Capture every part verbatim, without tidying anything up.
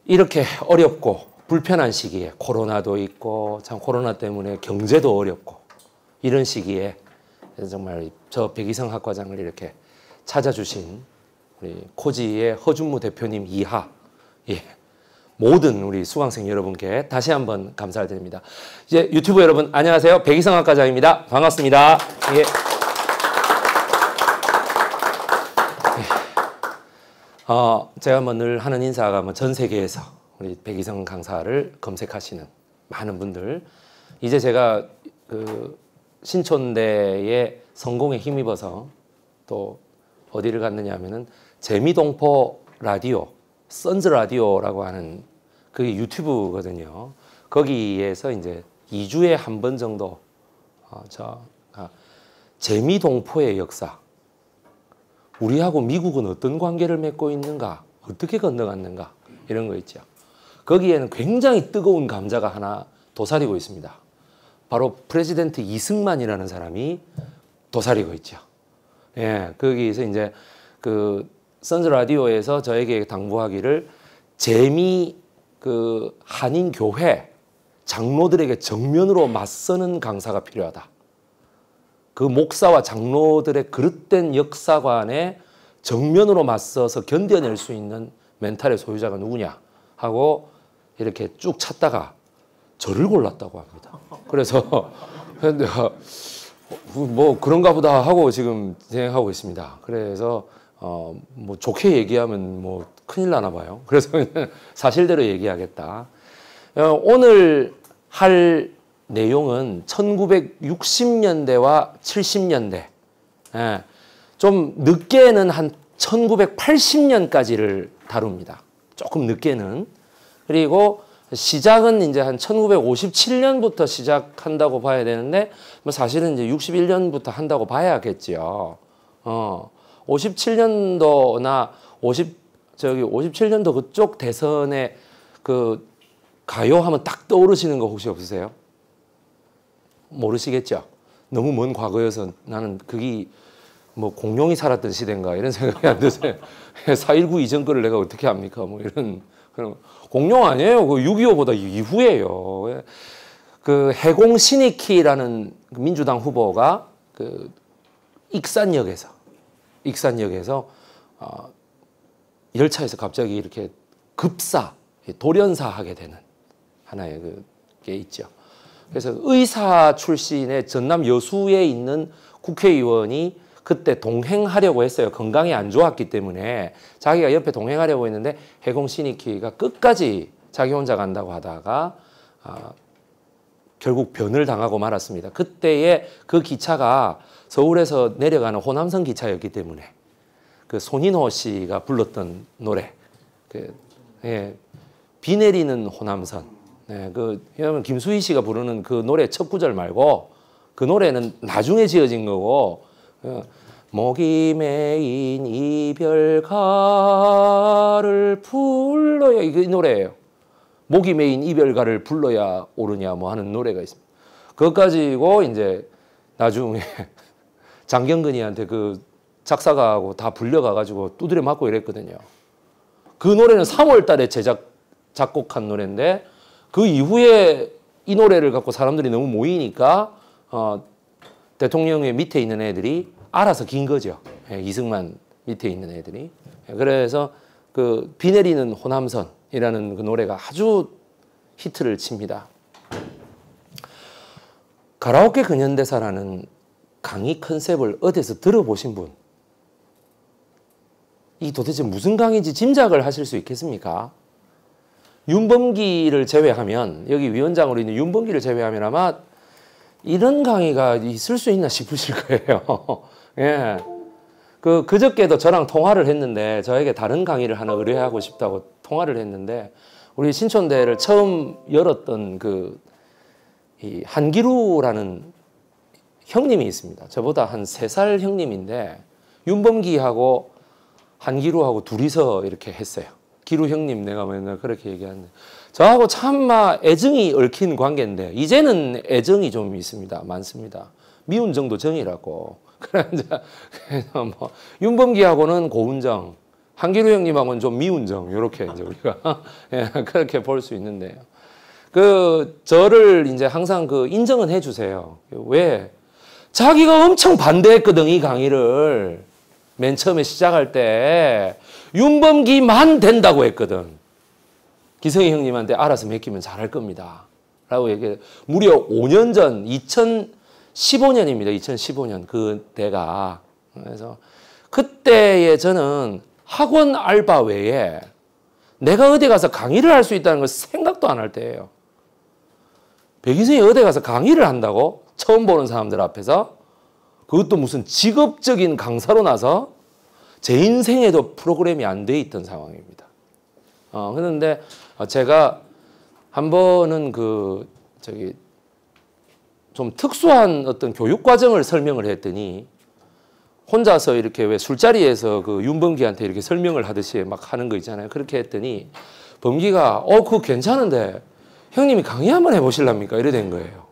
이렇게 어렵고 불편한 시기에 코로나도 있고 참 코로나 때문에 경제도 어렵고 이런 시기에 정말 저 백이성 학과장을 이렇게 찾아주신 우리 코지의 허준무 대표님 이하 예. 모든 우리 수강생 여러분께 다시 한번 감사를 드립니다. 이제 유튜브 여러분 안녕하세요. 백이성 학과장입니다. 반갑습니다. 예. 어, 제가 뭐 늘 하는 인사가 뭐 전 세계에서 우리 백이성 강사를 검색하시는 많은 분들 이제 제가 그 신촌대의 성공에 힘입어서 또 어디를 갔느냐 하면은 재미동포 라디오 선즈 라디오라고 하는 그게 유튜브거든요. 거기에서 이제 이 주에 한 번 정도 어, 저 아, 재미동포의 역사 우리하고 미국은 어떤 관계를 맺고 있는가 어떻게 건너갔는가 이런 거 있죠. 거기에는 굉장히 뜨거운 감자가 하나 도사리고 있습니다. 바로 프레지던트 이승만이라는 사람이 도사리고 있죠. 예, 거기서 이제 그 선즈 라디오에서 저에게 당부하기를 재미 그 한인 교회 장로들에게 정면으로 맞서는 강사가 필요하다. 그 목사와 장로들의 그릇된 역사관에 정면으로 맞서서 견뎌낼 수 있는 멘탈의 소유자가 누구냐 하고 이렇게 쭉 찾다가 저를 골랐다고 합니다. 그래서 뭐 그런가 보다 하고 지금 진행하고 있습니다. 그래서 어 뭐 좋게 얘기하면 뭐 큰일 나나 봐요. 그래서 사실대로 얘기하겠다. 어 오늘 할 내용은 천구백육십 년대와 칠십 년대, 예, 좀 늦게는 한 천구백팔십 년까지를 다룹니다. 조금 늦게는. 그리고 시작은 이제 한 천구백오십칠 년부터 시작한다고 봐야 되는데, 뭐 사실은 이제 육십일 년부터 한다고 봐야겠죠. 어, 오십칠 년도나 오십, 저기 오십칠 년도 그쪽 대선에 그 가요 하면 딱 떠오르시는 거 혹시 없으세요? 모르시겠죠? 너무 먼 과거여서 나는 그게 뭐 공룡이 살았던 시대인가 이런 생각이 안 드세요. 사 일구 이전 거를 내가 어떻게 합니까? 뭐 이런 그런 공룡 아니에요. 그 육이오보다 이후예요. 그 해공 신익희라는 민주당 후보가 그 익산역에서 익산역에서 어, 열차에서 갑자기 이렇게 급사 돌연사하게 되는 하나의 그게 있죠. 그래서 의사 출신의 전남 여수에 있는 국회의원이 그때 동행하려고 했어요. 건강이 안 좋았기 때문에 자기가 옆에 동행하려고 했는데 해공 신익희가 끝까지 자기 혼자 간다고 하다가 어, 결국 변을 당하고 말았습니다. 그때의 그 기차가 서울에서 내려가는 호남선 기차였기 때문에 그 손인호 씨가 불렀던 노래, 그, 예, 비 내리는 호남선. 네, 그, 왜냐면 김수희 씨가 부르는 그 노래 첫 구절 말고 그 노래는 나중에 지어진 거고, 어, 목이 메인 이별가를 불러야, 이 노래예요. 목이 메인 이별가를 불러야 오르냐 뭐 하는 노래가 있습니다. 그것 가지고 이제 나중에 장경근이한테 그 작사가하고 다 불려가가지고 두드려 맞고 이랬거든요. 그 노래는 삼월 달에 제작, 작곡한 노래인데 그 이후에 이 노래를 갖고 사람들이 너무 모이니까 어, 대통령의 밑에 있는 애들이 알아서 긴 거죠. 예, 이승만 밑에 있는 애들이. 예, 그래서 그 비 내리는 호남선이라는 그 노래가 아주 히트를 칩니다. 가라오케 근현대사라는 강의 컨셉을 어디서 들어보신 분? 이 도대체 무슨 강의인지 짐작을 하실 수 있겠습니까? 윤범기를 제외하면, 여기 위원장으로 있는 윤범기를 제외하면 아마 이런 강의가 있을 수 있나 싶으실 거예요. 예. 그, 그저께도 저랑 통화를 했는데, 저에게 다른 강의를 하나 의뢰하고 싶다고 통화를 했는데, 우리 신촌대를 처음 열었던 그, 이 한기루라는 형님이 있습니다. 저보다 한 세 살 형님인데, 윤범기하고 한기루하고 둘이서 이렇게 했어요. 기루 형님 내가 맨날 그렇게 얘기하는데 저하고 참마 애정이 얽힌 관계인데 이제는 애정이 좀 있습니다. 많습니다. 미운 정도 정이라고. 그래서 뭐 윤범기하고는 고운정, 한기루 형님하고는 좀 미운 정, 요렇게 이제 우리가 예, 그렇게 볼 수 있는데요. 그 저를 이제 항상 그 인정은 해주세요. 왜? 자기가 엄청 반대했거든, 이 강의를. 맨 처음에 시작할 때 윤범기만 된다고 했거든. 기성이 형님한테 알아서 맡기면 잘할 겁니다. 라고 얘기해. 무려 오 년 전, 이천십오 년입니다. 이천십오 년 그때가. 그래서 그때에 저는 학원 알바 외에 내가 어디 가서 강의를 할 수 있다는 걸 생각도 안 할 때예요. 백이성이 어디 가서 강의를 한다고? 처음 보는 사람들 앞에서? 그것도 무슨 직업적인 강사로 나서 제 인생에도 프로그램이 안 돼 있던 상황입니다. 어, 그런데 제가 한 번은 그, 저기, 좀 특수한 어떤 교육 과정을 설명을 했더니 혼자서 이렇게 왜 술자리에서 그 윤범기한테 이렇게 설명을 하듯이 막 하는 거 있잖아요. 그렇게 했더니 범기가 어, 그거 괜찮은데 형님이 강의 한번 해보실랍니까? 이래 된 거예요.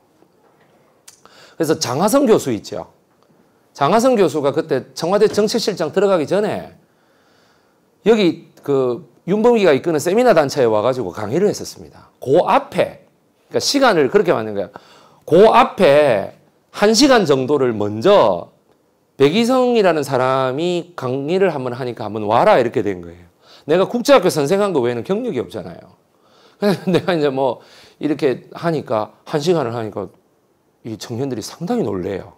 그래서 장하성 교수 있죠. 장하성 교수가 그때 청와대 정책실장 들어가기 전에 여기 그 윤범기가 이끄는 세미나 단체에 와가지고 강의를 했었습니다. 그 앞에, 그러니까 시간을 그렇게 만든 거야. 그 앞에 한 시간 정도를 먼저 백이성이라는 사람이 강의를 한번 하니까 한번 와라 이렇게 된 거예요. 내가 국제학교 선생한 거 외에는 경력이 없잖아요. 그래서 내가 이제 뭐 이렇게 하니까 한 시간을 하니까 이 청년들이 상당히 놀래요.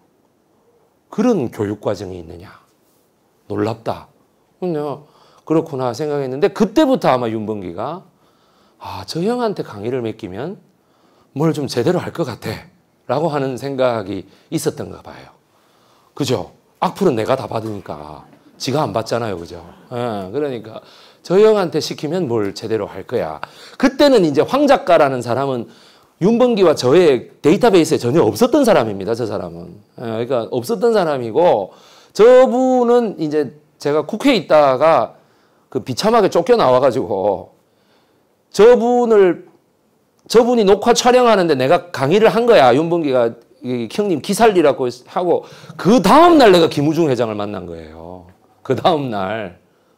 그런 교육 과정이 있느냐. 놀랍다. 근데 그렇구나 생각했는데 그때부터 아마 윤범기가 아, 저 형한테 강의를 맡기면 뭘 좀 제대로 할 것 같아 라고 하는 생각이 있었던가 봐요. 그죠? 악플은 내가 다 받으니까 지가 안 받잖아요. 그죠? 예, 그러니까 저 형한테 시키면 뭘 제대로 할 거야. 그때는 이제 황 작가라는 사람은 윤범기와 저의 데이터베이스에 전혀 없었던 사람입니다. 저 사람은. 예, 그러니까 없었던 사람이고 저분은 이제 제가 국회에 있다가 그 비참하게 쫓겨 나와가지고 저분을 저분이 녹화 촬영하는데 내가 강의를 한 거야. 윤범기가 형님 기살리라고 하고 그 다음날 내가 김우중 회장을 만난 거예요. 그 다음날.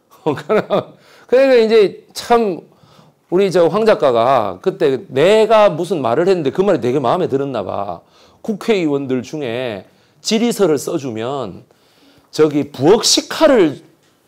그러니까 이제 참 우리 저 황 작가가 그때 내가 무슨 말을 했는데 그 말이 되게 마음에 들었나 봐. 국회의원들 중에 질의서를 써주면 저기 부엌식칼을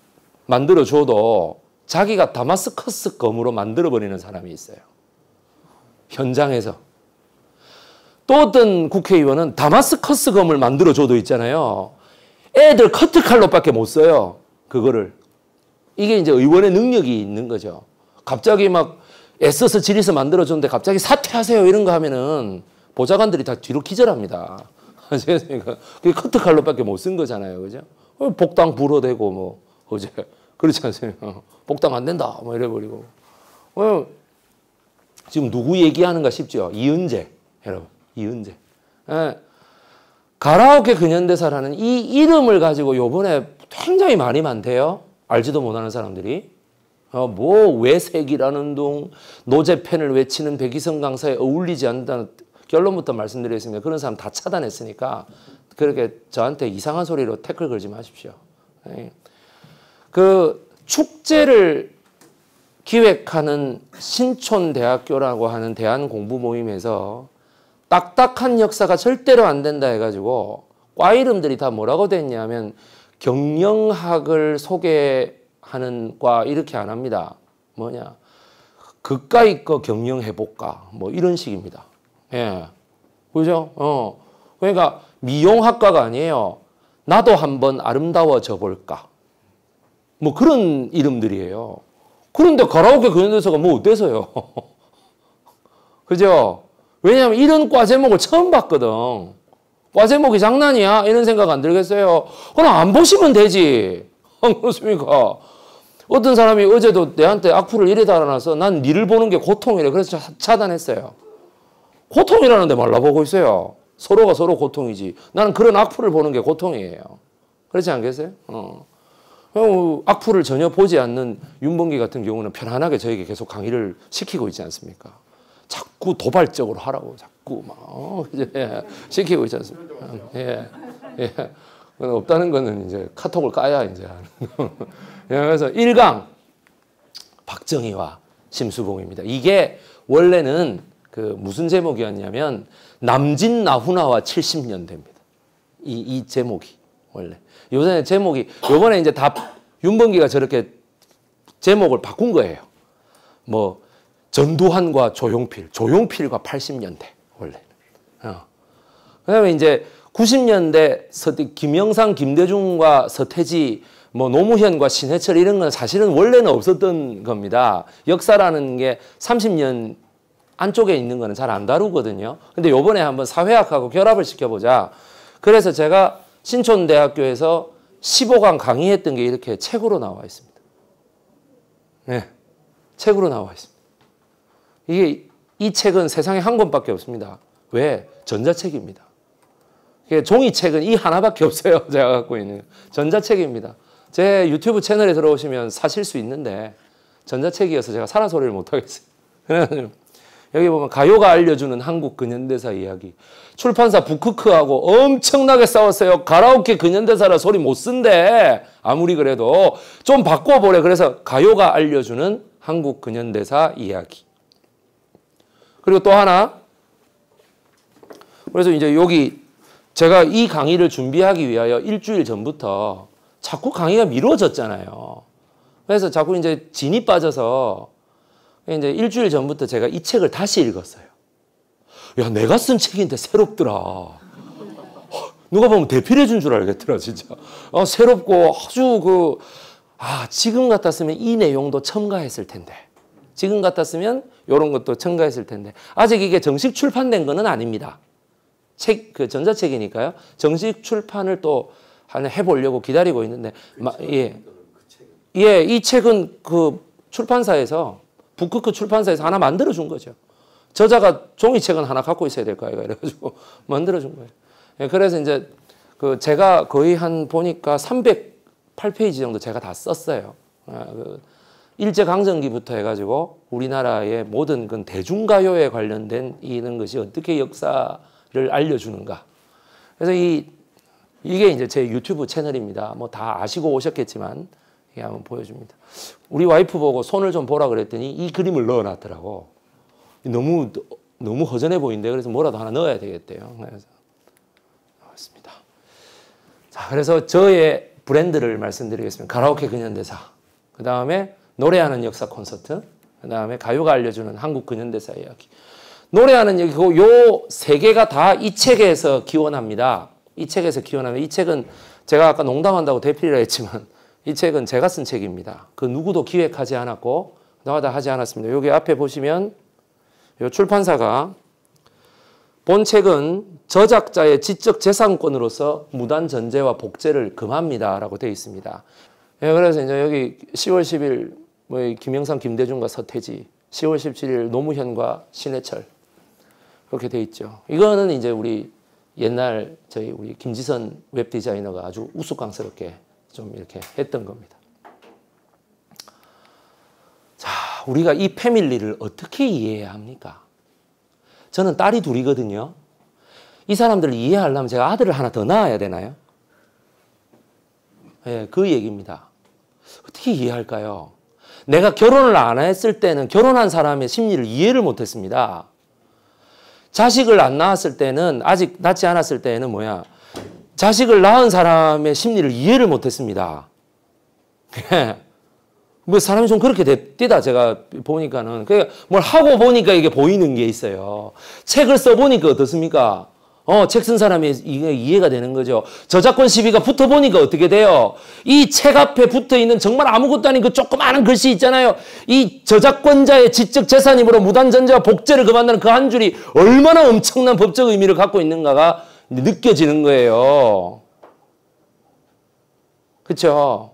만들어줘도 자기가 다마스커스 검으로 만들어버리는 사람이 있어요. 현장에서. 또 어떤 국회의원은 다마스커스 검을 만들어줘도 있잖아요. 애들 커트칼로밖에 못 써요. 그거를. 이게 이제 의원의 능력이 있는 거죠. 갑자기 막 애써서 질의서 만들어줬는데 갑자기 사퇴하세요 이런 거 하면은 보좌관들이 다 뒤로 기절합니다. 아시겠습니까? 그게 커트칼로밖에 못 쓴 거잖아요. 그죠? 복당 불어대고 뭐 어제 그렇지 않습니까? 복당 안 된다 뭐 이래버리고. 어, 지금 누구 얘기하는가 싶죠? 이은재 여러분. 이은재. 예. 가라오케 근현대사라는 이 이름을 가지고 요번에 굉장히 말이 많대요. 알지도 못하는 사람들이. 어, 뭐 외색이라는 동 노제팬을 외치는 백이성 강사에 어울리지 않는다는 결론부터 말씀드리겠습니다. 그런 사람 다 차단했으니까 그렇게 저한테 이상한 소리로 태클 걸지 마십시오. 예. 그 축제를 기획하는 신촌대학교라고 하는 대한공부 모임에서 딱딱한 역사가 절대로 안 된다 해가지고 과 이름들이 다 뭐라고 됐냐면 경영학을 소개하는 과 이렇게 안 합니다. 뭐냐 그까이 거 경영해볼까 뭐 이런 식입니다. 예, 그죠? 어, 그러니까 미용학과가 아니에요. 나도 한번 아름다워져 볼까. 뭐 그런 이름들이에요. 그런데 가라오케 근현대사가 뭐 어때서요? 그죠? 왜냐하면 이런 과 제목을 처음 봤거든. 과 제목이 장난이야? 이런 생각 안 들겠어요? 그럼 안 보시면 되지. 안 그렇습니까? 어떤 사람이 어제도 내한테 악플을 이래 달아놔서 난 니를 보는 게 고통이래. 그래서 차단했어요. 고통이라는데 말라보고 있어요. 서로가 서로 고통이지. 나는 그런 악플을 보는 게 고통이에요. 그렇지 않겠어요? 어. 악플을 전혀 보지 않는 윤범기 같은 경우는 편안하게 저에게 계속 강의를 시키고 있지 않습니까? 자꾸 도발적으로 하라고 자꾸 막 어, 이제 시키고 있지 않습니까? 예, 예. 없다는 거는 이제 카톡을 까야 이제 하는. 그래서 일 강 박정희와 심수봉입니다. 이게 원래는 그 무슨 제목이었냐면 남진나훈아와 칠십 년대입니다. 이, 이 제목이 원래. 요새는 제목이 요번에 이제 다 윤범기가 저렇게 제목을 바꾼 거예요. 뭐 전두환과 조용필, 조용필과 팔십 년대 원래. 어. 그다음에 이제 구십 년대 서, 김영삼, 김대중과 서태지, 뭐 노무현과 신해철 이런 건 사실은 원래는 없었던 겁니다. 역사라는 게 삼십 년 안쪽에 있는 거는 잘 안 다루거든요. 근데 요번에 한번 사회학하고 결합을 시켜보자. 그래서 제가 신촌대학교에서 십오 강 강의했던 게 이렇게 책으로 나와 있습니다. 네, 책으로 나와 있습니다. 이게 이 책은 세상에 한 권밖에 없습니다. 왜? 전자책입니다. 종이책은 이 하나밖에 없어요. 제가 갖고 있는 전자책입니다. 제 유튜브 채널에 들어오시면 사실 수 있는데 전자책이어서 제가 살아 소리를 못 하겠어요. 여기 보면 가요가 알려주는 한국 근현대사 이야기. 출판사 북크크하고 엄청나게 싸웠어요. 가라오케 근현대사라 소리 못 쓴대. 아무리 그래도 좀 바꿔보래. 그래서 가요가 알려주는 한국 근현대사 이야기. 그리고 또 하나. 그래서 이제 여기 제가 이 강의를 준비하기 위하여 일주일 전부터 자꾸 강의가 미뤄졌잖아요. 그래서 자꾸 이제 진이 빠져서 이제 일주일 전부터 제가 이 책을 다시 읽었어요. 야, 내가 쓴 책인데 새롭더라. 누가 보면 대필해 준 줄 알겠더라, 진짜. 어, 새롭고 아주 그, 아, 지금 같았으면 이 내용도 첨가했을 텐데. 지금 같았으면 이런 것도 첨가했을 텐데. 아직 이게 정식 출판된 거는 아닙니다. 책, 그 전자책이니까요. 정식 출판을 또 해보려고 기다리고 있는데, 마, 예. 예, 이 책은 그 출판사에서, 북크크 출판사에서 하나 만들어준 거죠. 저자가 종이책은 하나 갖고 있어야 될 거야. 이래가지고 만들어준 거예요. 예, 그래서 이제 그 제가 거의 한 보니까 삼백팔 페이지 정도 제가 다 썼어요. 아, 그 일제강점기부터 해가지고 우리나라의 모든 그 대중가요에 관련된 이런 것이 어떻게 역사를 알려주는가. 그래서 이, 이게 이제 제 유튜브 채널입니다. 뭐 다 아시고 오셨겠지만, 이게 한번 보여줍니다. 우리 와이프 보고 손을 좀 보라 그랬더니 이 그림을 넣어놨더라고. 너무, 너무 허전해 보이는데, 그래서 뭐라도 하나 넣어야 되겠대요. 그래서 넣었습니다. 자, 그래서 저의 브랜드를 말씀드리겠습니다. 가라오케 근현대사. 그 다음에 노래하는 역사 콘서트. 그 다음에 가요가 알려주는 한국 근현대사 이야기. 노래하는 얘기고 요 세 개가 다 이 책에서 기원합니다. 이 책에서 기원합니다. 이 책은 제가 아까 농담한다고 대필이라 했지만 이 책은 제가 쓴 책입니다. 그 누구도 기획하지 않았고 나와다 하지 않았습니다. 여기 앞에 보시면 요 출판사가 본 책은 저작자의 지적 재산권으로서 무단 전제와 복제를 금합니다. 라고 되어 있습니다. 예, 그래서 이제 여기 시월 십일 뭐 김영삼, 김대중과 서태지, 시월 십칠일 노무현과 신해철 그렇게 되어 있죠. 이거는 이제 우리 옛날 저희 우리 김지선 웹 디자이너가 아주 우스꽝스럽게 좀 이렇게 했던 겁니다. 자, 우리가 이 패밀리를 어떻게 이해해야 합니까? 저는 딸이 둘이거든요. 이 사람들을 이해하려면 제가 아들을 하나 더 낳아야 되나요? 예, 그 얘기입니다. 어떻게 이해할까요? 내가 결혼을 안 했을 때는 결혼한 사람의 심리를 이해를 못했습니다. 자식을 안 낳았을 때는, 아직 낳지 않았을 때는 뭐야? 자식을 낳은 사람의 심리를 이해를 못했습니다. 뭐 사람이 좀 그렇게 됐다 제가 보니까는. 뭘 하고 보니까 이게 보이는 게 있어요. 책을 써보니까 어떻습니까? 어, 책 쓴 사람이 이게 이해가 되는 거죠. 저작권 시비가 붙어보니까 어떻게 돼요? 이 책 앞에 붙어있는 정말 아무것도 아닌 그 조그마한 글씨 있잖아요. 이 저작권자의 지적 재산이므로 무단전제와 복제를 금한다는 그 한 줄이 얼마나 엄청난 법적 의미를 갖고 있는가가 느껴지는 거예요. 그렇죠?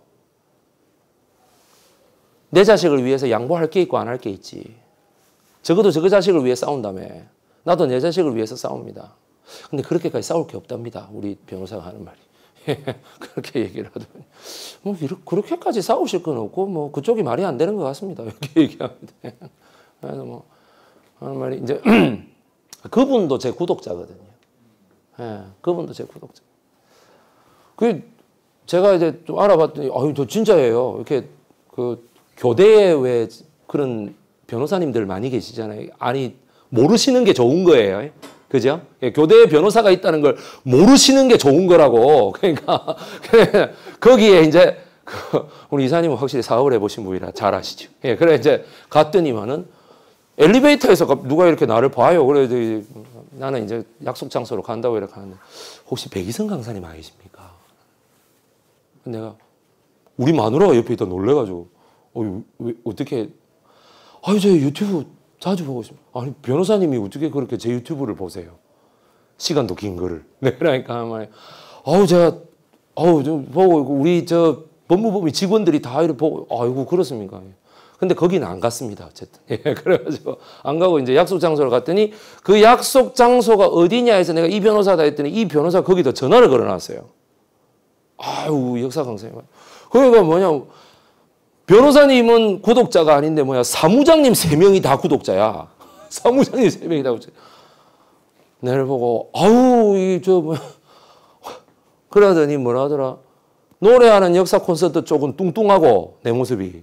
내 자식을 위해서 양보할 게 있고 안 할 게 있지. 적어도 저 자식을 위해 싸운다며. 나도 내 자식을 위해서 싸웁니다. 근데 그렇게까지 싸울 게 없답니다. 우리 변호사가 하는 말이. 그렇게 얘기를 하더니. 뭐, 이렇게, 그렇게까지 싸우실 건 없고, 뭐, 그쪽이 말이 안 되는 것 같습니다. 이렇게 얘기합니다. 그래서 뭐, 하는 말이, 이제, 그분도 제 구독자거든요. 예, 그분도 제 구독자. 그 제가 이제 좀 알아봤더니 아유 저 진짜예요. 이렇게 그 교대에 왜 그런 변호사님들 많이 계시잖아요. 아니 모르시는 게 좋은 거예요. 그죠? 교대에 변호사가 있다는 걸 모르시는 게 좋은 거라고. 그러니까 거기에 이제 우리 이사님은 확실히 사업을 해보신 분이라 잘 아시죠. 예, 그래 이제 갔더니만은 엘리베이터에서 누가 이렇게 나를 봐요. 그래 이제 나는 이제 약속 장소로 간다고 이렇게 하는데 혹시 백이성 강사님 아니십니까? 내가 우리 마누라가 옆에 있다 놀래가지고 어, 왜, 어떻게 아유 저 유튜브 자주 보고 있습니다. 아니 변호사님이 어떻게 그렇게 제 유튜브를 보세요? 시간도 긴 거를. 네, 그러니까 말 아우 제가 아우 좀 보고 우리 저 법무법인 직원들이 다 이렇게 보고 아이고 그렇습니까? 근데 거기는 안 갔습니다. 어쨌든. 예, 그래가지고 안 가고 이제 약속 장소로 갔더니 그 약속 장소가 어디냐 해서 내가 이 변호사다 했더니 이 변호사 거기다 전화를 걸어놨어요. 아유 역사 강사님. 그러니까 뭐냐 변호사님은 구독자가 아닌데 뭐야 사무장님 세 명이 다 구독자야. 사무장님 세 명이 다 구독자. 내를 보고 아우 이 저 뭐 그러더니 뭐라 하더라. 노래하는 역사 콘서트 쪽은 뚱뚱하고 내 모습이.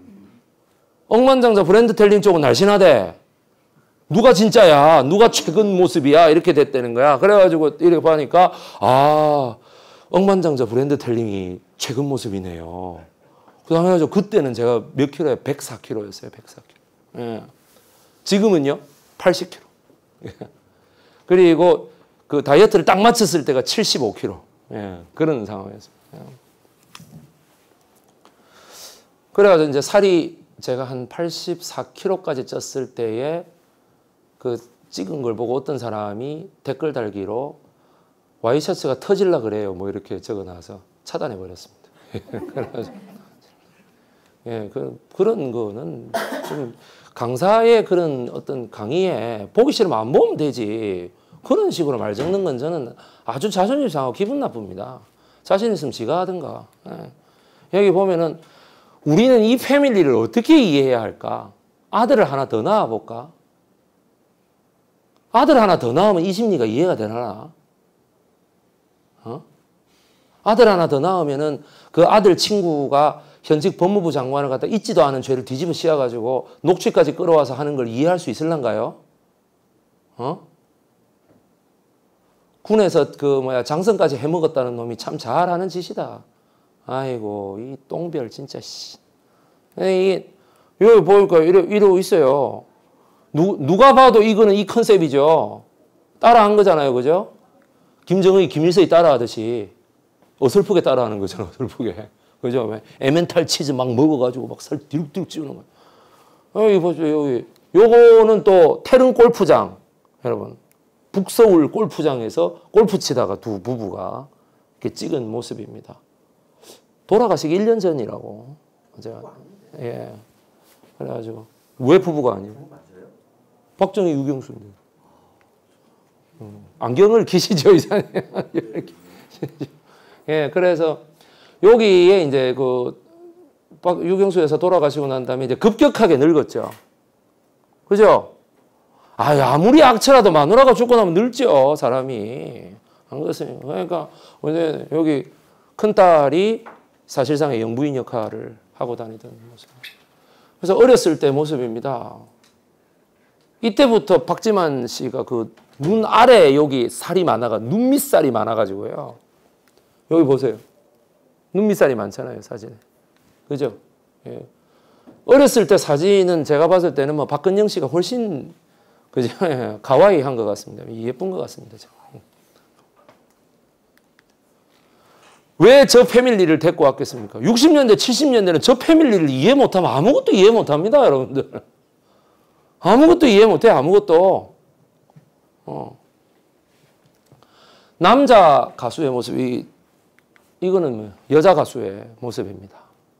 억만장자 브랜드 텔링 쪽은 날씬하대. 누가 진짜야? 누가 최근 모습이야? 이렇게 됐다는 거야. 그래가지고 이렇게 보니까 아 억만장자 브랜드 텔링이 최근 모습이네요. 그 다음에 그때는 제가 몇 킬로에 백사 킬로였어요. 백사 킬로. 예. 지금은요 팔십 킬로. 예. 그리고 그 다이어트를 딱 맞췄을 때가 칠십오 킬로. 예. 그런 상황이었습니다. 예. 그래가지고 이제 살이 제가 한 팔십사 킬로까지 쪘을 때에 그 찍은 걸 보고 어떤 사람이 댓글 달기로 와이셔츠가 터질라 그래요. 뭐 이렇게 적어놔서 차단해 버렸습니다. 그래가지고 예, 그, 그런 거는 좀 강사의 그런 어떤 강의에 보기 싫으면 안 보면 되지. 그런 식으로 말 적는 건 저는 아주 자존심 상하고 기분 나쁩니다. 자신 있으면 지가 하든가. 예. 여기 보면은 우리는 이 패밀리를 어떻게 이해해야 할까? 아들을 하나 더 낳아볼까? 아들 하나 더 낳으면 이 심리가 이해가 되나? 어? 아들 하나 더 낳으면은 그 아들 친구가 현직 법무부 장관을 갖다 있지도 않은 죄를 뒤집어 씌워가지고 녹취까지 끌어와서 하는 걸 이해할 수 있을란가요? 어? 군에서 그 뭐야 장성까지 해먹었다는 놈이 참 잘하는 짓이다. 아이고 이 똥별 진짜 씨. 이 여기 보니까 이러, 이러고 있어요. 누, 누가 봐도 이거는 이 컨셉이죠. 따라한 거잖아요, 그죠? 김정은이 김일성이 따라하듯이 어설프게 따라하는 거잖아, 어설프게. 그죠? 왜? 에멘탈 치즈 막 먹어가지고 막 살 뒤룩뒤룩 찌우는 거예요. 여기 보죠, 여기. 요거는 또 태릉 골프장, 여러분. 북서울 골프장에서 골프 치다가 두 부부가 이렇게 찍은 모습입니다. 돌아가시기 일 년 전이라고. 제가. 예. 그래가지고. 왜 부부가 아니에요? 박정희, 유경수인데. 음. 안경을 끼시죠, 이사님. 예, 그래서 여기에 이제 그 유경수 여사 돌아가시고 난 다음에 이제 급격하게 늙었죠. 그죠? 아, 아무리 악체라도 마누라가 죽고 나면 늙죠, 사람이. 안 그렇습니까? 그러니까 여기 큰 딸이 사실상의 영부인 역할을 하고 다니던 모습. 그래서 어렸을 때 모습입니다. 이때부터 박지만 씨가 그 눈 아래 여기 살이 많아가 눈 밑살이 많아가지고요. 여기 보세요. 눈 밑살이 많잖아요, 사진에. 그죠? 예. 어렸을 때 사진은 제가 봤을 때는 뭐 박근영 씨가 훨씬 그죠? 예. 가와이 한 것 같습니다. 예쁜 것 같습니다. 왜 저 패밀리를 데리고 왔겠습니까? 육십 년대, 칠십 년대는 저 패밀리를 이해 못하면 아무것도 이해 못합니다, 여러분들. 아무것도 이해 못해, 아무것도. 어. 남자 가수의 모습이 이거는 여자 가수의 모습입니다.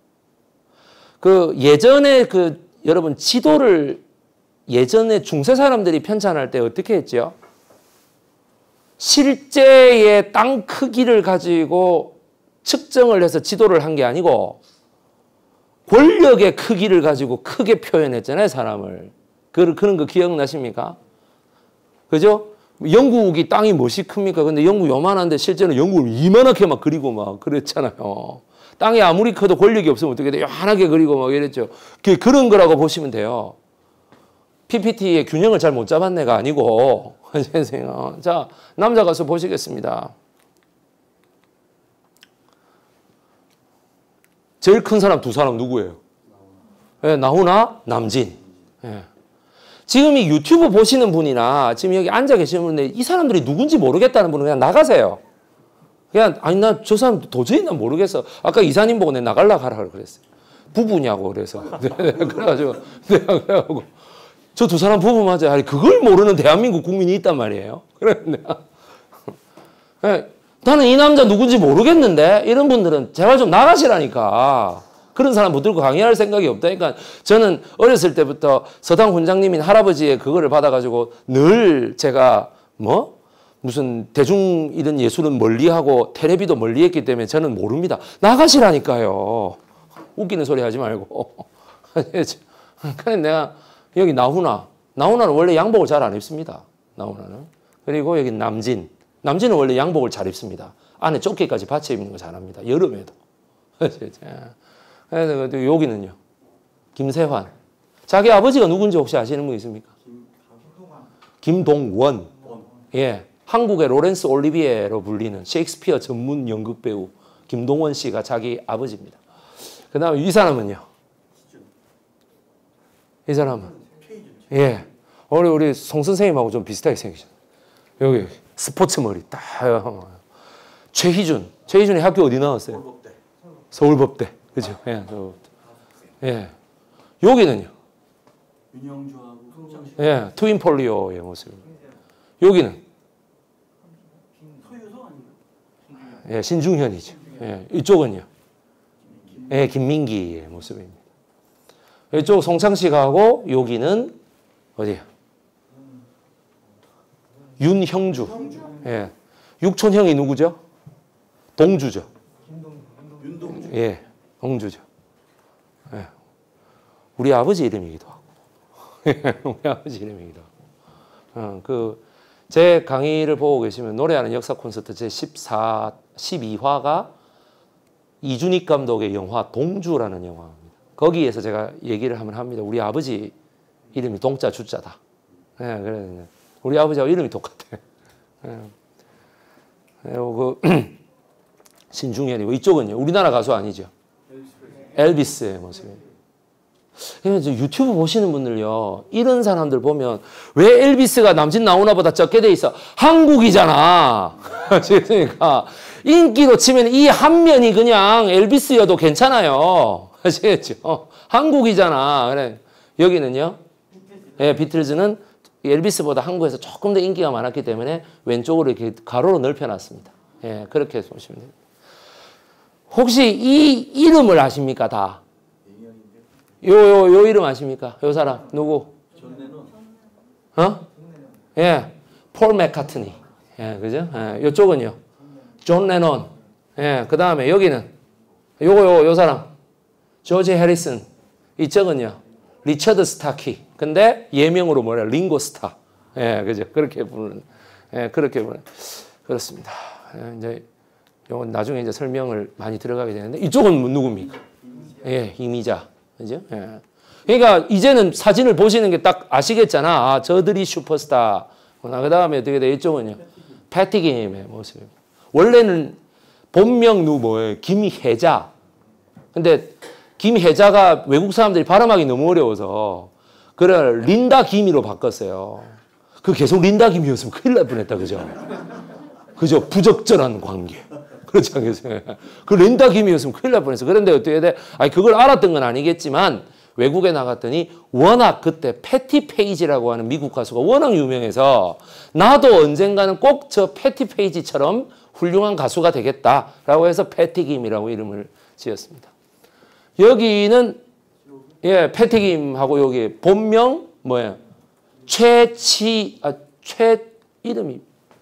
그 예전에 그 여러분 지도를 예전에 중세 사람들이 편찬할 때 어떻게 했죠? 실제의 땅 크기를 가지고 측정을 해서 지도를 한 게 아니고 권력의 크기를 가지고 크게 표현했잖아요, 사람을. 그, 그런 거 기억나십니까? 그죠? 영국이 땅이 무엇이 큽니까? 근데 영국 요만한데 실제로 영국을 이만하게 막 그리고 막 그랬잖아요. 땅이 아무리 커도 권력이 없으면 어떻게 돼? 요만하게 그리고 막 이랬죠. 그런 거라고 보시면 돼요. 피피티의 균형을 잘 못 잡았네가 아니고. 자, 남자 가수 보시겠습니다. 제일 큰 사람 두 사람 누구예요? 예, 나훈아, 남진. 예. 지금 이 유튜브 보시는 분이나 지금 여기 앉아 계시는 분인데 이 사람들이 누군지 모르겠다는 분은 그냥 나가세요. 그냥 아니 나 저 사람 도저히 난 모르겠어. 아까 이사님 보고 내가 나갈라 가라 그랬어요. 부부냐고 그래서 그래가지고 내가 그래가지고 저 두 사람 부부 맞아요. 아니 그걸 모르는 대한민국 국민이 있단 말이에요. 그래 내가 나는 이 남자 누군지 모르겠는데 이런 분들은 제발 좀 나가시라니까. 그런 사람 붙들고 강의할 생각이 없다니까. 저는 어렸을 때부터 서당 훈장님인 할아버지의 그거를 받아가지고 늘 제가 뭐 무슨 대중 이런 예술은 멀리하고 텔레비도 멀리했기 때문에 저는 모릅니다. 나가시라니까요. 웃기는 소리 하지 말고. 그래 내가 여기 나훈아. 나훈아는 원래 양복을 잘 안 입습니다. 나훈아는. 그리고 여기 남진. 남진은 원래 양복을 잘 입습니다. 안에 조끼까지 받쳐 입는 거 잘합니다. 여름에도. 그래서 여기는요. 김세환. 자기 아버지가 누군지 혹시 아시는 분 있습니까? 김동원. 예. 한국의 로렌스 올리비에로 불리는 셰익스피어 전문 연극 배우 김동원 씨가 자기 아버지입니다. 그 다음에 이 사람은요. 이 사람은. 예. 우리, 우리 송 선생님하고 좀 비슷하게 생기셨어요. 여기 스포츠 머리 딱. 최희준. 최희준이 학교 어디 나왔어요? 서울법대. 서울법대. 그죠? 예, 예. 여기는요? 윤영주하고 예, 트윈 폴리오의 모습입니다. 여기는? 예, 신중현이죠. 예, 이쪽은요? 예, 김민기의 모습입니다. 이쪽 송창식하고 여기는 어디야? 윤형주. 예. 육촌형이 누구죠? 동주죠. 윤동주. 예. 동주죠. 예. 우리 아버지 이름이기도 하고. 우리 아버지 이름이기도 하고. 어, 그, 제 강의를 보고 계시면 노래하는 역사 콘서트 제 십사, 십이 화가 이준익 감독의 영화 동주라는 영화입니다. 거기에서 제가 얘기를 한번 합니다. 우리 아버지 이름이 동자 주자다. 예, 그래. 우리 아버지하고 이름이 똑같아. 예. 그리고 그 신중현이고 이쪽은요. 우리나라 가수 아니죠. 엘비스의 모습입니다. 유튜브 보시는 분들요. 이런 사람들 보면 왜 엘비스가 남진 나훈아보다 적게 돼 있어? 한국이잖아. 그러니까 인기로 치면 이 한 면이 그냥 엘비스여도 괜찮아요. 아시겠죠? 한국이잖아. 그래. 여기는요. 예, 비틀즈는 엘비스보다 한국에서 조금 더 인기가 많았기 때문에 왼쪽으로 이렇게 가로로 넓혀놨습니다. 예, 그렇게 보시면 됩니다. 혹시 이 이름을 아십니까, 다? 요, 요, 요 이름 아십니까? 요 사람, 누구? 존 레논. 어? 예, 폴 맥카트니. 예, 그죠? 예, 요쪽은요? 존 레논. 예, 그 다음에 여기는? 요거, 요, 요 사람. 조지 해리슨. 이쪽은요? 리처드 스타키. 근데 예명으로 뭐냐? 링고 스타. 예, 그죠? 그렇게 부르는. 예, 그렇게 부르는. 그렇습니다. 예, 이제, 요건 나중에 이제 설명을 많이 들어가게 되는데, 이쪽은 누굽니까? 예, 이미자. 그죠? 예. 그러니까 이제는 사진을 보시는 게 딱 아시겠잖아. 아, 저들이 슈퍼스타. 그 다음에 어떻게 돼? 이쪽은요? 패티김의 모습입니다. 원래는 본명 누 뭐예요? 김혜자. 근데 김혜자가 외국 사람들이 발음하기 너무 어려워서 그걸 린다 김이로 바꿨어요. 그 계속 린다 김이었으면 큰일 날 뻔했다. 그죠? 그죠? 부적절한 관계. 그렇지 않겠어요? 그 린다 김이었으면 큰일 날 뻔했어. 그런데 어떻게 돼? 아니, 그걸 알았던 건 아니겠지만 외국에 나갔더니 워낙 그때 패티 페이지라고 하는 미국 가수가 워낙 유명해서 나도 언젠가는 꼭 저 패티 페이지처럼 훌륭한 가수가 되겠다라고 해서 패티김이라고 이름을 지었습니다. 여기는 예, 패티김하고 여기 본명 뭐예요? 최치 아, 최 이름이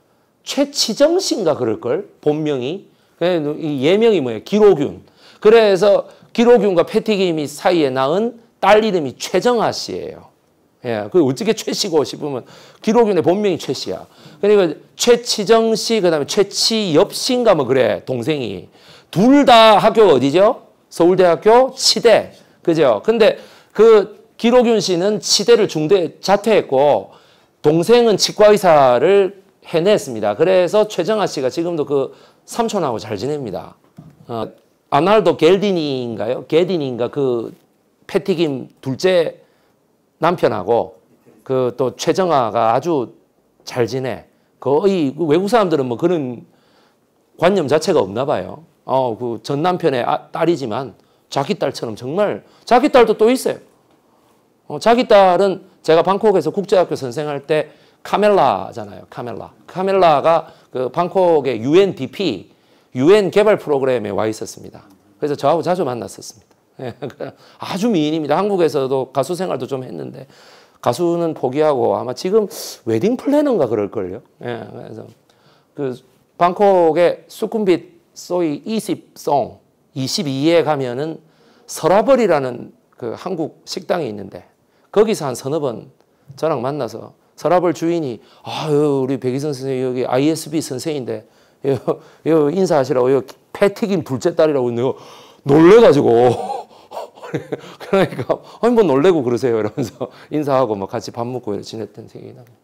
최치정 씨인가 그럴걸? 본명이. 이 예명이 뭐예요? 기로균. 그래서 기로균과 패티김이 사이에 낳은 딸 이름이 최정아 씨예요. 예, 그 어떻게 최씨고 싶으면 기록윤의 본명이 최씨야. 그러니까 최치정 씨, 그다음에 최치엽 씨인가 뭐 그래 동생이 둘 다 학교가 어디죠? 서울대학교 치대, 그죠? 근데 그 기록윤 씨는 치대를 중대 자퇴했고 동생은 치과의사를 해냈습니다. 그래서 최정아 씨가 지금도 그 삼촌하고 잘 지냅니다. 어, 아날도 겔디니인가요? 게디니인가 그 패티김 둘째 남편하고 그 또 최정아가 아주 잘 지내. 거의 외국 사람들은 뭐 그런 관념 자체가 없나 봐요. 어, 그 전 남편의 아, 딸이지만 자기 딸처럼 정말 자기 딸도 또 있어요. 어, 자기 딸은 제가 방콕에서 국제학교 선생할 때 카멜라잖아요. 카멜라. 카멜라가 그 방콕의 유엔디피, 유엔 개발 프로그램에 와 있었습니다. 그래서 저하고 자주 만났었습니다. 예, 아주 미인입니다. 한국에서도 가수 생활도 좀 했는데 가수는 포기하고 아마 지금 웨딩 플래너인가 그럴걸요. 예, 그래서 그 방콕의 수쿰빗 소이 이십송 이십이에 가면은 서라벌이라는 그 한국 식당이 있는데 거기서 한 서너 번 저랑 만나서 서라벌 주인이 아유 우리 백이성 선생님 여기 아이에스비 선생인데 요, 요 인사하시라고 요 패튀김 둘째 딸이라고 내가 놀래가지고 그러니까 아니 뭐 놀래고 그러세요 이러면서 인사하고 뭐 같이 밥 먹고 지냈던 생각이 납니다.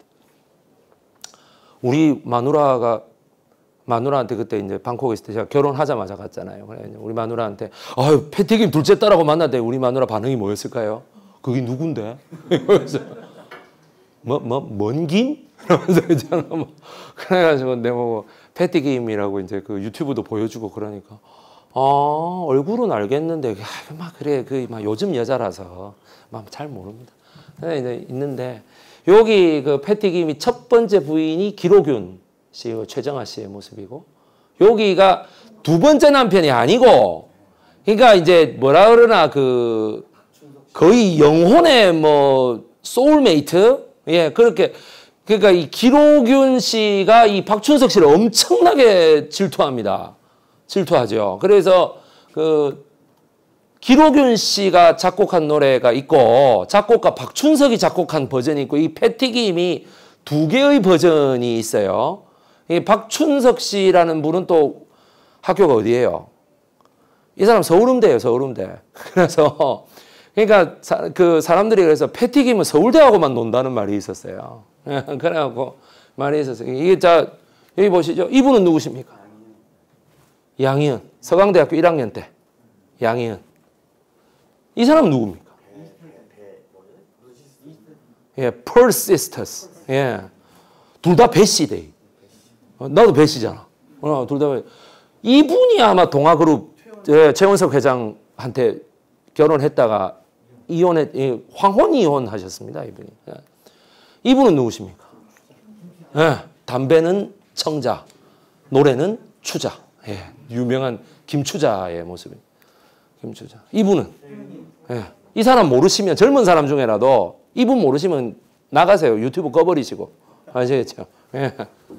우리 마누라가 마누라한테 그때 이제 방콕에 있을 때 제가 결혼하자마자 갔잖아요. 그래 우리 마누라한테 아유 패튀김 둘째 딸하고 만났대. 우리 마누라 반응이 뭐였을까요? 그게 누군데? 이러면서 뭐 뭐 뭔 김? 이러면서 있잖아. 뭐 그래가지고 내가 뭐 패튀김이라고 이제 그 유튜브도 보여주고 그러니까 아 얼굴은 알겠는데 막 그래 그 막 요즘 여자라서 막 잘 모릅니다. 근데 이제 있는데 여기 그 패튀김이 첫 번째 부인이 기록윤 씨, 최정아 씨의 모습이고 여기가 두 번째 남편이 아니고 그러니까 이제 뭐라 그러나 그 거의 영혼의 뭐 소울메이트 예 그렇게 그러니까 이 기록윤 씨가 이 박춘석 씨를 엄청나게 질투합니다. 질투하죠. 그래서 그 기록윤 씨가 작곡한 노래가 있고 작곡가 박춘석이 작곡한 버전이 있고 이 패튀김이 두 개의 버전이 있어요. 이 박춘석 씨라는 분은 또 학교가 어디예요? 이 사람 서울음대예요, 서울음대. 그래서 그러니까 사, 그 사람들이 그래서 패튀김은 서울대하고만 논다는 말이 있었어요. 그래갖고 말이 있었어요. 이게 자 여기 보시죠. 이분은 누구십니까? 양희은. 서강대학교 일 학년 때 양희은. 이 사람은 누굽니까? 예, Persisters. 예, 둘 다 배씨대. 나도 배씨잖아. 어, 둘 다. 이분이 아마 동아그룹 예, 최원석 회장한테 결혼했다가 이혼해 예, 황혼 이혼하셨습니다. 이분이. 예. 이분은 누구십니까? 예, 담배는 청자, 노래는 추자. 예, 유명한 김추자의 모습입니다. 김추자. 이분은 예, 이 사람 모르시면 젊은 사람 중에라도 이분 모르시면 나가세요. 유튜브 꺼버리시고 아시겠죠? 예.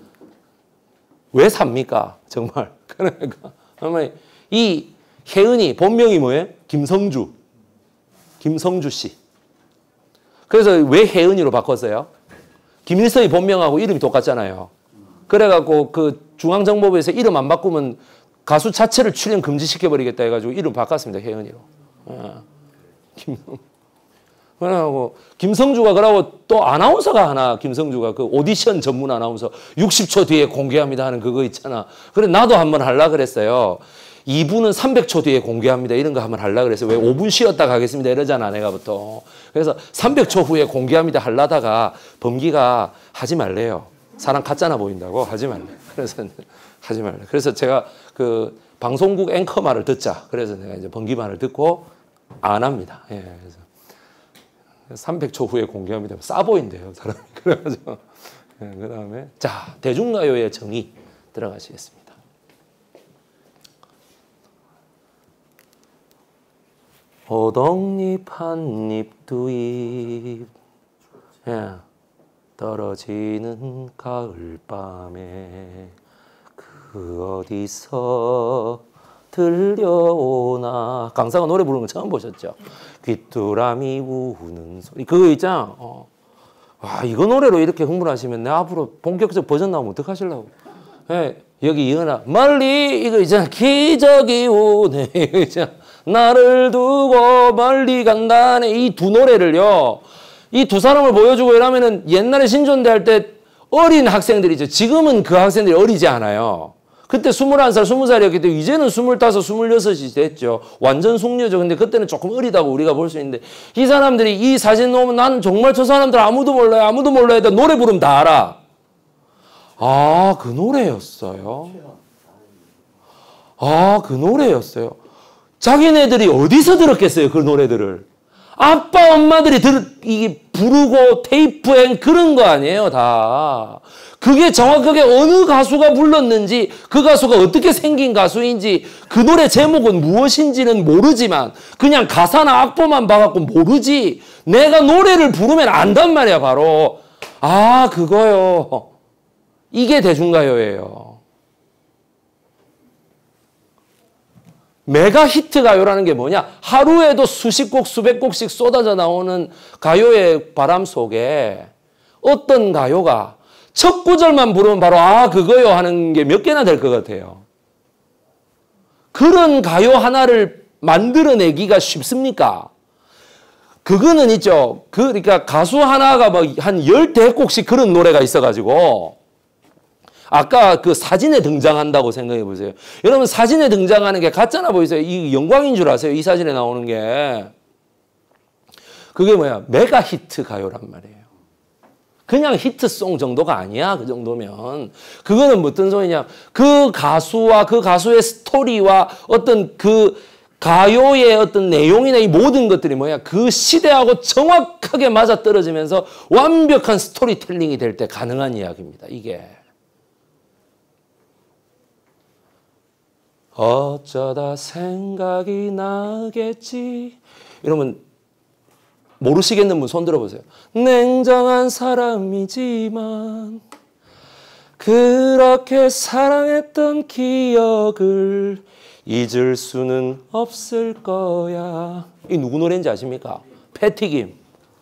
왜 삽니까? 정말. 그러니까 어머니 이 혜은이 본명이 뭐예요? 김성주. 김성주 씨. 그래서 왜 혜은이로 바꿨어요? 김일성이 본명하고 이름이 똑같잖아요. 그래갖고 그 중앙정보부에서 이름 안 바꾸면 가수 자체를 출연 금지시켜버리겠다 해가지고 이름 바꿨습니다. 혜은이로. 아, 김, 그러고 김성주가 그러고 또 아나운서가 하나 김성주가 그 오디션 전문 아나운서 육십 초 뒤에 공개합니다 하는 그거 있잖아. 그래 나도 한번 하려 그랬어요. 이 부는 삼백 초 뒤에 공개합니다. 이런 거 한번 하려 그랬어요. 왜 오 분 쉬었다 가겠습니다. 이러잖아 내가 보통. 그래서 삼백 초 후에 공개합니다 하려다가 범기가 하지 말래요. 사람 가짜나 보인다고 하지 말래. 그래서 하지 말래. 그래서 제가 그 방송국 앵커 말을 듣자. 그래서 내가 이제 범기 말을 듣고 안 합니다. 예, 그래서 삼백 초 후에 공개합니다. 싸 보인대요, 사람이. 그래가지고 예, 그 다음에 자 대중가요의 정의 들어가시겠습니다. 호동잎 한잎 두잎 예, 떨어지는 가을밤에 그 어디서 들려오나. 강사가 노래 부르는 거 처음 보셨죠? 귀뚜라미 우는 소리. 그거 있잖아. 어. 와, 이거 노래로 이렇게 흥분하시면 내 앞으로 본격적 버전 나오면 어떡하실라고. 예, 여기 이은아. 멀리 이거 있잖아. 기적이 오네. 이거 있잖아. 나를 두고 멀리 간다네. 이 두 노래를요. 이 두 사람을 보여주고 이러면은 옛날에 신촌대 할 때 어린 학생들이죠. 지금은 그 학생들이 어리지 않아요. 그때 스물한 살, 스무 살이었기 때문에 이제는 스물다섯, 스물여섯이 됐죠. 완전 숙녀죠. 근데 그때는 조금 어리다고 우리가 볼 수 있는데 이 사람들이 이 사진 놓으면 나는 정말 저 사람들 아무도 몰라요. 아무도 몰라요. 노래 부르면 다 알아. 아, 그 노래였어요. 아, 그 노래였어요. 자기네들이 어디서 들었겠어요, 그 노래들을. 아빠, 엄마들이 들, 이게 부르고 테이프엔 그런 거 아니에요, 다. 그게 정확하게 어느 가수가 불렀는지, 그 가수가 어떻게 생긴 가수인지, 그 노래 제목은 무엇인지는 모르지만, 그냥 가사나 악보만 봐갖고 모르지. 내가 노래를 부르면 안단 말이야, 바로. 아, 그거요. 이게 대중가요예요. 메가 히트 가요라는 게 뭐냐? 하루에도 수십 곡, 수백 곡씩 쏟아져 나오는 가요의 바람 속에 어떤 가요가 첫 구절만 부르면 바로 아, 그거요 하는 게 몇 개나 될 것 같아요. 그런 가요 하나를 만들어내기가 쉽습니까? 그거는 있죠. 그, 그러니까 가수 하나가 뭐 한 열댓 곡씩 그런 노래가 있어가지고 아까 그 사진에 등장한다고 생각해 보세요. 여러분 사진에 등장하는 게 가짜나 보이세요? 이 영광인 줄 아세요? 이 사진에 나오는 게. 그게 뭐야? 메가 히트 가요란 말이에요. 그냥 히트송 정도가 아니야. 그 정도면. 그거는 어떤 소리냐? 그 가수와 그 가수의 스토리와 어떤 그 가요의 어떤 내용이나 이 모든 것들이 뭐야? 그 시대하고 정확하게 맞아떨어지면서 완벽한 스토리텔링이 될 때 가능한 이야기입니다. 이게. 어쩌다 생각이 나겠지. 이러면 모르시겠는 분 손 들어보세요. 냉정한 사람이지만 그렇게 사랑했던 기억을 잊을 수는 없을 거야. 이 누구 노래인지 아십니까? 패티김.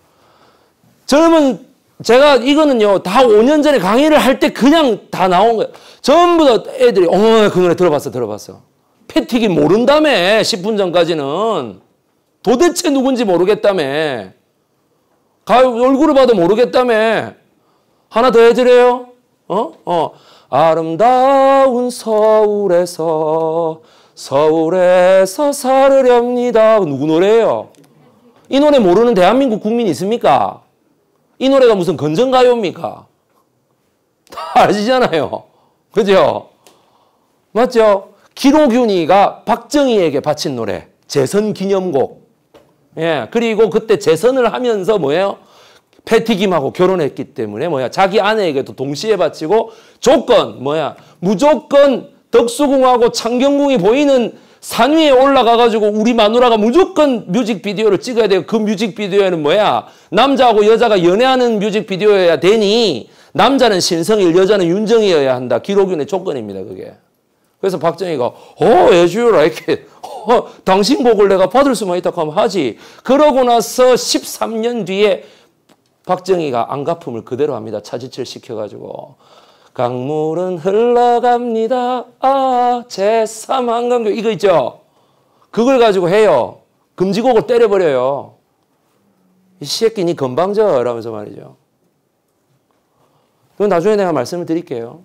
젊은 제가 이거는요 다 오 년 전에 강의를 할 때 그냥 다 나온 거예요. 전부 다 애들이 어, 그 노래 들어봤어 들어봤어. 패티김 모른다며. 십 분 전까지는 도대체 누군지 모르겠다며. 얼굴을 봐도 모르겠다며. 하나 더 해드려요. 어? 어. 아름다운 서울에서 서울에서 살으렵니다. 누구 노래예요? 이 노래 모르는 대한민국 국민 있습니까? 이 노래가 무슨 건전가요입니까? 다 아시잖아요. 그죠? 맞죠? 기록윤이가 박정희에게 바친 노래. 재선 기념곡. 예. 그리고 그때 재선을 하면서 뭐예요? 패티김하고 결혼했기 때문에 뭐야? 자기 아내에게도 동시에 바치고 조건 뭐야? 무조건 덕수궁하고 창경궁이 보이는 산 위에 올라가가지고 우리 마누라가 무조건 뮤직비디오를 찍어야 돼요. 그 뮤직비디오에는 뭐야? 남자하고 여자가 연애하는 뮤직비디오여야 되니 남자는 신성일, 여자는 윤정이어야 한다. 기록윤의 조건입니다. 그게. 그래서 박정희가 어, 애주요라 이렇게 어, 당신 곡을 내가 받을 수만 있다고 하면 하지. 그러고 나서 십삼 년 뒤에 박정희가 안가품을 그대로 합니다. 차지철 시켜가지고. 강물은 흘러갑니다. 아, 제삼 한강교 이거 있죠? 그걸 가지고 해요. 금지곡을 때려버려요. 이 새끼 니 건방져 라면서 말이죠. 그건 나중에 내가 말씀을 드릴게요.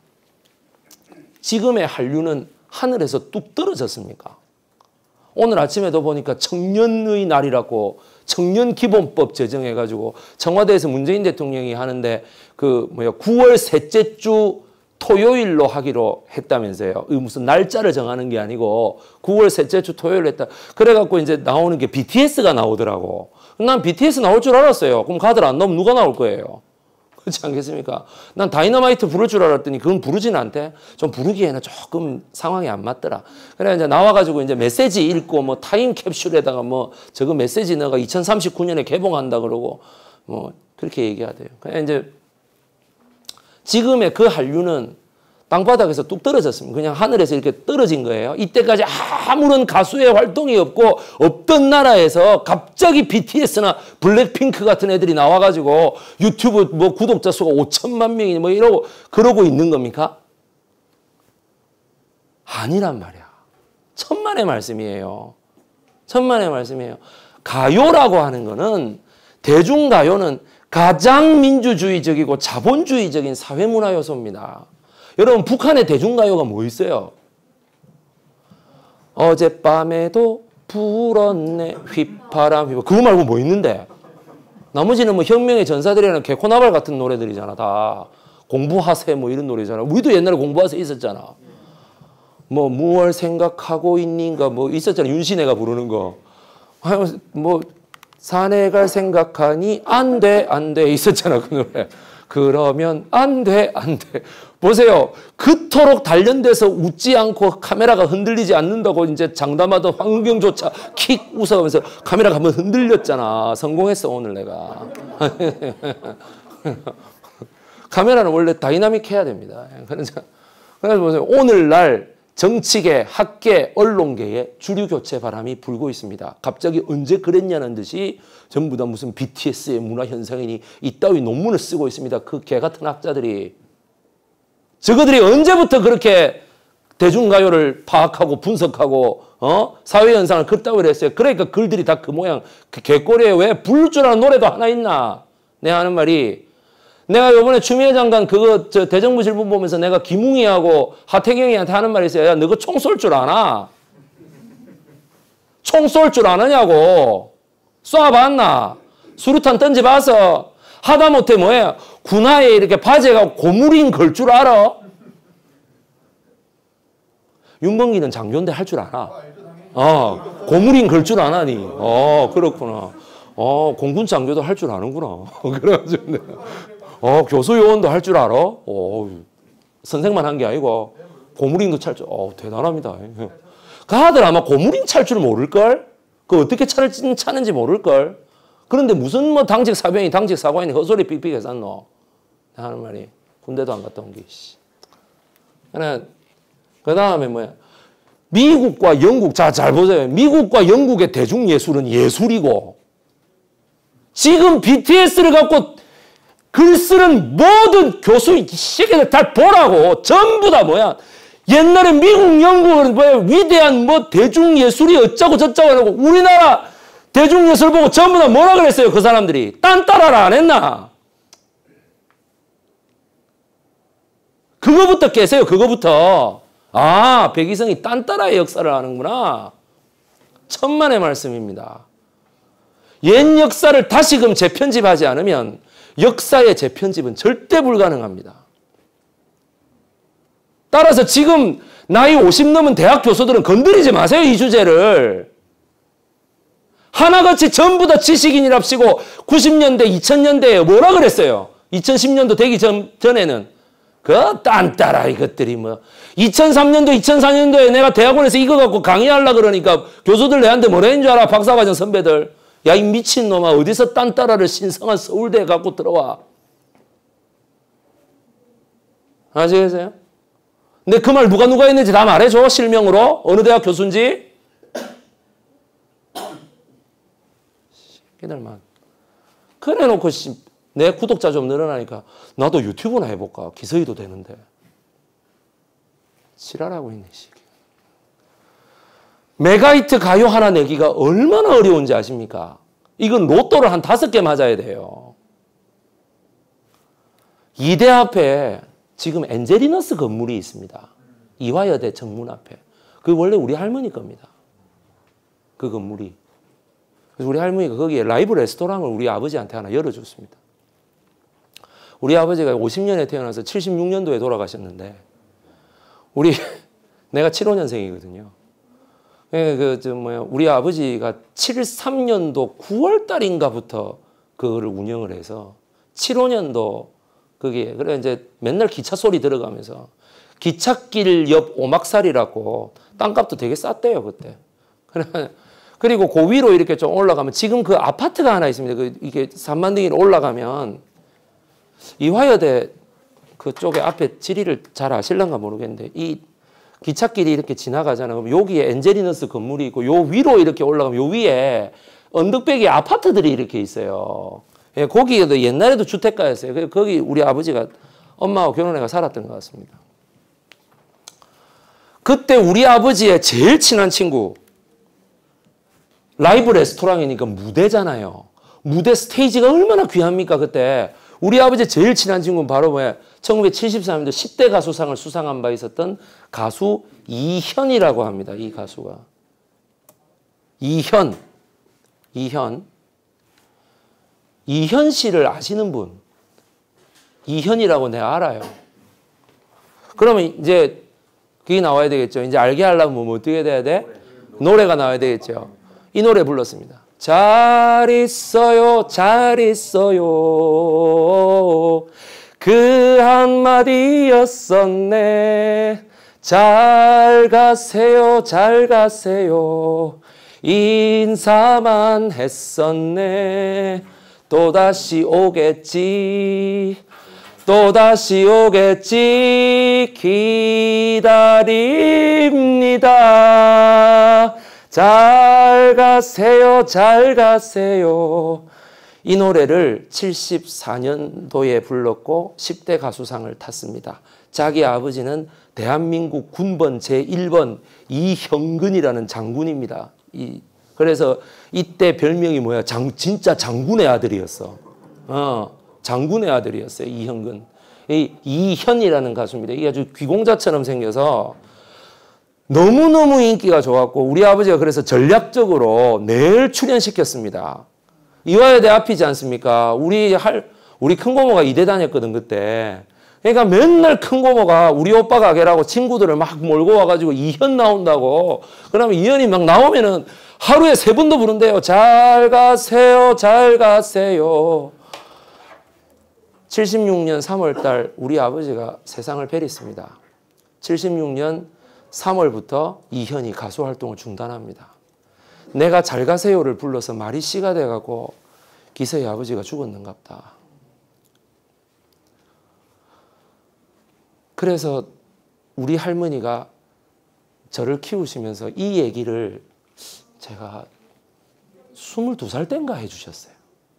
지금의 한류는 하늘에서 뚝 떨어졌습니까? 오늘 아침에도 보니까 청년의 날이라고 청년기본법 제정해가지고 청와대에서 문재인 대통령이 하는데 그 뭐야 구월 셋째 주 토요일로 하기로 했다면서요. 무슨 날짜를 정하는 게 아니고 구월 셋째 주 토요일로 했다. 그래갖고 이제 나오는 게 비티에스가 나오더라고. 난 비티에스 나올 줄 알았어요. 그럼 가들 안 나오면 누가 나올 거예요? 그렇지 않겠습니까? 난 다이너마이트 부를 줄 알았더니 그건 부르지는 않대. 좀 부르기에는 조금 상황이 안 맞더라. 그래 이제 나와가지고 이제 메시지 읽고 뭐 타임캡슐에다가 뭐 저거 메시지 너가 이천삼십구 년에 개봉한다 그러고 뭐 그렇게 얘기하대요. 그래 이제 지금의 그 한류는 땅바닥에서 뚝 떨어졌습니다. 그냥 하늘에서 이렇게 떨어진 거예요. 이때까지 아무런 가수의 활동이 없고 없던 나라에서 갑자기 비티에스나 블랙핑크 같은 애들이 나와가지고 유튜브 뭐 구독자 수가 오천만 명이 뭐 이러고 그러고 있는 겁니까? 아니란 말이야. 천만의 말씀이에요. 천만의 말씀이에요. 가요라고 하는 거는 대중가요는 가장 민주주의적이고 자본주의적인 사회문화 요소입니다. 여러분 북한의 대중가요가 뭐 있어요? 어젯밤에도 불었네 휘파람 휘파 그거 말고 뭐 있는데? 나머지는 뭐 혁명의 전사들이라는 개코나발 같은 노래들이잖아. 다 공부하세 뭐 이런 노래잖아. 우리도 옛날에 공부하세 있었잖아. 뭐 무얼 생각하고 있는가 뭐 있었잖아. 윤신혜가 부르는 거. 뭐 산에 갈 생각하니 안 돼 안 돼 있었잖아 그 노래. 그러면 안 돼 안 돼. 보세요. 그토록 단련돼서 웃지 않고 카메라가 흔들리지 않는다고 이제 장담하던 황은경조차 킥 웃어가면서 카메라가 한번 흔들렸잖아. 성공했어 오늘 내가. 카메라는 원래 다이나믹해야 됩니다. 그래서 보세요. 오늘날 정치계, 학계, 언론계에 주류교체 바람이 불고 있습니다. 갑자기 언제 그랬냐는 듯이 전부 다 무슨 비티에스의 문화현상이니 이따위 논문을 쓰고 있습니다. 그 개같은 학자들이. 저거들이 언제부터 그렇게 대중가요를 파악하고 분석하고 어? 사회현상을 그따위로 했어요. 그러니까 글들이 다 그 모양. 그 개꼬리에 왜 부를 줄 아는 노래도 하나 있나. 내가 하는 말이 내가 요번에 추미애 장관 그거 저 대정부 질문 보면서 내가 김웅이하고 하태경이한테 하는 말이 있어요. 야, 너 그 총 쏠 줄 아나? 총 쏠 줄 아느냐고. 쏴봤나? 수류탄 던져봐서 하다못해 뭐야? 군화에 이렇게 바지가 고무링 걸 줄 알아? 윤봉기는 장교인데 할 줄 알아? 어, 고무링 걸 줄 아나니? 어, 그렇구나. 어, 공군 장교도 할 줄 아는구나. 그래가지고 내가. 어, 교수 요원도 할 줄 알아? 어, 선생만 한 게 아니고 고무링도 찰 줄. 어, 대단합니다. 그 아들 아마 고무링 찰 줄 모를걸? 그 어떻게 차를 차는지 모를걸? 그런데 무슨 뭐 당직 사병이 당직 사관이 헛소리 삑삑 해서 너 하는 말이 군대도 안 갔다 온 게. 그 다음에 뭐야? 미국과 영국, 자, 잘 보세요. 미국과 영국의 대중예술은 예술이고 지금 비티에스를 갖고 글 쓰는 모든 교수 이 새끼들 다 보라고. 전부 다 뭐야? 옛날에 미국, 영국은 뭐야? 위대한 뭐 대중예술이 어쩌고 저쩌고 하고 우리나라 대중예술 보고 전부 다 뭐라 그랬어요? 그 사람들이. 딴 따라라 안 했나? 그거부터 깨세요. 그거부터. 아, 백이성이 딴 따라의 역사를 하는구나. 천만의 말씀입니다. 옛 역사를 다시금 재편집하지 않으면 역사의 재편집은 절대 불가능합니다. 따라서 지금 나이 오십 넘은 대학 교수들은 건드리지 마세요. 이 주제를. 하나같이 전부 다 지식인이랍시고 구십 년대, 이천 년대에 뭐라 그랬어요? 이천십 년도 되기 전, 전에는 그 딴따라 이것들이 뭐 이천삼 년도, 이천사 년도에 내가 대학원에서 이거 갖고 강의하려고 그러니까 교수들 내한테 뭐라 했는 줄 알아? 박사과정 선배들. 야, 이 미친놈아 어디서 딴따라를 신성한 서울대에 갖고 들어와. 아시겠어요? 근데 그 말 누가 누가 했는지 다 말해줘. 실명으로. 어느 대학 교수인지. 새끼들만. 그래 놓고 내 구독자 좀 늘어나니까 나도 유튜브나 해볼까. 기서이도 되는데. 지랄하고 있네. 메가히트 가요 하나 내기가 얼마나 어려운지 아십니까? 이건 로또를 한 다섯 개 맞아야 돼요. 이대 앞에 지금 엔젤리너스 건물이 있습니다. 이화여대 정문 앞에. 그게 원래 우리 할머니 겁니다. 그 건물이. 그래서 우리 할머니가 거기에 라이브 레스토랑을 우리 아버지한테 하나 열어줬습니다. 우리 아버지가 오십 년에 태어나서 칠십육 년도에 돌아가셨는데 우리 내가 칠십오 년생이거든요. 그, 저, 뭐야, 우리 아버지가 칠십삼 년도 구월 달인가부터 그거를 운영을 해서 칠십오 년도 그게, 그래, 이제 맨날 기차 소리 들어가면서 기찻길 옆 오막살이라고 땅값도 되게 쌌대요, 그때. 그리고 그 위로 이렇게 좀 올라가면 지금 그 아파트가 하나 있습니다. 그, 이게 삼만등위로 올라가면 이화여대 그쪽에 앞에 지리를 잘 아실란가 모르겠는데 이 기찻길이 이렇게 지나가잖아요. 그럼 여기에 엔젤리너스 건물이 있고 요 위로 이렇게 올라가면 요 위에 언덕배기 아파트들이 이렇게 있어요. 예, 거기에도 옛날에도 주택가였어요. 그래서 거기 우리 아버지가 엄마하고 결혼해가 살았던 것 같습니다. 그때 우리 아버지의 제일 친한 친구 라이브 레스토랑이니까 무대잖아요. 무대 스테이지가 얼마나 귀합니까 그때. 우리 아버지의 제일 친한 친구는 바로 뭐야? 천구백칠십삼 년도 십 대 가수상을 수상한 바 있었던 가수 이현이라고 합니다. 이 가수가. 이현. 이현. 이현 씨를 아시는 분. 이현이라고 내가 알아요. 그러면 이제 그게 나와야 되겠죠. 이제 알게 하려면 뭐 어떻게 돼야 돼? 노래가 나와야 되겠죠. 이 노래 불렀습니다. 잘 있어요, 잘 있어요. 그 한마디였었네. 잘 가세요, 잘 가세요. 인사만 했었네. 또다시 오겠지. 또다시 오겠지. 기다립니다. 잘 가세요, 잘 가세요. 이 노래를 칠십사 년도에 불렀고 십 대 가수상을 탔습니다. 자기 아버지는 대한민국 군번 제일 번 이형근이라는 장군입니다. 이, 그래서 이때 별명이 뭐야? 장, 진짜 장군의 아들이었어. 어, 장군의 아들이었어요. 이형근. 이 이현이라는 가수입니다. 이게 아주 귀공자처럼 생겨서 너무너무 인기가 좋았고 우리 아버지가 그래서 전략적으로 늘 출연시켰습니다. 이화여대 앞이지 않습니까? 우리 할 우리 큰고모가 이대 다녔거든 그때. 그러니까 맨날 큰고모가 우리 오빠 가게라고 친구들을 막 몰고 와가지고 이현 나온다고. 그러면 이현이 막 나오면은 하루에 세 번도 부른대요. 잘 가세요, 잘 가세요. 칠십육 년 삼월 달 우리 아버지가 세상을 베렸습니다. 칠십육 년 삼월부터 이현이 가수 활동을 중단합니다. 내가 잘 가세요를 불러서 말이 씨가 돼갖고 기서의 아버지가 죽었는갑다. 그래서 우리 할머니가 저를 키우시면서 이 얘기를 제가 스물두 살 땐가 해주셨어요.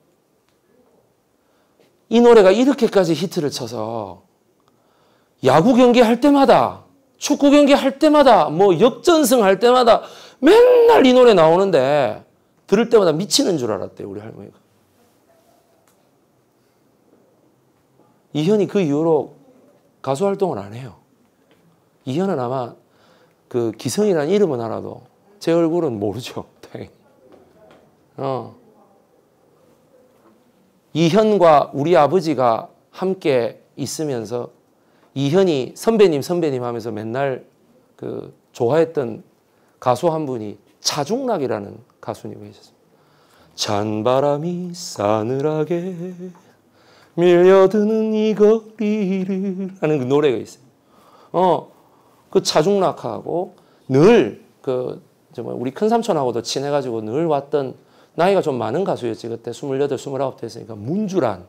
이 노래가 이렇게까지 히트를 쳐서 야구 경기 할 때마다 축구 경기 할 때마다 뭐 역전승 할 때마다 맨날 이 노래 나오는데 들을 때마다 미치는 줄 알았대요. 우리 할머니가. 이현이 그 이후로 가수 활동을 안 해요. 이현은 아마 그 기성이라는 이름은 알아도 제 얼굴은 모르죠. 어. 이현과 우리 아버지가 함께 있으면서 이현이 선배님 선배님 하면서 맨날 그 좋아했던 가수 한 분이 차중락이라는 가수님이 계셨습니다. 찬바람이 싸늘하게 밀려드는 이 거리를 하는 그 노래가 있어요. 어, 그 차중락하고 늘 그 정말 우리 큰 삼촌하고도 친해가지고 늘 왔던 나이가 좀 많은 가수였지 그때 스물여덟, 스물아홉 됐으니까 문주란.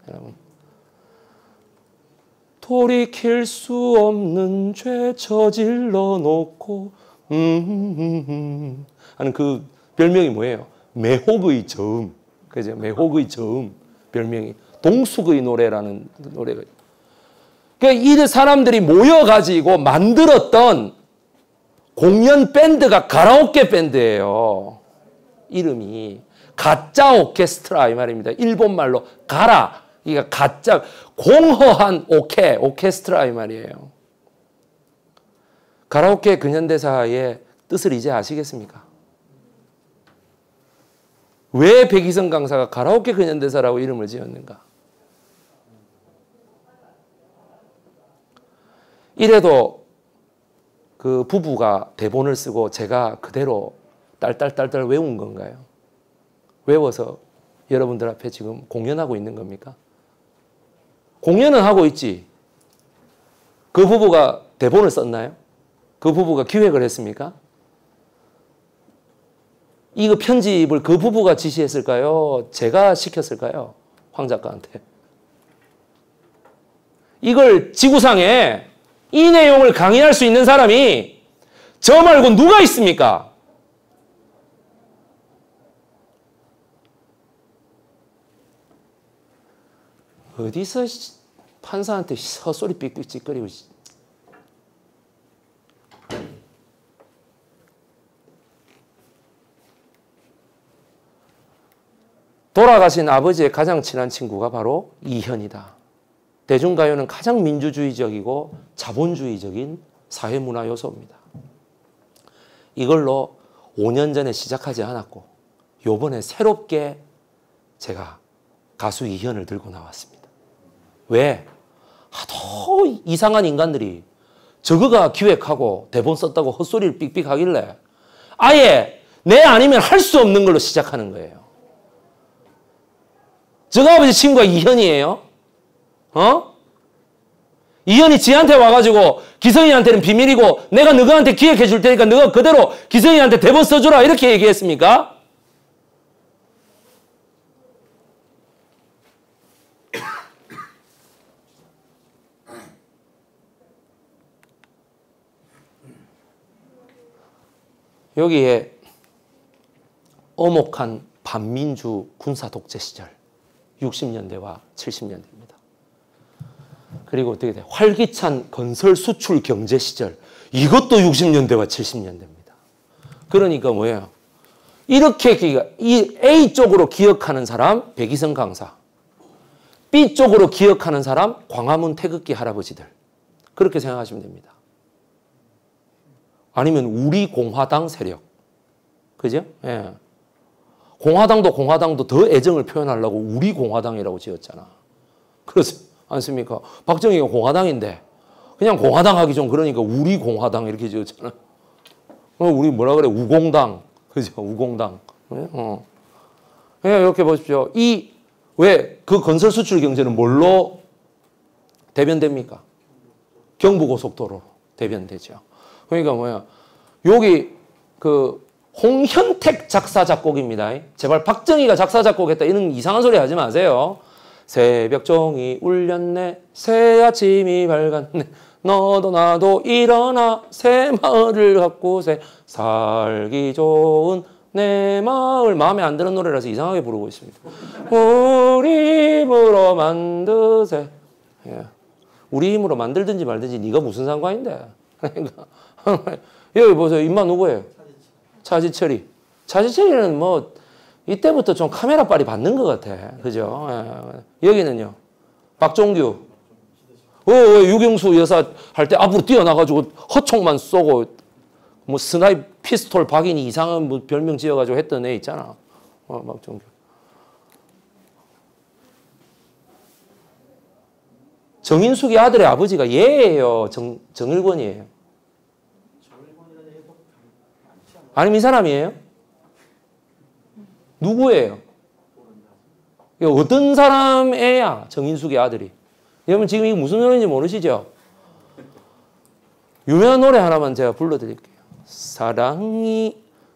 돌이킬 수 없는 죄 저질러 놓고 음, 음, 음, 하는 그 별명이 뭐예요? 매혹의 저음. 그죠? 매혹의 저음 별명이 동숙의 노래라는 노래가. 그러니까 이 사람들이 모여가지고 만들었던 공연 밴드가 가라오케 밴드예요. 이름이 가짜 오케스트라 이 말입니다. 일본 말로 가라. 그러니까 가짜 공허한 오케 오케스트라 이 말이에요. 가라오케 근현대사의 뜻을 이제 아시겠습니까? 왜 백이성 강사가 가라오케 근현대사라고 이름을 지었는가? 이래도 그 부부가 대본을 쓰고 제가 그대로 딸딸딸딸 외운 건가요? 외워서 여러분들 앞에 지금 공연하고 있는 겁니까? 공연은 하고 있지. 그 부부가 대본을 썼나요? 그 부부가 기획을 했습니까? 이거 편집을 그 부부가 지시했을까요? 제가 시켰을까요? 황 작가한테. 이걸 지구상에 이 내용을 강의할 수 있는 사람이 저 말고 누가 있습니까? 어디서 판사한테 헛소리 삑삑 찌꺼리고. 돌아가신 아버지의 가장 친한 친구가 바로 이현이다. 대중가요는 가장 민주주의적이고 자본주의적인 사회문화 요소입니다. 이걸로 오 년 전에 시작하지 않았고 요번에 새롭게 제가 가수 이현을 들고 나왔습니다. 왜? 하도 이상한 인간들이 저거가 기획하고 대본 썼다고 헛소리를 삑삑 하길래 아예 내 아니면 할 수 없는 걸로 시작하는 거예요. 저거 아버지 친구가 이현이에요. 어? 이현이 지한테 와가지고 기성이한테는 비밀이고 내가 너한테 기획해 줄 테니까 너가 그대로 기성이한테 대본 써주라 이렇게 얘기했습니까? 여기에 엄혹한 반민주 군사 독재 시절 육십 년대와 칠십 년대입니다. 그리고 어떻게 돼? 활기찬 건설 수출 경제 시절 이것도 육십 년대와 칠십 년대입니다. 그러니까 뭐예요? 이렇게 이 A 쪽으로 기억하는 사람 백이성 강사, B 쪽으로 기억하는 사람 광화문 태극기 할아버지들 그렇게 생각하시면 됩니다. 아니면 우리 공화당 세력. 그죠? 예. 공화당도 공화당도 더 애정을 표현하려고 우리 공화당이라고 지었잖아. 그렇지 않습니까? 박정희가 공화당인데 그냥 공화당 하기 좀 그러니까 우리 공화당 이렇게 지었잖아. 우리 뭐라 그래? 우공당. 그죠? 우공당. 어. 이렇게 보십시오. 이 왜 그 건설 수출 경제는 뭘로 대변됩니까? 경부고속도로로 대변되죠. 그러니까 뭐야? 여기 그 홍현택 작사 작곡입니다. 제발 박정희가 작사 작곡했다 이런 이상한 소리 하지 마세요. 새벽 종이 울렸네 새 아침이 밝았네 너도 나도 일어나 새 마을을 가꾸세 살기 좋은 내 마을 마음에 안 드는 노래라서 이상하게 부르고 있습니다. 우리 힘으로 만드세. 예. 우리 힘으로 만들든지 말든지 네가 무슨 상관인데. 그러니까 여기 보세요. 인마 누구예요? 차지철이. 차지철이는 뭐 이때부터 좀 카메라 빨이 받는 것 같아. 그죠? 예. 여기는요. 박종규. 어, 유경수 여사 할 때 앞으로 뛰어나가지고 허총만 쏘고 뭐 스나이 피스톨 박인이 이상한 뭐 별명 지어가지고 했던 애 있잖아. 어, 박종규. 정인숙이 아들의 아버지가 얘예요. 정, 정일권이에요. 아니면 이 사람이에요? 누구예요? 어떤 사람 애야? 정인숙의 아들이. 여러분 지금 이게 무슨 노래인지 모르시죠? 유명한 노래 하나만 제가 불러드릴게요. 사랑이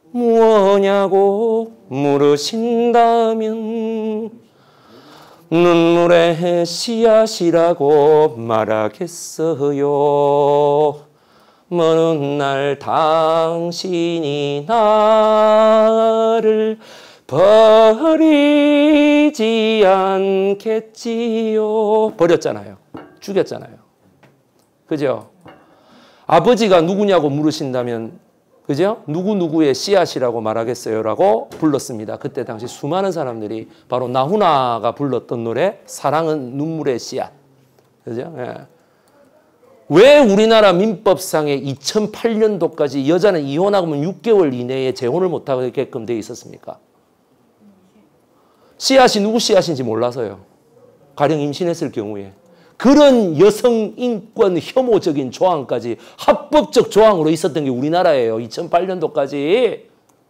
무엇냐고 물으신다면 눈물의 씨앗이라고 말하겠어요. 먼 날 당신이 나를 버리지 않겠지요. 버렸잖아요. 죽였잖아요. 그죠? 아버지가 누구냐고 물으신다면 그죠? 누구누구의 씨앗이라고 말하겠어요라고 불렀습니다. 그때 당시 수많은 사람들이 바로 나훈아가 불렀던 노래 사랑은 눈물의 씨앗. 그죠? 예. 왜 우리나라 민법상에 이천팔 년도까지 여자는 이혼하면 육 개월 이내에 재혼을 못하게끔 돼 있었습니까? 씨앗이 누구 씨앗인지 몰라서요. 가령 임신했을 경우에. 그런 여성 인권 혐오적인 조항까지 합법적 조항으로 있었던 게 우리나라예요. 이천팔 년도까지.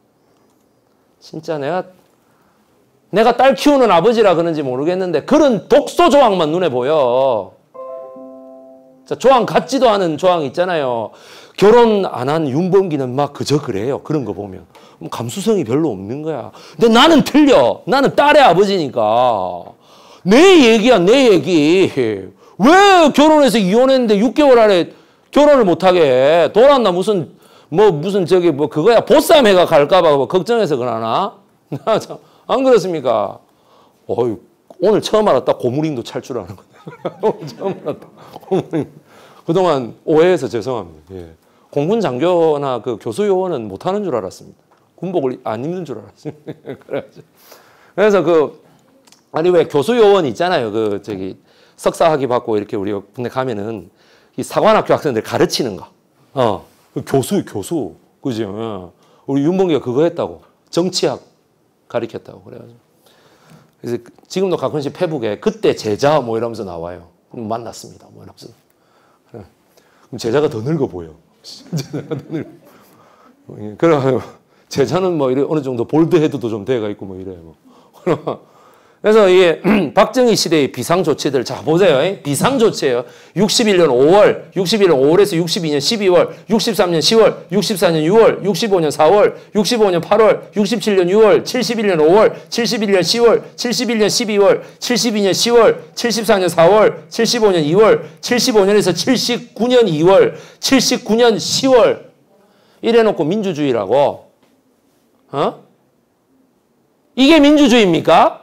진짜 내가 내가 딸 키우는 아버지라 그런지 모르겠는데 그런 독소 조항만 눈에 보여. 자, 조항 같지도 않은 조항 있잖아요. 결혼 안 한 윤범기는 막 그저 그래요. 그런 거 보면. 감수성이 별로 없는 거야. 근데 나는 틀려. 나는 딸의 아버지니까. 내 얘기야, 내 얘기. 왜 결혼해서 이혼했는데 육 개월 안에 결혼을 못하게 해? 돌았나 무슨 뭐 무슨 저기 뭐 그거야 보쌈 해가 갈까봐 뭐 걱정해서 그러나? 안 그렇습니까? 어이, 오늘 처음 알았다. 고무링도 찰 줄 아는 건데. 오늘 처음 알았다. 고무링. 그동안 오해해서 죄송합니다. 예. 공군 장교나 그 교수 요원은 못하는 줄 알았습니다. 군복을 안 입는 줄 알았습니다. 그래서 그 아니 왜 교수 요원 있잖아요. 그 저기 석사 학위 받고 이렇게 우리 군대 가면은 이 사관학교 학생들 가르치는 거. 어. 교수 교수. 그죠? 우리 윤봉기가 그거 했다고. 정치학 가르쳤다고 그래가지고. 그래서 지금도 가끔씩 페북에 그때 제자 뭐 이러면서 나와요. 그럼 만났습니다. 뭐 이러면서. 그래. 그럼 제자가 더 늙어 보여. 제자가 더 늙어. 그래 제자는 뭐 이래 어느 정도 볼드 헤드도 좀 돼가 있고 뭐 이래요. 뭐. 그래서 이게 박정희 시대의 비상조치들 자 보세요. 비상조치예요. 육십일 년 오월, 육십일 년 오월에서 육십이 년 십이월, 육십삼 년 시월, 육십사 년 유월, 육십오 년 사월, 육십오 년 팔월, 육십칠 년 유월, 칠십일 년 오월, 칠십일 년 시월, 칠십일 년 십이월, 칠십이 년 시월, 칠십사 년 사월, 칠십오 년 이월, 칠십오 년에서 칠십구 년 이월, 칠십구 년 시월 이래놓고 민주주의라고. 어? 이게 민주주의입니까?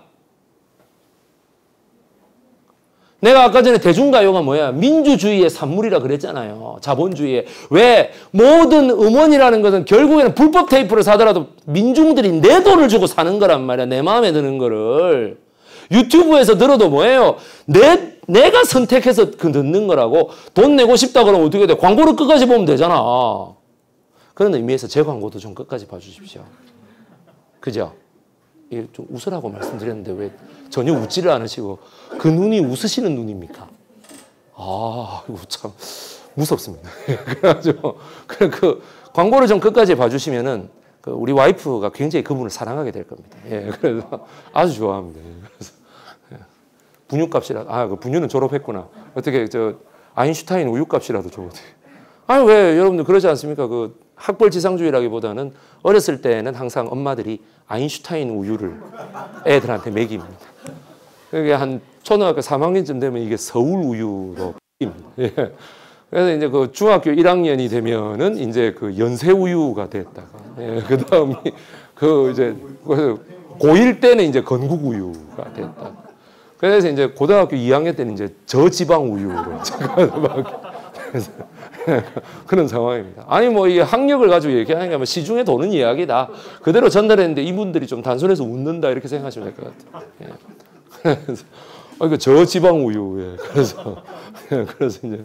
내가 아까 전에 대중가요가 뭐야? 민주주의의 산물이라 그랬잖아요. 자본주의의. 왜? 모든 음원이라는 것은 결국에는 불법 테이프를 사더라도 민중들이 내 돈을 주고 사는 거란 말이야. 내 마음에 드는 거를. 유튜브에서 들어도 뭐예요? 내, 내가 선택해서 그 듣는 거라고. 돈 내고 싶다 그러면 어떻게 돼? 광고를 끝까지 보면 되잖아. 그런 의미에서 제 광고도 좀 끝까지 봐주십시오. 그죠? 좀 웃으라고 말씀드렸는데 왜 전혀 웃지를 않으시고 그 눈이 웃으시는 눈입니까? 아, 이거 참 무섭습니다. 그래가지고 그, 그 광고를 좀 끝까지 봐주시면은 그 우리 와이프가 굉장히 그분을 사랑하게 될 겁니다. 예, 그래서 아주 좋아합니다. 그래서 분유값이라 아, 그 분유는 졸업했구나. 어떻게 저 아인슈타인 우유값이라도 줘도 돼. 아니 왜 여러분들 그러지 않습니까? 그 학벌지상주의라기보다는 어렸을 때는 항상 엄마들이 아인슈타인 우유를 애들한테 먹입니다. 그게 한 초등학교 삼 학년쯤 되면 이게 서울 우유로 바뀝니다. 예. 그래서 이제 그 중학교 일 학년이 되면은 이제 그 연세 우유가 됐다가, 예. 그 다음이 그 이제 고일 때는 이제 건국 우유가 됐다. 그래서 이제 고등학교 이 학년 때는 이제 저지방 우유로 제가 그래서 그런 상황입니다. 아니 뭐 이 학력을 가지고 얘기하는 게 뭐 시중에 도는 이야기다. 그대로 전달했는데 이분들이 좀 단순해서 웃는다 이렇게 생각하시면 될 것 같아요. 예. 그래서 아, 이거 저지방 우유. 예. 그래서 예. 그래서 이제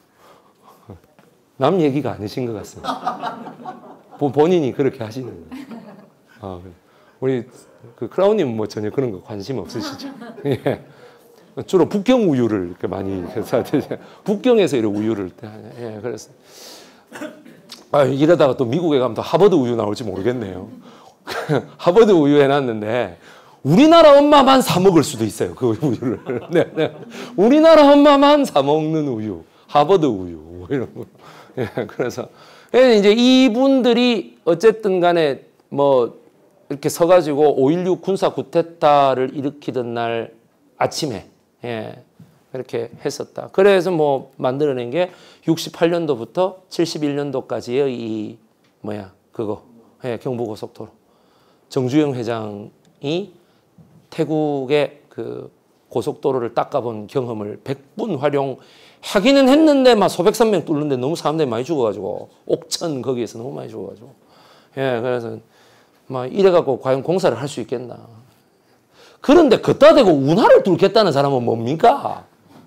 남 얘기가 아니신 것 같습니다. 본인이 그렇게 하시는 거예요. 아, 우리 그 크라운님은 뭐 전혀 그런 거 관심 없으시죠? 예. 주로 북경 우유를 이렇게 많이 해서 북경에서 이런 우유를 예, 그래서 아, 이러다가 또 미국에 가면 또 하버드 우유 나올지 모르겠네요. 하버드 우유 해놨는데 우리나라 엄마만 사 먹을 수도 있어요. 그 우유를. 네, 네. 우리나라 엄마만 사 먹는 우유, 하버드 우유 뭐 이런 거. 예, 그래서 이제 이분들이 어쨌든 간에 뭐 이렇게 서가지고 오일육 군사 쿠데타를 일으키던 날 아침에 예, 그렇게 했었다. 그래서 뭐 만들어낸 게 육십팔 년도부터 칠십일 년도까지의 이 뭐야 그거 예, 경부고속도로. 정주영 회장이 태국의 그 고속도로를 닦아본 경험을 백 분 활용하기는 했는데 막 소백산 명 뚫는데 너무 사람들이 많이 죽어가지고 옥천 거기에서 너무 많이 죽어가지고 예, 그래서 막 이래갖고 과연 공사를 할 수 있겠나. 그런데 걷다 대고 운하를 뚫겠다는 사람은 뭡니까?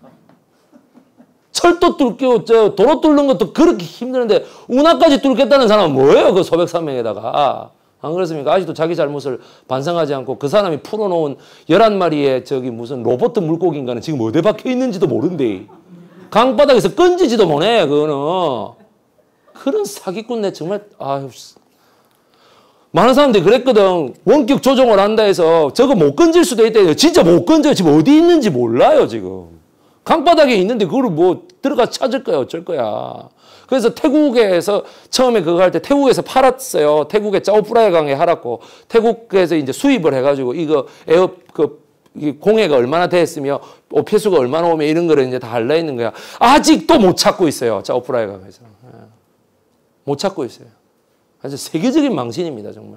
철도 뚫고 저 도로 뚫는 것도 그렇게 힘드는데 운하까지 뚫겠다는 사람은 뭐예요? 그 소백산맥에다가. 안 그렇습니까? 아직도 자기 잘못을 반성하지 않고 그 사람이 풀어놓은 열한 마리의 저기 무슨 로봇 물고기인가는 지금 어디 박혀 있는지도 모른대. 강바닥에서 건지지도 못해, 그거는. 그런 사기꾼네 정말, 아유. 많은 사람들이 그랬거든. 원격 조종을 한다 해서 저거 못 건질 수도 있다. 진짜 못 건져요. 지금 어디 있는지 몰라요, 지금. 강바닥에 있는데 그걸 뭐 들어가 찾을 거야, 어쩔 거야. 그래서 태국에서 처음에 그거 할 때 태국에서 팔았어요. 태국의 짜오프라야 강에 팔았고 태국에서 이제 수입을 해가지고 이거 에어 그 공해가 얼마나 됐으며 오폐수가 얼마나 오면 이런 거를 이제 다 할라 있는 거야. 아직도 못 찾고 있어요. 자, 오프라에 가면서. 못 찾고 있어요. 아주 세계적인 망신입니다, 정말.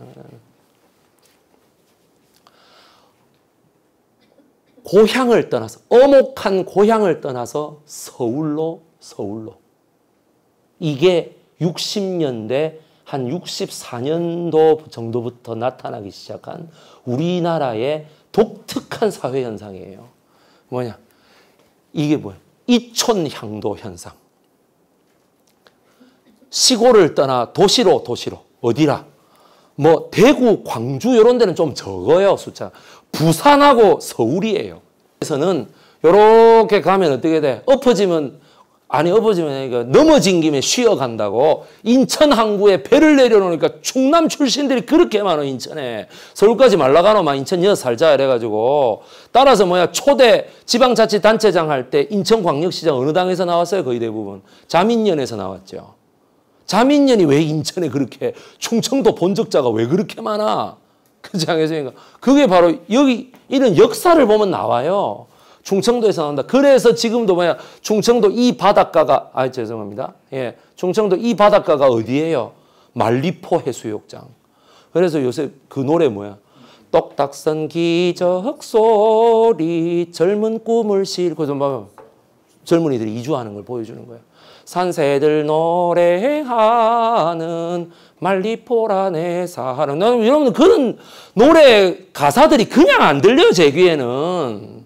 고향을 떠나서, 어목한 고향을 떠나서 서울로, 서울로. 이게 육십 년대 한 육십사 년도 정도부터 나타나기 시작한 우리나라의 독특한 사회 현상이에요. 뭐냐? 이게 뭐야? 이촌향도 현상. 시골을 떠나 도시로 도시로. 어디라? 뭐 대구, 광주 이런 데는 좀 적어요, 숫자. 부산하고 서울이에요. 그래서는 이렇게 가면 어떻게 돼? 엎어지면 아니 엎어지면 이거 넘어진 김에 쉬어간다고 인천 항구에 배를 내려놓으니까 충남 출신들이 그렇게 많아. 인천에 서울까지 말라가노만 인천 여서 살자 이래가지고 따라서 뭐야 초대 지방자치단체장 할 때 인천광역시장 어느 당에서 나왔어요? 거의 대부분 자민련에서 나왔죠. 자민련이 왜 인천에 그렇게 충청도 본적자가 왜 그렇게 많아? 그렇지 않겠습니까? 그게 바로 여기 이런 역사를 보면 나와요. 충청도에서 나온다. 그래서 지금도 뭐야 충청도 이 바닷가가 아 죄송합니다. 예, 충청도 이 바닷가가 어디예요? 만리포 해수욕장. 그래서 요새 그 노래 뭐야? 똑딱선 기적 소리 젊은 꿈을 싣고 좀 봐요. 젊은이들이 이주하는 걸 보여주는 거예요. 산새들 노래하는 말리포란에 사는 나는 여러분 그런 노래 가사들이 그냥 안 들려요 제 귀에는.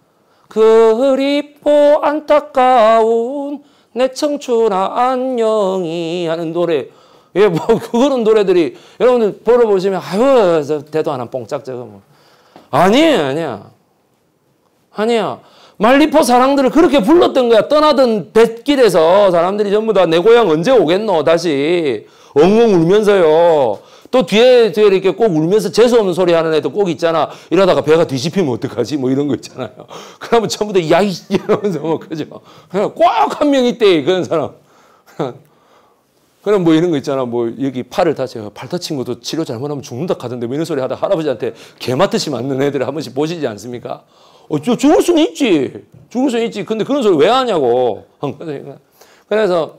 그립고 안타까운 내 청춘아 안녕히 하는 노래. 예, 뭐 그런 노래들이 여러분들 벌어보시면 아유 대도 하나 뽕짝 저거 뭐 아니에요 아니야 아니야. 말리포 사랑들을 그렇게 불렀던 거야. 떠나던 뱃길에서 사람들이 전부 다 내 고향 언제 오겠노 다시 엉엉 울면서요. 또 뒤에, 뒤에 이렇게 꼭 울면서 재수없는 소리 하는 애도 꼭 있잖아. 이러다가 배가 뒤집히면 어떡하지? 뭐 이런 거 있잖아요. 그러면 전부 다 야이 이러면서 뭐 그죠? 꼭 한 명 있대 그런 사람. 그럼 뭐 이런 거 있잖아. 뭐 여기 팔을 다쳐요. 팔 다친 것도 치료 잘못하면 죽는다 하던데 뭐 이런 소리 하다 할아버지한테 개 맞듯이 맞는 애들을 한 번씩 보시지 않습니까? 어, 저 죽을 수는 있지. 죽을 수는 있지. 근데 그런 소리 왜 하냐고. 그래서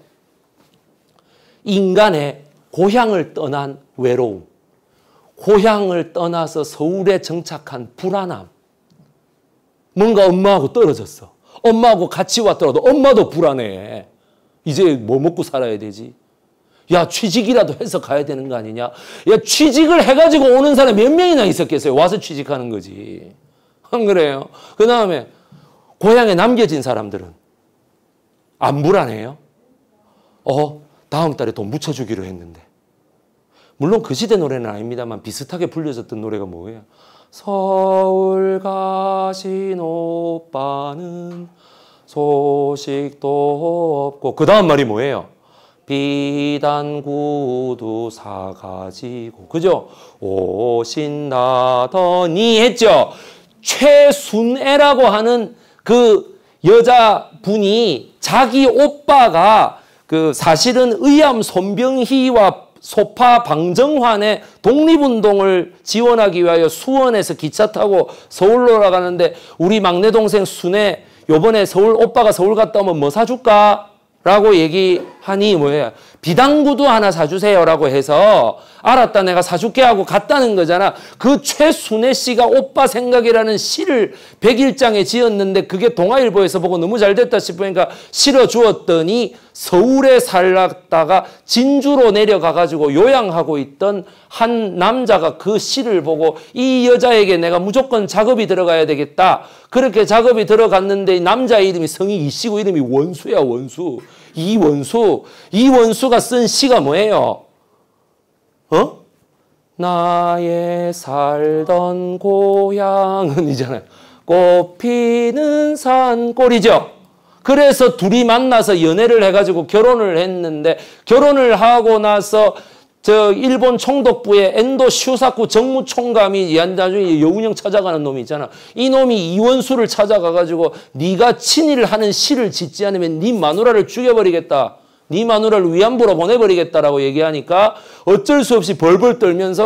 인간의 고향을 떠난 외로움, 고향을 떠나서 서울에 정착한 불안함, 뭔가 엄마하고 떨어졌어. 엄마하고 같이 왔더라도 엄마도 불안해. 이제 뭐 먹고 살아야 되지? 야 취직이라도 해서 가야 되는 거 아니냐? 야 취직을 해가지고 오는 사람이 몇 명이나 있었겠어요? 와서 취직하는 거지. 안 그래요? 그 다음에 고향에 남겨진 사람들은 안 불안해요? 어? 다음 달에 돈 묻혀주기로 했는데. 물론 그 시대 노래는 아닙니다만 비슷하게 불려졌던 노래가 뭐예요? 서울 가신 오빠는 소식도 없고 그 다음 말이 뭐예요? 비단 구두 사가지고 그죠? 오신다더니 했죠? 최순애라고 하는 그 여자분이 자기 오빠가 그 사실은 의암 손병희와 소파 방정환의 독립운동을 지원하기 위하여 수원에서 기차 타고 서울로 가는데 우리 막내 동생 순애 요번에 서울 오빠가 서울 갔다 오면 뭐 사줄까? 라고 얘기하니 뭐예요? 비단구두 하나 사주세요라고 해서 알았다 내가 사줄게 하고 갔다는 거잖아. 그 최순애 씨가 오빠 생각이라는 시를 백일장에 지었는데 그게 동아일보에서 보고 너무 잘 됐다 싶으니까 실어주었더니 서울에 살다가 진주로 내려가가지고 요양하고 있던 한 남자가 그 시를 보고 이 여자에게 내가 무조건 작업이 들어가야 되겠다. 그렇게 작업이 들어갔는데 남자 이름이 성이 이씨고 이름이 원수야 원수. 이원수. 이원수가 쓴 시가 뭐예요? 어? 나의 살던 고향은 이잖아요. 꽃피는 산골이죠. 그래서 둘이 만나서 연애를 해가지고 결혼을 했는데 결혼을 하고 나서 저 일본 총독부의 엔도 슈사쿠 정무총감이 나중에 여운형 찾아가는 놈이 있잖아. 이 놈이 이원수를 찾아가가지고 네가 친일을 하는 시를 짓지 않으면 네 마누라를 죽여버리겠다. 네 마누라를 위안부로 보내버리겠다라고 얘기하니까 어쩔 수 없이 벌벌 떨면서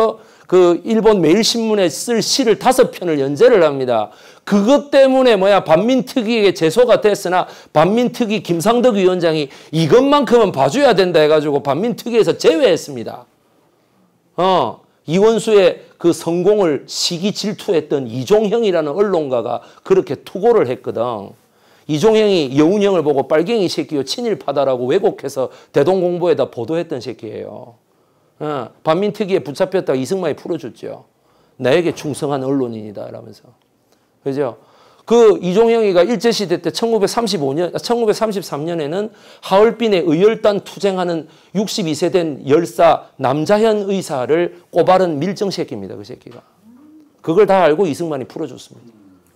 그 일본 매일신문에 쓸 시를 다섯 편을 연재를 합니다. 그것 때문에 뭐야 반민특위에게 제소가 됐으나 반민특위 김상덕 위원장이 이것만큼은 봐줘야 된다 해가지고 반민특위에서 제외했습니다. 어, 이원수의 그 성공을 시기 질투했던 이종형이라는 언론가가 그렇게 투고를 했거든. 이종형이 여운형을 보고 빨갱이 새끼요 친일파다라고 왜곡해서 대동공보에다 보도했던 새끼예요. 어, 반민특위에 붙잡혔다가 이승만이 풀어줬죠. 나에게 충성한 언론인이다 이러면서. 그죠? 그 이종형이가 일제시대 때 천구백삼십오 년, 천구백삼십삼 년에는 하얼빈에 의열단 투쟁하는 육십이 세 된 열사 남자현 의사를 꼬바른 밀정 새끼입니다. 그 새끼가. 그걸 다 알고 이승만이 풀어줬습니다.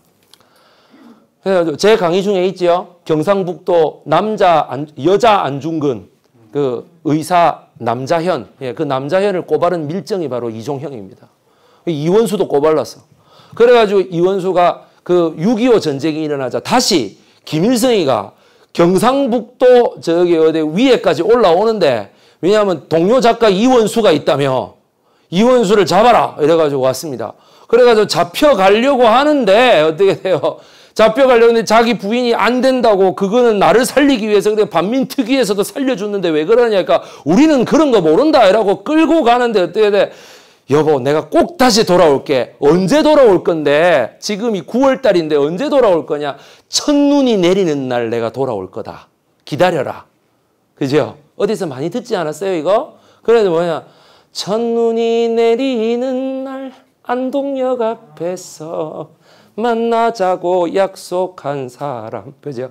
그래서 제 강의 중에 있죠. 경상북도 남자, 안, 여자 안중근 그 의사 남자현, 예, 그 남자현을 꼬바른 밀정이 바로 이종형입니다. 이원수도 꼬발랐어. 그래가지고 이원수가 그 육이오 전쟁이 일어나자 다시 김일성이가 경상북도 저기 어디 위에까지 올라오는데 왜냐하면 동료 작가 이원수가 있다며 이원수를 잡아라 이래가지고 왔습니다. 그래가지고 잡혀가려고 하는데 어떻게 돼요? 잡혀가려고 했는데 자기 부인이 안 된다고 그거는 나를 살리기 위해서 근데 반민특위에서도 살려줬는데 왜 그러냐니까 우리는 그런 거 모른다 이라고 끌고 가는데 어떻게 돼? 여보 내가 꼭 다시 돌아올게. 언제 돌아올 건데 지금이 구월 달인데 언제 돌아올 거냐. 첫눈이 내리는 날 내가 돌아올 거다. 기다려라. 그죠? 어디서 많이 듣지 않았어요 이거? 그래도 뭐냐. 첫눈이 내리는 날 안동역 앞에서 만나자고 약속한 사람. 그죠?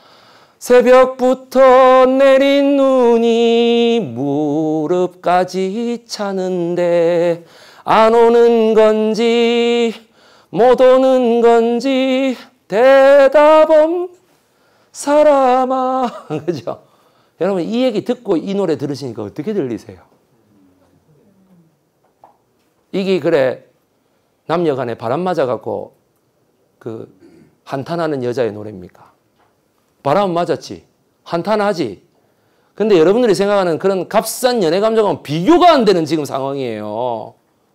새벽부터 내린 눈이 무릎까지 차는데 안 오는 건지 못 오는 건지 대답 없는 사람아. 그죠? 여러분 이 얘기 듣고 이 노래 들으시니까 어떻게 들리세요? 이게 그래 남녀 간에 바람 맞아갖고 그 한탄하는 여자의 노래입니까? 바람 맞았지. 한탄하지. 근데 여러분들이 생각하는 그런 값싼 연애 감정은 비교가 안 되는 지금 상황이에요.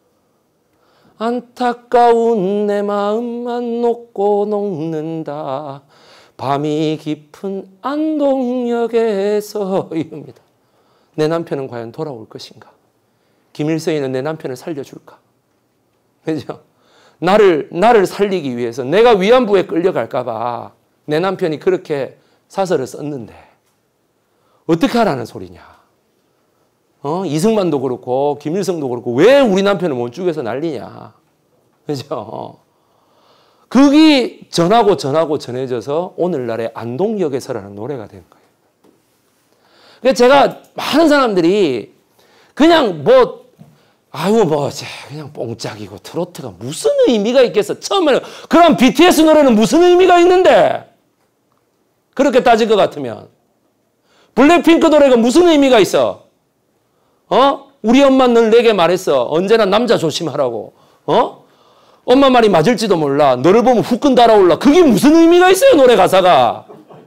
안타까운 내 마음만 녹고 녹는다. 밤이 깊은 안동역에서 이겁니다. 내 남편은 과연 돌아올 것인가? 김일성이는 내 남편을 살려줄까? 그죠? 나를, 나를 살리기 위해서 내가 위안부에 끌려갈까 봐 내 남편이 그렇게 사설을 썼는데 어떻게 하라는 소리냐. 어? 이승만도 그렇고 김일성도 그렇고 왜 우리 남편을 못 죽여서 난리냐. 그죠? 그게 전하고 전하고 전해져서 오늘날의 안동역에서라는 노래가 된 거예요. 그래서 제가 많은 사람들이 그냥 뭐 아유 뭐 그냥 뽕짝이고 트로트가 무슨 의미가 있겠어. 처음에는 그럼 비티에스 노래는 무슨 의미가 있는데 그렇게 따질 것 같으면 블랙핑크 노래가 무슨 의미가 있어? 어? 우리 엄마 늘 내게 말했어. 언제나 남자 조심하라고. 어? 엄마 말이 맞을지도 몰라. 너를 보면 후끈 달아올라. 그게 무슨 의미가 있어요 노래 가사가.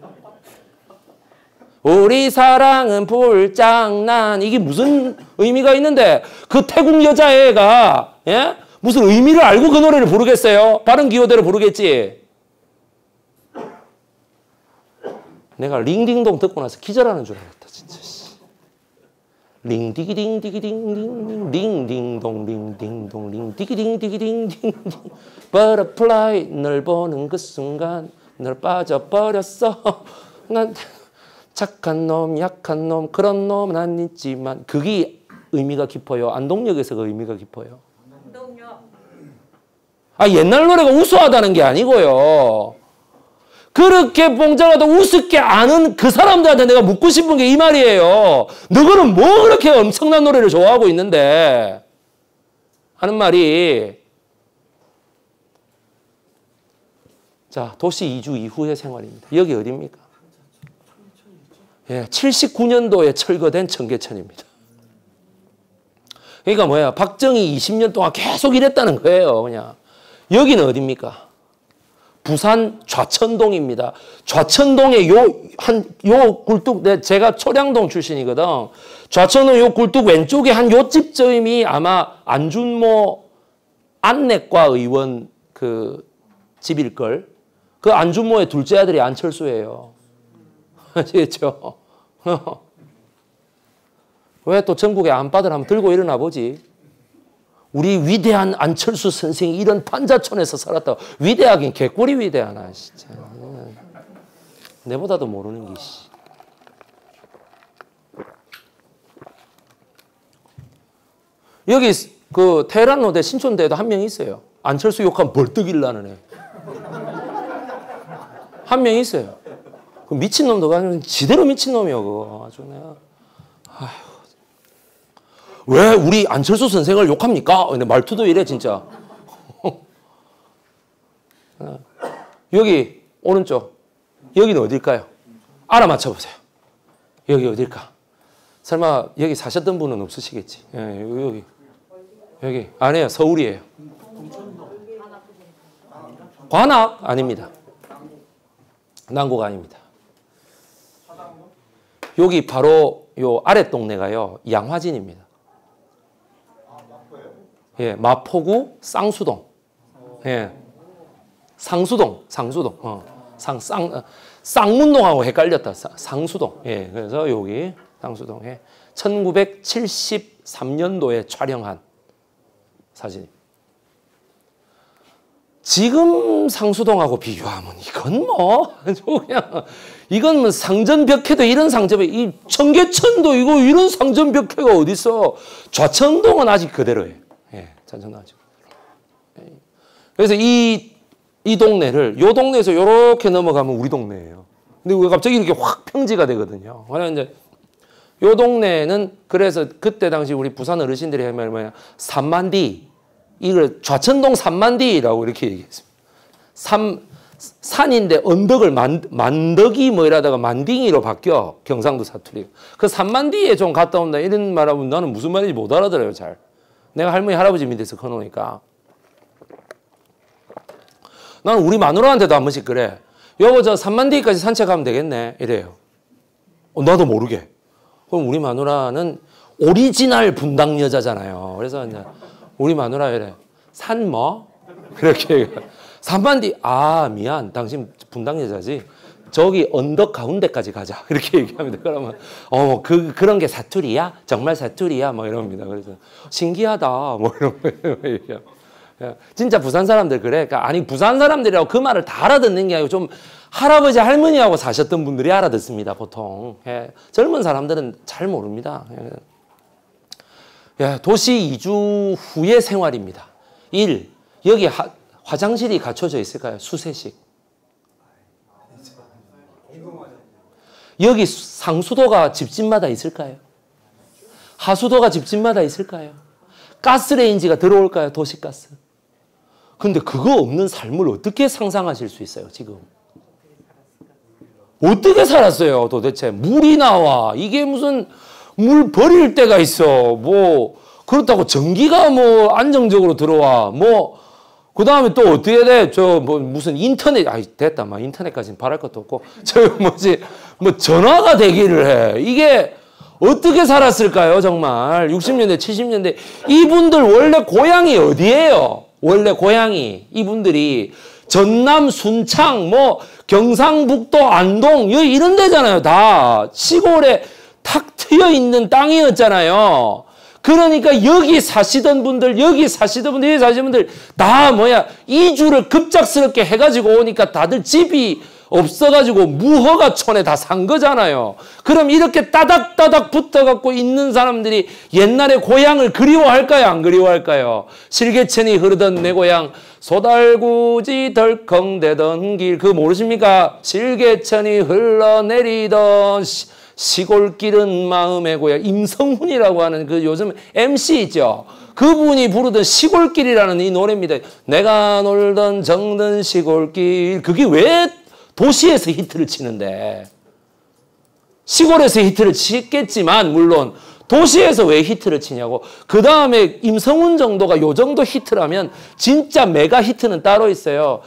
우리 사랑은 불장난. 이게 무슨 의미가 있는데 그 태국 여자애가 예? 무슨 의미를 알고 그 노래를 부르겠어요? 바른 기호대로 부르겠지. 내가 링딩동 듣고 나서 기절하는 줄 알았다 진짜. 링디기딩디기딩딩 링딩동 링딩동 링디기딩디기딩딩 버터플라이 널 보는 그 순간 널 빠져버렸어. 난 착한 놈 약한 놈 그런 놈은 아니지만 그게 의미가 깊어요. 안동역에서가 의미가 깊어요. 안동역. 아 옛날 노래가 우수하다는 게 아니고요. 그렇게 뽕짝아도 우습게 아는 그 사람들한테 내가 묻고 싶은 게 이 말이에요. 너희는 뭐 그렇게 엄청난 노래를 좋아하고 있는데 하는 말이. 자 도시 이주 이후의 생활입니다. 여기 어디입니까? 예, 칠십구 년도에 철거된 청계천입니다. 그러니까 뭐야 박정희 이십 년 동안 계속 이랬다는 거예요. 그냥 여기는 어디입니까? 부산 좌천동입니다. 좌천동에 요, 한, 요 굴뚝, 네, 제가 초량동 출신이거든. 좌천동 요 굴뚝 왼쪽에 한 요집점이 아마 안준모 안내과 의원 그 집일걸. 그 안준모의 둘째 아들이 안철수예요. 아시겠죠? 왜 또 전국의 안바들 한번 들고 일어나 보지? 우리 위대한 안철수 선생이 이런 판자촌에서 살았다. 위대하긴 개꿀이 위대하나 진짜. 내보다도 모르는 게. 여기 그 테헤란로대 신촌대에도 한 명 있어요. 안철수 욕하면 벌떡 일나는 애. 한 명 있어요. 그 미친놈도 아니면 지대로 미친놈이요. 그거 아주 내가. 아휴. 왜 우리 안철수 선생을 욕합니까? 근데 말투도 이래 진짜. 여기 오른쪽. 여기는 어딜까요? 알아맞혀 보세요. 여기 어딜까? 설마 여기 사셨던 분은 없으시겠지? 예, 여기. 여기. 아니에요. 서울이에요. 관악? 아닙니다. 난구가 아닙니다. 여기 바로 요 아래 동네가요. 양화진입니다. 예, 마포구 쌍수동. 예. 상수동, 상수동. 어. 상, 쌍, 쌍문동하고 헷갈렸다. 상수동. 예, 그래서 여기 상수동에 천구백칠십삼 년도에 촬영한 사진입니다. 지금 상수동하고 비교하면 이건 뭐, 그냥, 이건 뭐 상전벽해도 이런 상전벽, 이 청계천도 이거 이런 상전벽해가 어딨어. 좌천동은 아직 그대로예요. 예, 좌천동 아직 그대로. 그래서 이, 이 동네를, 요 동네에서 요렇게 넘어가면 우리 동네예요. 근데 왜 갑자기 이렇게 확 평지가 되거든요. 그래서 이제, 요 동네는 그래서 그때 당시 우리 부산 어르신들이 하면 뭐냐, 삼만디. 이걸 좌천동 삼만디라고 이렇게 얘기했습니다. 삼, 산인데 언덕을 만, 만덕이 뭐 이러다가 만딩이로 바뀌어. 경상도 사투리. 그 삼만디에 좀 갔다 온다 이런 말하면 나는 무슨 말인지 못 알아들어요, 잘. 내가 할머니, 할아버지 밑에서 커놓으니까. 나는 우리 마누라한테도 한 번씩 그래. 여보, 저 삼만디까지 산책하면 되겠네. 이래요. 어, 나도 모르게. 그럼 우리 마누라는 오리지널 분당 여자잖아요. 그래서 이제 우리 마누라 이래. 산 뭐? 그렇게 얘기해. 삼만디. 아, 미안. 당신 분당 여자지. 저기 언덕 가운데까지 가자. 이렇게 얘기합니다. 그러면 어, 그 그런 게 사투리야? 정말 사투리야? 뭐 이럽니다. 그래서 신기하다. 뭐 이런 거 얘기해요. 진짜 부산 사람들 그래. 그러니까 아니 부산 사람들이라고 그 말을 다 알아듣는 게 아니고 좀 할아버지 할머니하고 사셨던 분들이 알아듣습니다. 보통. 예. 젊은 사람들은 잘 모릅니다. 예. 예, 도시 이주 후의 생활입니다. 일. 여기 하, 화장실이 갖춰져 있을까요? 수세식. 여기 상수도가 집집마다 있을까요? 하수도가 집집마다 있을까요? 가스레인지가 들어올까요? 도시가스. 근데 그거 없는 삶을 어떻게 상상하실 수 있어요, 지금? 어떻게 살았어요, 도대체? 물이 나와. 이게 무슨 물 버릴 때가 있어. 뭐 그렇다고 전기가 뭐 안정적으로 들어와. 뭐 그 다음에 또 어떻게 돼? 저 뭐 무슨 인터넷 아 됐다. 막 인터넷까지는 바랄 것도 없고 저 뭐지 뭐 전화가 되기를 해. 이게 어떻게 살았을까요, 정말? 육십 년대, 칠십 년대 이분들 원래 고향이 어디예요? 원래 고향이 이분들이 전남 순창 뭐 경상북도 안동 이런 데잖아요. 다 시골에 탁 트여 있는 땅이었잖아요. 그러니까 여기 사시던 분들, 여기 사시던 분들, 여기 사시던 분들 다 뭐야 이주를 급작스럽게 해가지고 오니까 다들 집이 없어가지고 무허가촌에 다 산 거잖아요. 그럼 이렇게 따닥따닥 붙어갖고 있는 사람들이 옛날에 고향을 그리워할까요? 안 그리워할까요? 실개천이 흐르던 내 고향 소달구지 덜컹대던 길 그거 모르십니까? 실개천이 흘러내리던 시, 시골길은 마음의 고향. 임성훈이라고 하는 그 요즘 엠씨 있죠. 그분이 부르던 시골길이라는 이 노래입니다. 내가 놀던 정든 시골길. 그게 왜 도시에서 히트를 치는데 시골에서 히트를 치겠지만 물론 도시에서 왜 히트를 치냐고. 그 다음에 임성훈 정도가 요 정도 히트라면 진짜 메가 히트는 따로 있어요.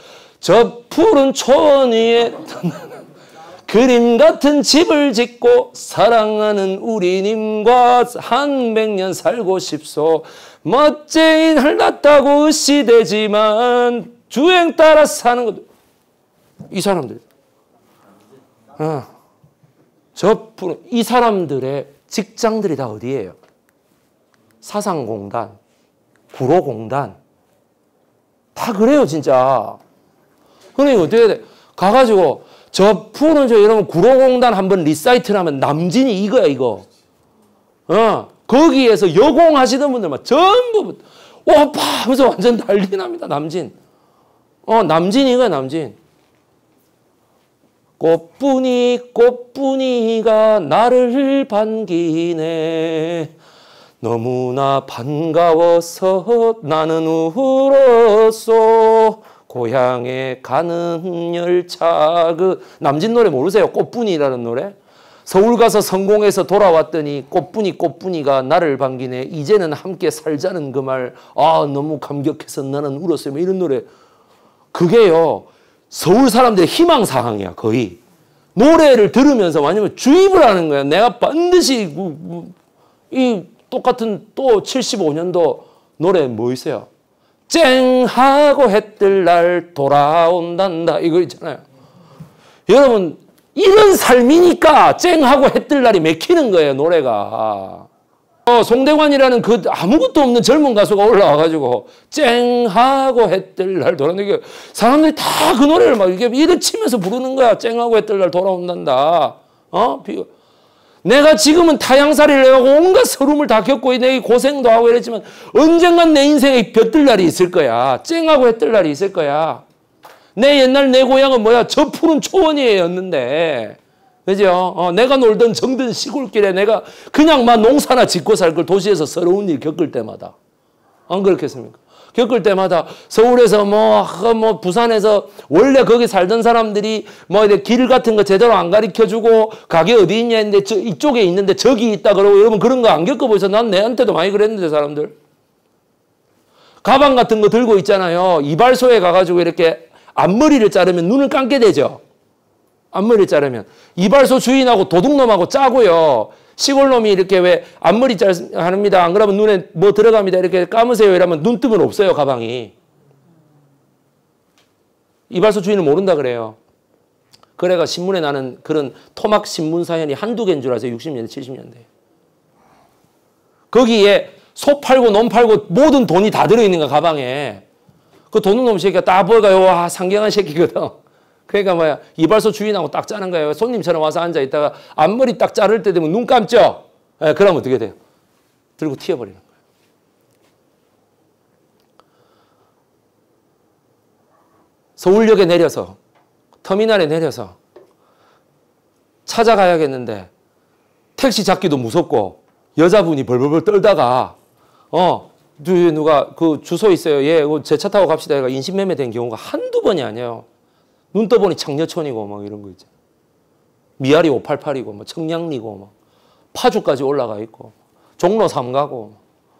저 푸른 초원 위에 그림 같은 집을 짓고 사랑하는 우리님과 한 백 년 살고 싶소. 멋쟁인 할났다고 으시대지만 주행 따라 사는 것. 이 사람들. 어. 저 푸른 이 사람들의 직장들이 다 어디예요? 사상공단, 구로공단. 다 그래요, 진짜. 그러니까 어떻게 돼? 가가지고 저 푸른 저 이러면 구로공단 한번 리사이트를 하면 남진이 이거야, 이거. 어, 거기에서 여공하시던 분들만 전부 오빠 하면서 완전 난리 납니다, 남진. 어, 남진 이거야, 남진. 꽃분이 꽃분이가 나를 반기네. 너무나 반가워서 나는 울었소. 고향에 가는 열차. 그 남진 노래 모르세요? 꽃분이라는 노래? 서울 가서 성공해서 돌아왔더니 꽃분이 꽃분이가 나를 반기네. 이제는 함께 살자는 그 말. 아, 너무 감격해서 나는 울었어요. 이런 노래. 그게요, 서울 사람들의 희망사항이야, 거의. 노래를 들으면서 완전 주입을 하는 거야. 내가 반드시 이 똑같은 또 칠십오 년도 노래 뭐 있어요? 쨍하고 해뜰 날 돌아온단다. 이거 있잖아요. 여러분, 이런 삶이니까 쨍하고 해뜰 날이 맥히는 거예요, 노래가. 어, 송대관이라는 그 아무것도 없는 젊은 가수가 올라와가지고 쨍하고 해뜰 날 돌아온다. 사람들이 다 그 노래를 막 이렇게 이래 치면서 부르는 거야. 쨍하고 해뜰 날 돌아온단다. 어? 내가 지금은 타향살이를 해가고 온갖 서름을 다 겪고 내 고생도 하고 이랬지만 언젠간 내 인생에 볕들 날이 있을 거야. 쨍하고 해뜰 날이 있을 거야. 내 옛날 내 고향은 뭐야? 저 푸른 초원이었는데. 그죠? 어, 내가 놀던 정든 시골길에 내가 그냥 막 농사나 짓고 살 걸 도시에서 서러운 일 겪을 때마다. 안 그렇겠습니까? 겪을 때마다 서울에서 뭐, 뭐, 부산에서 원래 거기 살던 사람들이 뭐, 길 같은 거 제대로 안 가르쳐 주고, 가게 어디 있냐 했는데, 저, 이쪽에 있는데 저기 있다 그러고, 여러분 그런 거 안 겪어보셔서 난 내한테도 많이 그랬는데, 사람들. 가방 같은 거 들고 있잖아요. 이발소에 가가지고 이렇게 앞머리를 자르면 눈을 감게 되죠. 앞머리를 자르면. 이발소 주인하고 도둑놈하고 짜고요. 시골놈이 이렇게 왜 앞머리 잘 합니다. 안 그러면 눈에 뭐 들어갑니다. 이렇게 감으세요. 이러면 눈 뜨면 없어요, 가방이. 이발소 주인은 모른다 그래요. 그래가 신문에 나는 그런 토막 신문 사연이 한두 개인 줄 아세요? 육십 년대, 칠십 년대. 거기에 소 팔고 놈 팔고 모든 돈이 다 들어있는 거야, 가방에. 그 도둑놈 새끼가 딱 보니까 와, 상경한 새끼거든. 그러니까 뭐야, 이발소 주인하고 딱 짜는 거예요. 손님처럼 와서 앉아있다가 앞머리 딱 자를 때 되면 눈 감죠? 예, 그러면 어떻게 돼요? 들고 튀어버리는 거예요. 서울역에 내려서, 터미널에 내려서 찾아가야겠는데 택시 잡기도 무섭고 여자분이 벌벌벌 떨다가 어, 누가 그 주소 있어요. 예, 제 차 타고 갑시다. 얘가 인신매매 된 경우가 한두 번이 아니에요. 눈 떠보니 창녀촌이고 막 이런 거 있죠. 미아리 오팔팔이고 뭐 청량리고 뭐 파주까지 올라가 있고 종로 삼 가고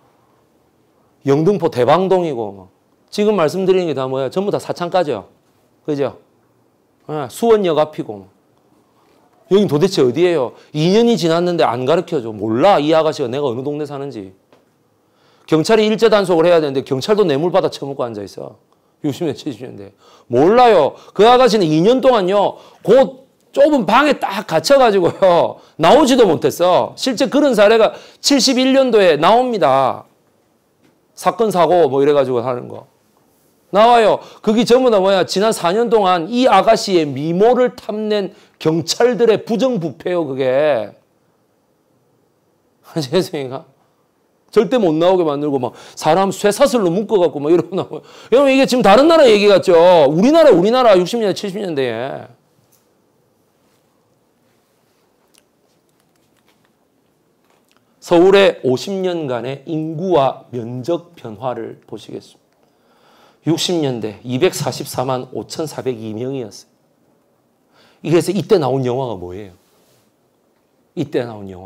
영등포 대방동이고 뭐. 지금 말씀드리는 게 다 뭐야? 전부 다 사창가죠. 그죠? 아, 수원역 앞이고 뭐. 여긴 도대체 어디예요? 이 년이 지났는데 안 가르쳐줘. 몰라, 이 아가씨가 내가 어느 동네 사는지. 경찰이 일제 단속을 해야 되는데 경찰도 뇌물받아 처먹고 앉아있어. 육십 년, 칠십 년대. 몰라요. 그 아가씨는 이 년 동안요, 그 좁은 방에 딱 갇혀가지고요, 나오지도 못했어. 실제 그런 사례가 칠십일 년도에 나옵니다. 사건, 사고 뭐 이래가지고 하는 거. 나와요. 그게 전부 다 뭐야, 지난 사 년 동안 이 아가씨의 미모를 탐낸 경찰들의 부정부패요, 그게. 아시겠습니까? 절대 못 나오게 만들고 막 사람 쇠사슬로 묶어갖고 막 이러고 나오고. 여러분 이게 지금 다른 나라 얘기 같죠? 우리나라 우리나라 육십 년대 칠십 년대에. 서울의 오십 년간의 인구와 면적 변화를 보시겠습니다. 육십 년대 이백사십사만 오천사백이 명이었어요. 그래서 이때 나온 영화가 뭐예요? 이때 나온 영화.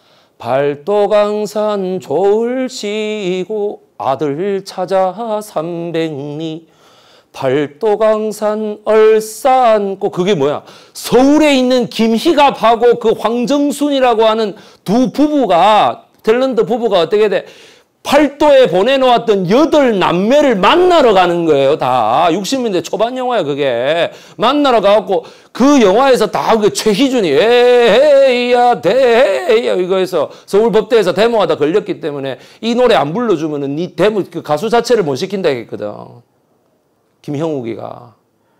발도강산 조을 치고 아들 찾아 삼백리 팔도강산 얼싸안고 그게 뭐야? 서울에 있는 김희갑하고 그 황정순이라고 하는 두 부부가 탤런트 부부가 어떻게 돼? 팔도에 보내놓았던 여덟 남매를 만나러 가는 거예요. 다 육십 년대 초반 영화야 그게. 만나러 가고 그 영화에서 다 그 최희준이 에헤이야 대헤이야 이거에서 서울법대에서 데모가 다 걸렸기 때문에 이 노래 안 불러주면은 니 데모 그 가수 자체를 못 시킨다 했거든. 김형욱이가.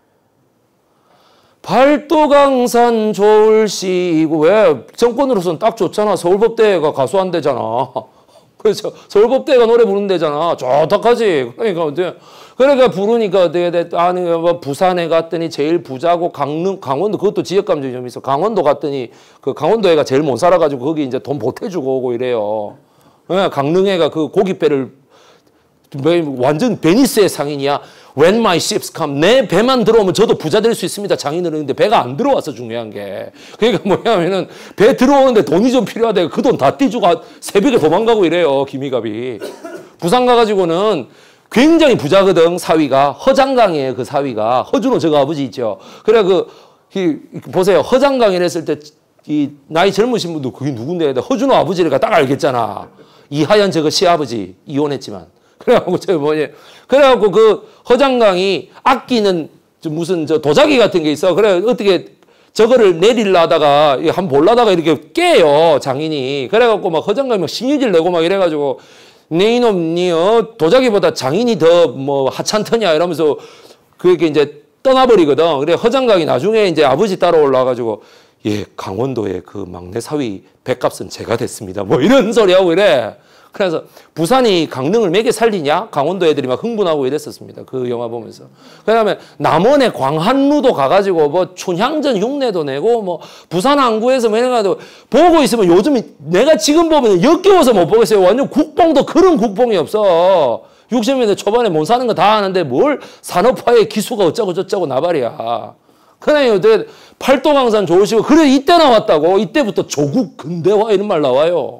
팔도강산 좋을시고 왜 정권으로서는 딱 좋잖아. 서울법대가 가수 안 되잖아. 그래서 서울법대가 노래 부르는 데잖아. 좋다하지. 그러니까 어때? 그러니까 부르니까 어떻게 돼? 아니 뭐 부산에 갔더니 제일 부자고 강릉 강원도 그것도 지역 감정이 좀 있어. 강원도 갔더니 그 강원도 애가 제일 못 살아가지고 거기 이제 돈 보태주고 오고 이래요. 네, 강릉 애가 그 고깃배를 완전 베니스의 상인이야. When my ships come. 내 배만 들어오면 저도 부자 될 수 있습니다. 장인어른. 근데 배가 안 들어와서 중요한 게. 그러니까 뭐냐면은 배 들어오는데 돈이 좀 필요하대. 그 돈 다 떼주고 새벽에 도망가고 이래요. 김희갑이. 부산 가가지고는 굉장히 부자거든. 사위가. 허장강이에요. 그 사위가. 허준호 저거 아버지 있죠. 그래 그 이, 보세요. 허장강이라 했을 때 이 나이 젊으신 분도 그게 누군데 허준호 아버지를 딱 알겠잖아. 이하연 저거 시아버지 이혼했지만. 그래갖고 저 뭐냐. 그래갖고 그 허장강이 아끼는 무슨 저 도자기 같은 게 있어. 그래 어떻게 저거를 내리려 하다가 한 번 볼라다가 이렇게 깨요 장인이. 그래갖고 막 허장강이 막 신유질 내고 막 이래가지고 네 이놈 니 어 도자기보다 장인이 더 뭐 하찮더냐 이러면서 그게 이제 떠나버리거든. 그래 허장강이 나중에 이제 아버지 따라 올라와가지고 예 강원도의 그 막내 사위 백값은 제가 됐습니다. 뭐 이런 소리 하고 이래. 그래서 부산이 강릉을 매개 살리냐? 강원도 애들이 막 흥분하고 이랬었습니다. 그 영화 보면서. 그 다음에 남원의 광한루도 가가지고 뭐 춘향전 흉내도 내고 뭐 부산 항구에서 뭐 이래가지고 보고 있으면 요즘 내가 지금 보면 역겨워서 못 보겠어요. 완전 국뽕도 그런 국뽕이 없어. 육십 년대 초반에 못 사는 거 다 아는데 뭘 산업화의 기수가 어쩌고 저쩌고 나발이야. 그냥 어떻게 팔도강산 좋으시고 그래 이때 나왔다고. 이때부터 조국 근대화 이런 말 나와요.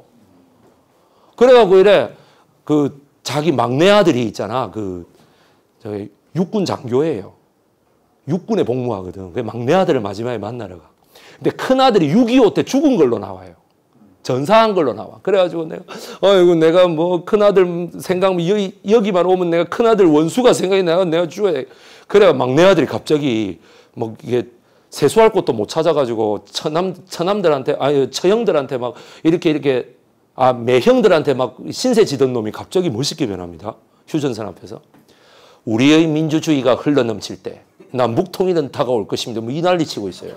그래갖고 이래 그 자기 막내 아들이 있잖아. 그 저기 육군 장교예요. 육군에 복무하거든. 그 막내 아들을 마지막에 만나러 가. 근데 큰 아들이 육이오 때 죽은 걸로 나와요. 전사한 걸로 나와. 그래가지고 내가 어이구 내가 뭐 큰 아들 생각 여기 여기만 오면 내가 큰 아들 원수가 생각이 나요. 내가 죽어야. 그래 막내 아들이 갑자기 뭐 이게 세수할 곳도 못 찾아가지고 처남 처남들한테 아니 처형들한테 막 이렇게 이렇게 아, 매형들한테 막 신세 지던 놈이 갑자기 멋있게 변합니다. 휴전선 앞에서. 우리의 민주주의가 흘러넘칠 때 남북 통일은 다가올 것입니다. 뭐 이 난리 치고 있어요.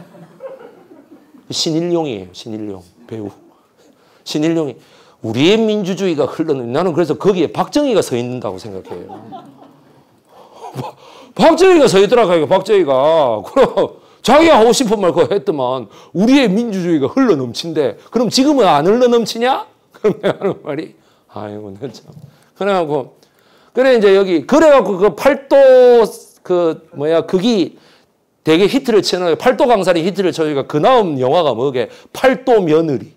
신일용이에요. 신일용 배우. 신일용이 우리의 민주주의가 흘러넘 나는 그래서 거기에 박정희가 서 있는다고 생각해요. 박정희가 서 있더라고요. 박정희가. 그럼 자기가 하고 싶은 말 그거 했더만 우리의 민주주의가 흘러넘친대. 그럼 지금은 안 흘러넘치냐? 그럼 내가 하는 말이, 아이고, 내 참. 그래갖고, 그래, 이제 여기, 그래갖고 그 팔도, 그, 뭐야, 그기 되게 히트를 치는, 팔도강산이 히트를 쳐니까 그 다음 영화가 뭐게? 팔도 며느리.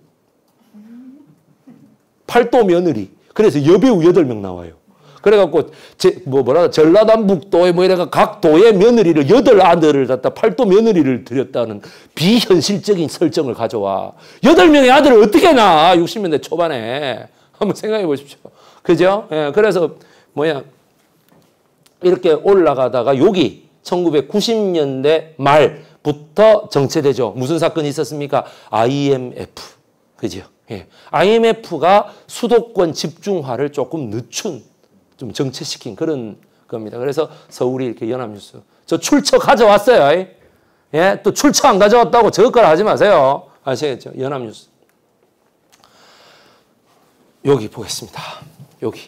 팔도 며느리. 그래서 여배우 여덟 명 나와요. 그래갖고, 제, 뭐, 뭐라, 전라남북도에 뭐 이래가 각 도의 며느리를, 여덟 아들을 갖다 팔도 며느리를 들였다는 비현실적인 설정을 가져와. 여덟 명의 아들을 어떻게 낳아? 육십 년대 초반에. 한번 생각해 보십시오. 그죠? 예, 그래서, 뭐야, 이렇게 올라가다가 여기 천구백구십 년대 말부터 정체되죠. 무슨 사건이 있었습니까? 아이엠에프. 그죠? 예. 아이엠에프가 수도권 집중화를 조금 늦춘 좀 정체시킨 그런 겁니다. 그래서 서울이 이렇게 연합뉴스. 저 출처 가져왔어요. 예, 또 출처 안 가져왔다고 저것걸 하지 마세요. 아시겠죠? 연합뉴스. 여기 보겠습니다. 여기.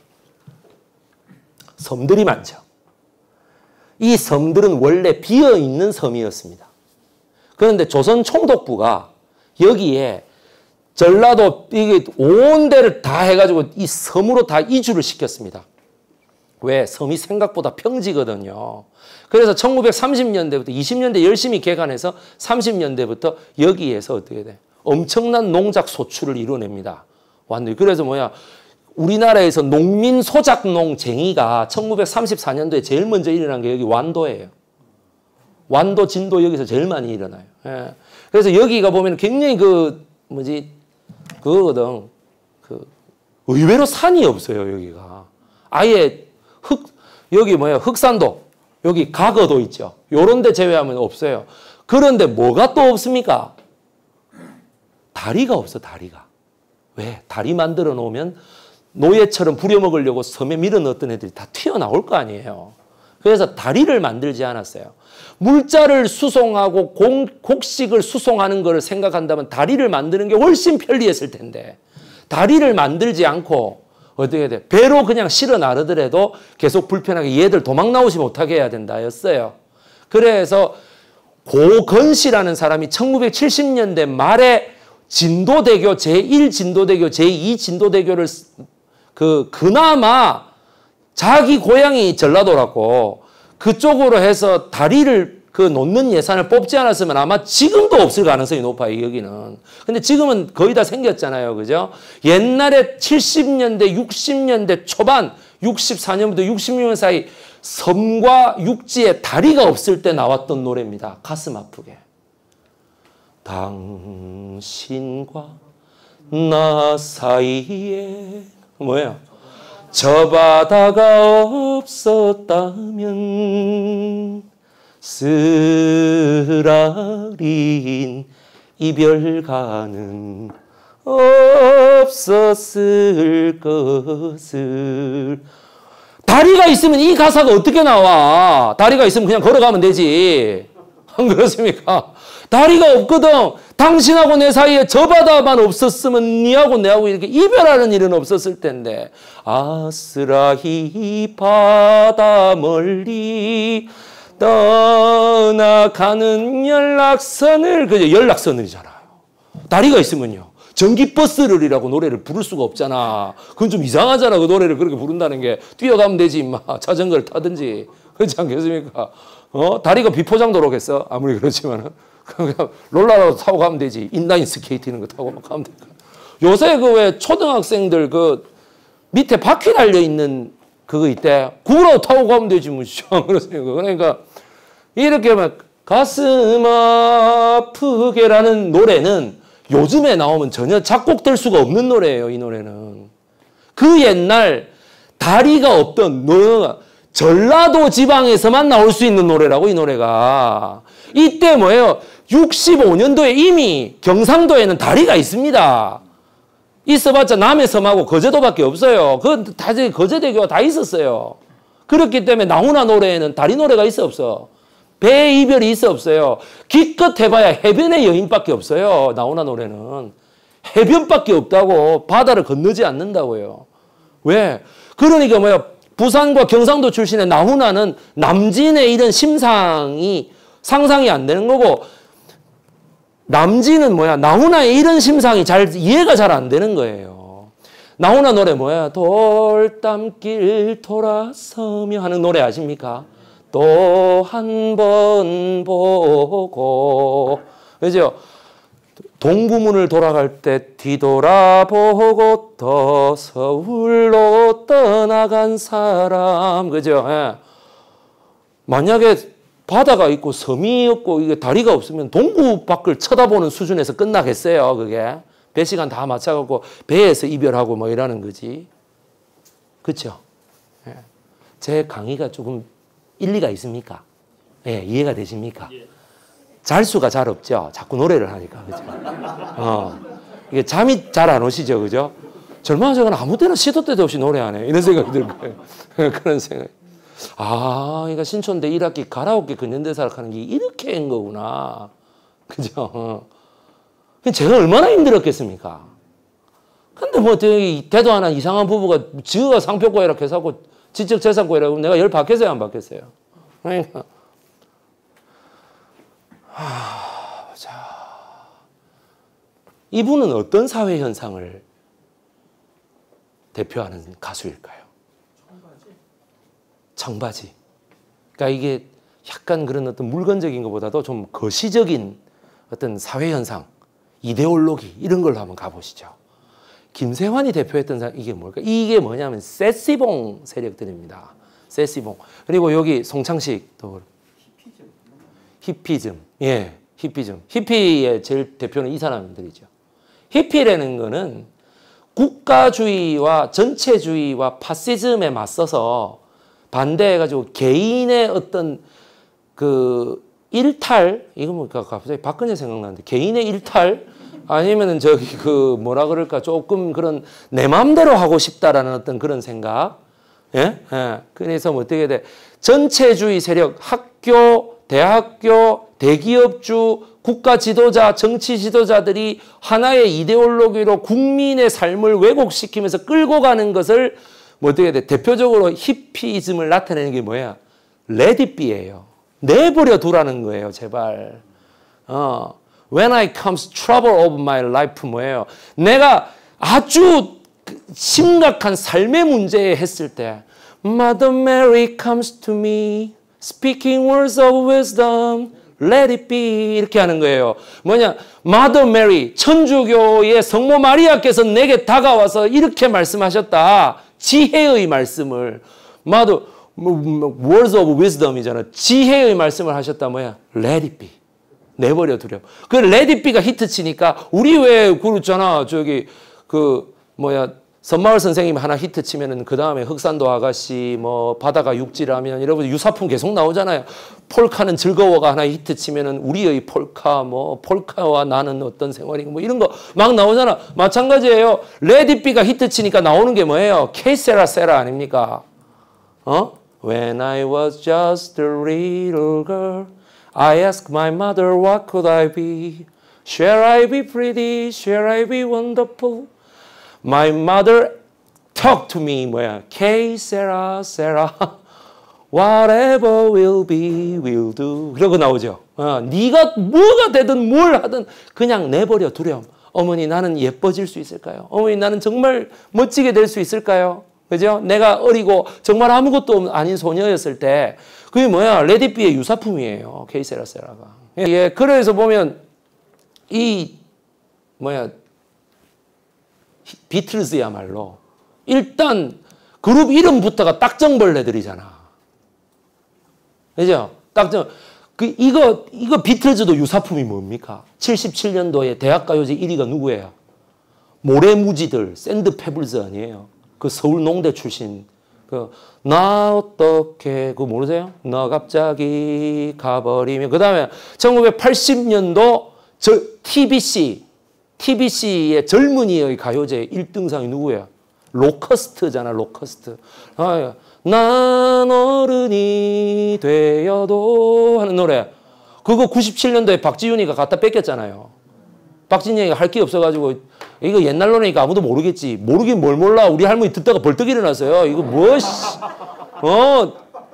섬들이 많죠. 이 섬들은 원래 비어있는 섬이었습니다. 그런데 조선 총독부가 여기에 전라도 이게 온 데를 다 해가지고 이 섬으로 다 이주를 시켰습니다. 왜? 섬이 생각보다 평지거든요. 그래서 천구백삼십 년대부터 이십 년대 열심히 개간해서 삼십 년대부터 여기에서 어떻게 돼? 엄청난 농작 소출을 이뤄냅니다. 완전히. 그래서 뭐야? 우리나라에서 농민 소작농쟁이가 천구백삼십사 년도에 제일 먼저 일어난 게 여기 완도예요. 완도, 진도 여기서 제일 많이 일어나요. 예. 그래서 여기가 보면 굉장히 그 뭐지 그거거든. 그 의외로 산이 없어요 여기가. 아예 흑 여기 뭐야 흑산도 여기 가거도 있죠. 요런데 제외하면 없어요. 그런데 뭐가 또 없습니까? 다리가 없어 다리가. 왜? 다리 만들어 놓으면 노예처럼 부려먹으려고 섬에 밀어넣었던 애들이 다 튀어나올 거 아니에요. 그래서 다리를 만들지 않았어요. 물자를 수송하고 공, 곡식을 수송하는 것을 생각한다면 다리를 만드는 게 훨씬 편리했을 텐데 다리를 만들지 않고 어떻게 돼? 배로 그냥 실어 나르더라도 계속 불편하게 얘들 도망 나오지 못하게 해야 된다였어요. 그래서 고건시라는 사람이 천구백칠십 년대 말에 진도대교 제일 진도대교 제이 진도대교를 그 그나마 자기 고향이 전라도라고 그쪽으로 해서 다리를 그 놓는 예산을 뽑지 않았으면 아마 지금도 없을 가능성이 높아요, 여기는. 근데 지금은 거의 다 생겼잖아요, 그죠? 옛날에 칠십 년대, 육십 년대 초반, 육십사 년부터 육십육 년 사이 섬과 육지에 다리가 없을 때 나왔던 노래입니다. 가슴 아프게. 당신과 나 사이에 뭐예요? 저 바다가 없었다면 쓰라린 이별가는 없었을 것을. 다리가 있으면 이 가사가 어떻게 나와? 다리가 있으면 그냥 걸어가면 되지. 안 그렇습니까? 다리가 없거든. 당신하고 내 사이에 저 바다만 없었으면 니하고 내하고 이렇게 이별하는 일은 없었을 텐데. 아스라히 바다 멀리 떠나가는 연락선을, 그죠? 연락선을이잖아요. 다리가 있으면요. 전기버스를이라고 노래를 부를 수가 없잖아. 그건 좀 이상하잖아. 그 노래를 그렇게 부른다는 게. 뛰어가면 되지, 임마. 자전거를 타든지. 그렇지 않겠습니까? 어? 다리가 비포장도로겠어? 아무리 그렇지만은. 그냥 롤러라도 타고 가면 되지. 인라인 스케이트 이런 거 타고 막 가면 될까. 요새 그 왜 초등학생들 그 밑에 바퀴 달려있는 그거 있대. 그거라도 타고 가면 되지, 뭐. 그러니까 이렇게 막 가슴 아프게라는 노래는 요즘에 나오면 전혀 작곡될 수가 없는 노래예요, 이 노래는. 그 옛날 다리가 없던 노래가 전라도 지방에서만 나올 수 있는 노래라고, 이 노래가. 이때 뭐예요? 육십오 년도에 이미 경상도에는 다리가 있습니다. 있어봤자 남해 섬하고 거제도밖에 없어요. 그건 다 거제대교가 다 있었어요. 그렇기 때문에 나훈아 노래에는 다리 노래가 있어 없어? 배 이별이 있어 없어요? 기껏 해봐야 해변의 여인밖에 없어요. 나훈아 노래는. 해변밖에 없다고. 바다를 건너지 않는다고요. 왜? 그러니까 뭐야? 부산과 경상도 출신의 나훈아는 남진의 이런 심상이 상상이 안 되는 거고, 남진은 뭐야? 나훈아의 이런 심상이 잘 이해가 잘 안 되는 거예요. 나훈아 노래 뭐야? 돌담길 돌아서며 하는 노래 아십니까? 또 한 번 보고, 그죠? 동구문을 돌아갈 때 뒤돌아보고 또 서울로 떠나간 사람, 그죠? 예. 만약에 바다가 있고 섬이 없고 이게 다리가 없으면 동구 밖을 쳐다보는 수준에서 끝나겠어요, 그게. 배 시간 다 맞춰갖고 배에서 이별하고 뭐 이러는 거지. 그렇죠? 예. 제 강의가 조금 일리가 있습니까? 예, 이해가 되십니까? 예. 잘 수가 잘 없죠. 자꾸 노래를 하니까. 그죠? 어. 이게 잠이 잘 안 오시죠, 그죠? 젊은 저건 아무 때나 시도 때도 없이 노래하네. 이런 생각이 들 거예요. 그런 생각. 아, 그러니까 신촌대 일 학기 가라오케 근현대사를 하는 게 이렇게 한 거구나. 그죠? 어. 제가 얼마나 힘들었겠습니까? 근데 뭐 대도 하나 이상한 부부가 지가 상표고이라 해서 하고 지적재산고이라고 내가 열 받겠어요, 안 받겠어요? 그러니까. 하, 자. 이분은 어떤 사회 현상을 대표하는 가수일까요? 청바지. 청바지. 그러니까 이게 약간 그런 어떤 물건적인 것보다도 좀 거시적인 어떤 사회 현상, 이데올로기 이런 걸로 한번 가보시죠. 김세환이 대표했던 사람, 이게 뭘까? 이게 뭐냐면 세시봉 세력들입니다. 세시봉. 그리고 여기 송창식 또 히피즘. 예, 히피즘. 히피의 제일 대표는 이 사람들이죠. 히피라는 거는 국가주의와 전체주의와 파시즘에 맞서서 반대해가지고 개인의 어떤 그 일탈, 이거 뭡니까? 갑자기 박근혜 생각나는데, 개인의 일탈? 아니면은 저기 그 뭐라 그럴까? 조금 그런 내 마음대로 하고 싶다라는 어떤 그런 생각. 예? 예. 그래서 뭐 어떻게 돼? 전체주의 세력, 학교, 대학교, 대기업주, 국가 지도자, 정치 지도자들이 하나의 이데올로기로 국민의 삶을 왜곡시키면서 끌고 가는 것을 뭐 어떻게 돼? 대표적으로 히피즘을 나타내는 게 뭐야? Let it be예요. 내버려 두라는 거예요, 제발. 어. When I comes trouble of my life 뭐예요? 내가 아주 심각한 삶의 문제에 했을 때 Mother Mary comes to me speaking words of wisdom let it be 이렇게 하는 거예요. 뭐냐? Mother Mary 천주교의 성모 마리아께서 내게 다가와서 이렇게 말씀하셨다. 지혜의 말씀을 Mother words of wisdom이잖아. 지혜의 말씀을 하셨다. 뭐야? Let it be. 내버려 두렴. 그 Let it be가 히트 치니까 우리 왜 그렇잖아. 저기 그 뭐야 선마을 선생님 하나 히트 치면은 그 다음에 흑산도 아가씨 뭐 바다가 육지라면 여러분 유사품 계속 나오잖아요. 폴카는 즐거워가 하나 히트 치면은 우리의 폴카 뭐 폴카와 나는 어떤 생활인가 뭐 이런 거 막 나오잖아. 마찬가지예요. Let it be가 히트 치니까 나오는 게 뭐예요? 케이세라 세라 아닙니까? 어? When I was just a little girl I asked my mother what could I be? Shall I be pretty? Shall I be wonderful? My mother talked to me 뭐야? K Sarah, Sarah, whatever will be, will do. 그러고 나오죠. 어, 네가 뭐가 되든 뭘 하든 그냥 내버려 두렴. 어머니 나는 예뻐질 수 있을까요? 어머니 나는 정말 멋지게 될 수 있을까요? 그죠? 내가 어리고 정말 아무것도 아닌 소녀였을 때 그게 뭐야? 레디비의 유사품이에요. 케이세라세라가. 예, 그래서 보면 이 뭐야? 비틀즈야말로 일단 그룹 이름부터가 딱정벌레들이잖아. 그죠? 딱정. 그 이거 이거 비틀즈도 유사품이 뭡니까? 칠십칠 년도에 대학가요제 일 위가 누구예요? 모래무지들, 샌드페블즈 아니에요? 그 서울 농대 출신. 그 나 어떻게 그거 모르세요? 너 갑자기 가버리면 그다음에 천구백팔십 년도 저 티비씨 티비씨의 젊은이의 가요제 일 등상이 누구야? 로커스트잖아. 로커스트. 아, 난 어른이 되어도 하는 노래. 그거 구십칠 년도에 박지윤이가 갖다 뺏겼잖아요. 박진영이가 할 게 없어가지고 이거 옛날 노래니까 아무도 모르겠지. 모르긴 뭘 몰라. 우리 할머니 듣다가 벌떡 일어났어요. 이거 뭐 어,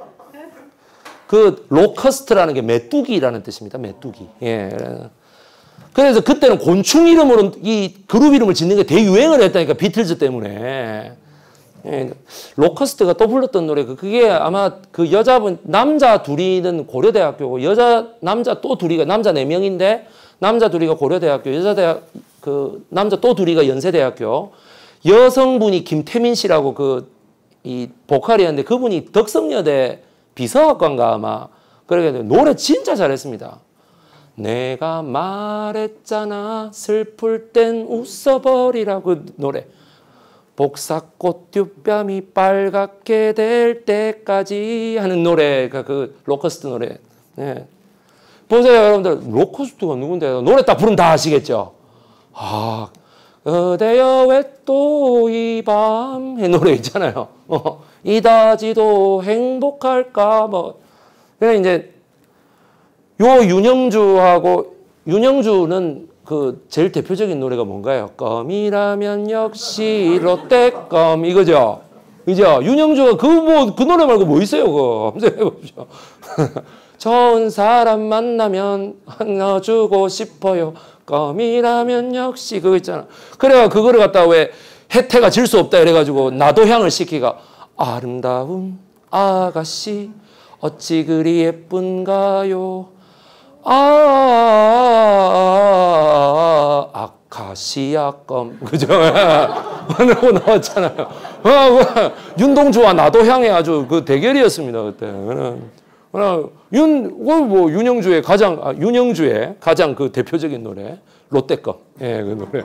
그 로커스트라는 게 메뚜기라는 뜻입니다. 메뚜기. 예. 그래서 그때는 곤충 이름으로 이 그룹 이름을 짓는 게 대유행을 했다니까. 비틀즈 때문에. 예. 로커스트가 또 불렀던 노래 그게 아마 그 여자분 남자 둘이는 고려대학교고 여자 남자 또 둘이가 남자 네 명인데 남자 둘이가 고려대학교 여자 대학 그 남자 또 둘이가 연세대학교 여성분이 김태민 씨라고 그 이 보컬이었는데 그분이 덕성여대 비서학과인가 아마 그러게 노래 진짜 잘했습니다. 내가 말했잖아 슬플 땐 웃어버리라고 그 노래 복사꽃 뒷뺨이 빨갛게 될 때까지 하는 노래가 그 로커스트 노래. 네. 보세요 여러분들 로커스트가 누군데 노래 딱 부르면 다 아시겠죠. 아 그대여 왜 또 이 밤의 노래 있잖아요. 어, 이다지도 행복할까 뭐 그래 이제 요 윤영주하고 윤영주는 그 제일 대표적인 노래가 뭔가요? 껌이라면 역시 롯데껌 이거죠. 그죠? 윤영주가 그 뭐 그 노래 말고 뭐 있어요? 그거 한번 해보십시오. 좋은 사람 만나면 안아주고 싶어요. 껌이라면 역시 그거 있잖아. 그래가 그거를 갖다가 왜 혜태가 질 수 없다 이래가지고 나도향을 시키가 아름다운 아가씨 어찌 그리 예쁜가요? 아, 아까 다시야껌 그죠? 라고 나왔잖아요. 아, 윤동주와 나도 향해 아주 그 대결이었습니다 그때. 그러나 윤, 뭐 윤영주의 가장 아, 윤영주의 가장 그 대표적인 노래 롯데껌. 예, 그 노래.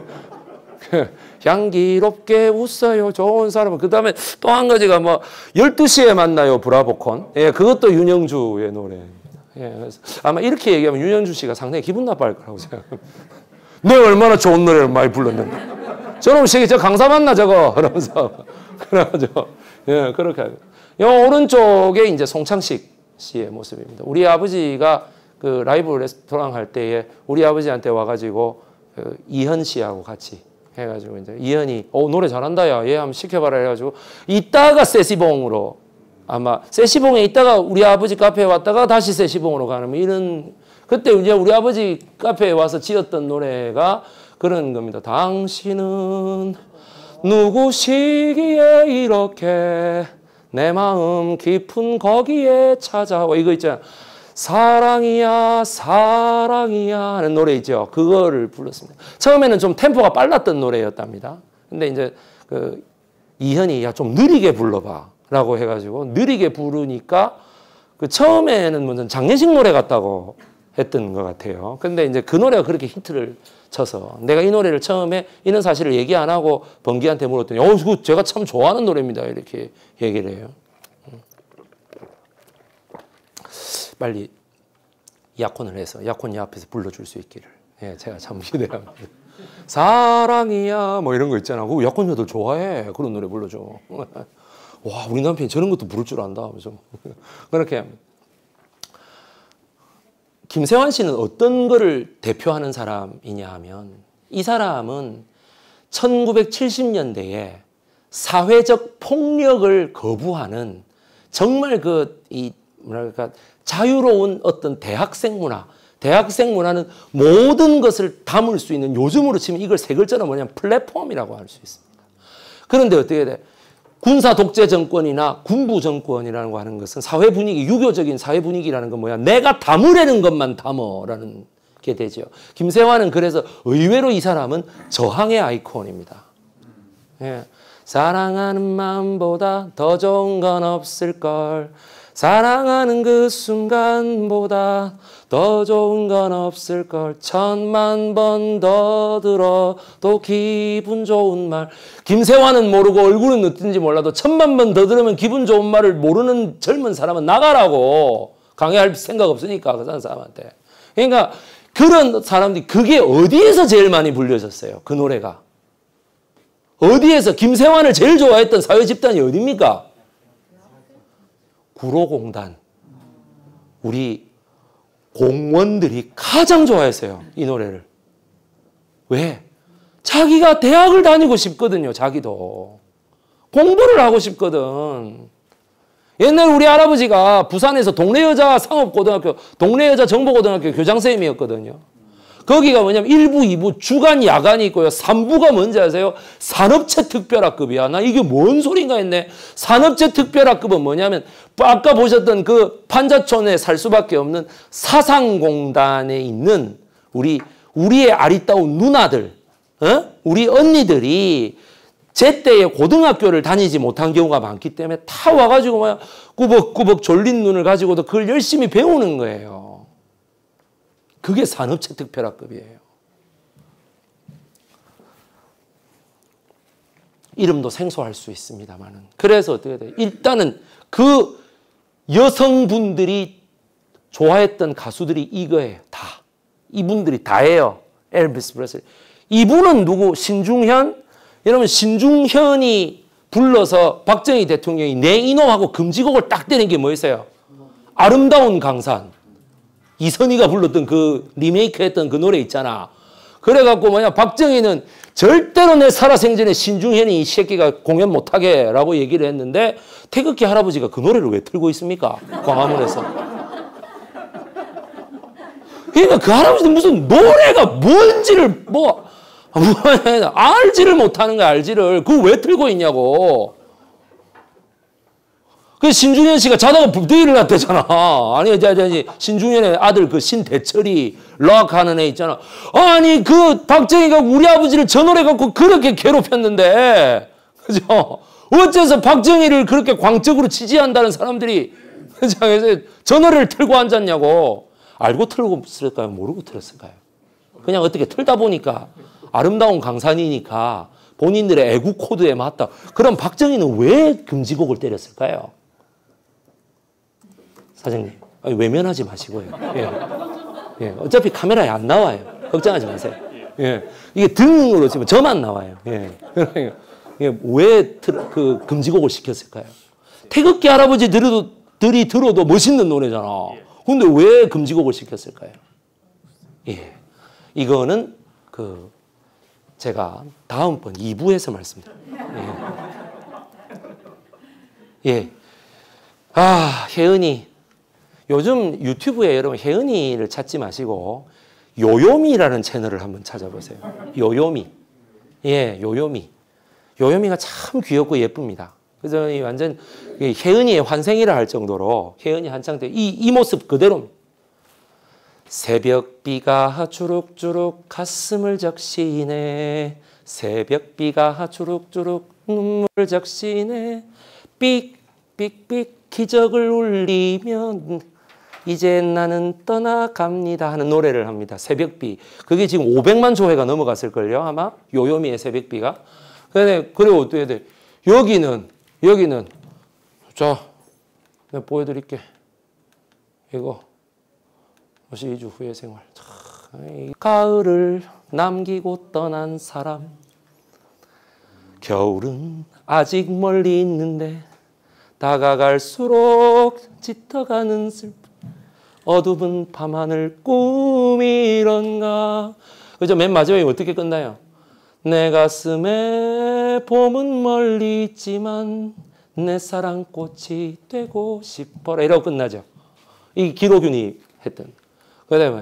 향기롭게 웃어요 좋은 사람은. 그 다음에 또 한 가지가 뭐 열두 시에 만나요 브라보콘. 예, 그것도 윤영주의 노래입니다. 예, 그래서 아마 이렇게 얘기하면 윤영주 씨가 상당히 기분 나빠할 거라고 생각합니다. 내가 얼마나 좋은 노래를 많이 불렀는데 저놈 새끼 저 강사 맞나 저거 그러면서 그래가지고 예, 그렇게 하고. 요 오른쪽에 이제 송창식 씨의 모습입니다. 우리 아버지가 그 라이브 레스토랑 할 때에 우리 아버지한테 와가지고 그 이현 씨하고 같이 해가지고 이제 이현이 어 노래 잘한다 야 얘 한번 시켜봐라 해가지고 이따가 세시봉으로 아마 세시봉에 있다가 우리 아버지 카페에 왔다가 다시 세시봉으로 가는 이런 그때 이제 우리 아버지 카페에 와서 지었던 노래가 그런 겁니다. 당신은 누구시기에 이렇게 내 마음 깊은 거기에 찾아와 이거 있잖아. 사랑이야 사랑이야 하는 노래 있죠. 그거를 불렀습니다. 처음에는 좀 템포가 빨랐던 노래였답니다. 근데 이제 그 이현이 야 좀 느리게 불러봐 라고 해가지고 느리게 부르니까 그 처음에는 무슨 장례식 노래 같다고 했던 것 같아요. 근데 이제 그 노래가 그렇게 히트를 쳐서 내가 이 노래를 처음에 이런 사실을 얘기 안 하고 번기한테 물었더니 어, 그거 제가 참 좋아하는 노래입니다 이렇게 얘기를 해요. 빨리 약혼을 해서 약혼이 앞에서 불러줄 수 있기를 예, 제가 참 기대합니다. 사랑이야 뭐 이런 거 있잖아. 그 약혼녀들 좋아해. 그런 노래 불러줘. 와 우리 남편이 저런 것도 부를 줄 안다. 그래서 그렇게 합니다. 김세환 씨는 어떤 거를 대표하는 사람이냐 하면 이 사람은 천구백칠십 년대에 사회적 폭력을 거부하는 정말 그 이 뭐랄까 자유로운 어떤 대학생 문화, 대학생 문화는 모든 것을 담을 수 있는 요즘으로 치면 이걸 세 글자로 뭐냐면 플랫폼이라고 할 수 있습니다. 그런데 어떻게 돼? 군사 독재 정권이나 군부 정권이라는 거 하는 것은 사회 분위기, 유교적인 사회 분위기라는 건 뭐야? 내가 담으려는 것만 담어라는 게 되죠. 김세환은 그래서 의외로 이 사람은 저항의 아이콘입니다. 예. 사랑하는 마음보다 더 좋은 건 없을걸. 사랑하는 그 순간보다 더 좋은 건 없을걸. 천만 번 더 들어도 기분 좋은 말. 김세환은 모르고 얼굴은 어떤지 몰라도 천만 번 더 들으면 기분 좋은 말을 모르는 젊은 사람은 나가라고. 강요할 생각 없으니까 그 사람한테. 그러니까 그런 사람들이 그게 어디에서 제일 많이 불려졌어요? 그 노래가. 어디에서 김세환을 제일 좋아했던 사회 집단이 어디입니까? 구로공단. 우리 공무원들이 가장 좋아했어요. 이 노래를. 왜? 자기가 대학을 다니고 싶거든요. 자기도. 공부를 하고 싶거든. 옛날 우리 할아버지가 부산에서 동네 여자 상업고등학교, 동네 여자 정보고등학교 교장선생님이었거든요. 거기가 뭐냐면 일 부, 이 부, 주간, 야간이 있고요. 삼 부가 뭔지 아세요? 산업체 특별학급이야. 나 이게 뭔 소린가 했네. 산업체 특별학급은 뭐냐면 아까 보셨던 그 판자촌에 살 수밖에 없는 사상공단에 있는 우리, 우리의 아리따운 누나들, 어? 우리 언니들이 제때에 고등학교를 다니지 못한 경우가 많기 때문에 다 와가지고 막 꾸벅꾸벅 졸린 눈을 가지고도 그걸 열심히 배우는 거예요. 그게 산업체 특별학급이에요. 이름도 생소할 수 있습니다만은. 그래서 어떻게 돼요? 일단은 그 여성분들이 좋아했던 가수들이 이거예요. 다. 이분들이 다예요. 엘비스 프레슬리. 이분은 누구? 신중현? 여러분 신중현이 불러서 박정희 대통령이 내 이놈하고 금지곡을 딱 떼는 게 뭐였어요? 아름다운 강산. 이선희가 불렀던 그 리메이크 했던 그 노래 있잖아. 그래갖고 뭐냐 박정희는 절대로 내 살아생전에 신중현이 이 새끼가 공연 못하게 라고 얘기를 했는데 태극기 할아버지가 그 노래를 왜 틀고 있습니까? 광화문에서. 그러니까 그 할아버지는 무슨 노래가 뭔지를 뭐 알지를 못하는 거야. 알지를. 그거 왜 틀고 있냐고. 그 신중현 씨가 자다가 불뚝 일어났대잖아. 아니, 아니, 아니, 신중현의 아들 그 신대철이 락 하는 애 있잖아. 아니, 그 박정희가 우리 아버지를 전월해갖고 그렇게 괴롭혔는데, 그죠? 어째서 박정희를 그렇게 광적으로 지지한다는 사람들이 전월을 틀고 앉았냐고. 알고 틀고 쓸까요? 모르고 틀었을까요? 그냥 어떻게 틀다 보니까 아름다운 강산이니까 본인들의 애국 코드에 맞다. 그럼 박정희는 왜 금지곡을 때렸을까요? 사장님, 외면하지 마시고요. 예. 예. 어차피 카메라에 안 나와요. 걱정하지 마세요. 예. 이게 등으로 치면 저만 나와요. 예. 예. 왜 그 금지곡을 시켰을까요? 태극기 할아버지들이 들어도 멋있는 노래잖아. 근데 왜 금지곡을 시켰을까요? 예. 이거는 그 제가 다음번 이 부에서 말씀드릴게요. 예. 예. 아, 혜은이. 요즘 유튜브에 여러분 혜은이를 찾지 마시고 요요미라는 채널을 한번 찾아보세요. 요요미. 예, 요요미. 요요미가 참 귀엽고 예쁩니다. 그래서 완전 혜은이의 환생이라 할 정도로 혜은이 한창 때 이, 이 모습 그대로. 새벽비가 주룩주룩 가슴을 적시네. 새벽비가 주룩주룩 눈물을 적시네. 삑삑삑 기적을 울리면 이제 나는 떠나갑니다 하는 노래를 합니다. 새벽비. 그게 지금 오백만 조회가 넘어갔을걸요. 아마 요요미의 새벽비가. 그래, 그리고 어떻게 해야 돼? 여기는 여기는 자, 내가 보여드릴게. 이거 십이 주 후의 생활. 가을을 남기고 떠난 사람. 겨울은 아직 멀리 있는데 다가갈수록 짙어가는 슬픔. 어두운 밤하늘 꿈이런가. 그죠? 맨 마지막에 어떻게 끝나요? 내 가슴에 봄은 멀리 있지만 내 사랑꽃이 되고 싶어라. 이라고 끝나죠. 이 기록윤이 했던. 그 다음에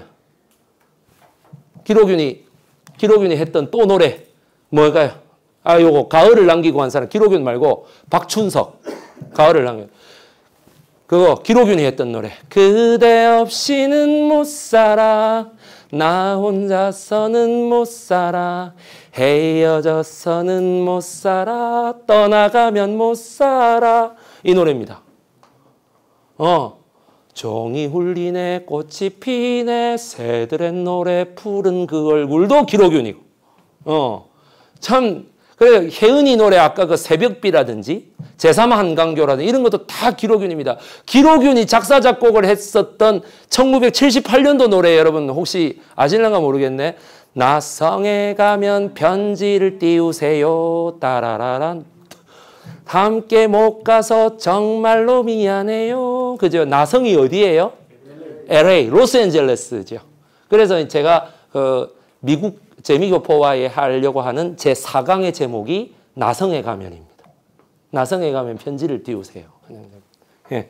기록윤이 기록윤이 했던 또 노래 뭘까요? 아, 요거 가을을 남기고 한 사람. 기록윤 말고 박춘석. 가을을 남기고. 그거 기록윤이 했던 노래. 그대 없이는 못 살아. 나 혼자서는 못 살아. 헤어져서는 못 살아. 떠나가면 못 살아. 이 노래입니다. 어. 종이 울리네 꽃이 피네 새들의 노래 푸른 그 얼굴도 기록윤이고. 어. 참 그래 혜은이 노래 아까 그 새벽비라든지 제삼 한강교라든지 이런 것도 다 기록윤입니다. 기록윤이 작사 작곡을 했었던 천구백칠십팔 년도 노래 여러분 혹시 아실랑가 모르겠네. 나성에 가면 편지를 띄우세요. 따라라란. 함께 못 가서 정말로 미안해요. 그죠? 나성이 어디예요? 엘에이, 로스앤젤레스죠. 그래서 제가 그 미국 재미교포와에 하려고 하는 제사 강의 제목이 나성에 가면입니다. 나성에 가면 편지를 띄우세요. 예.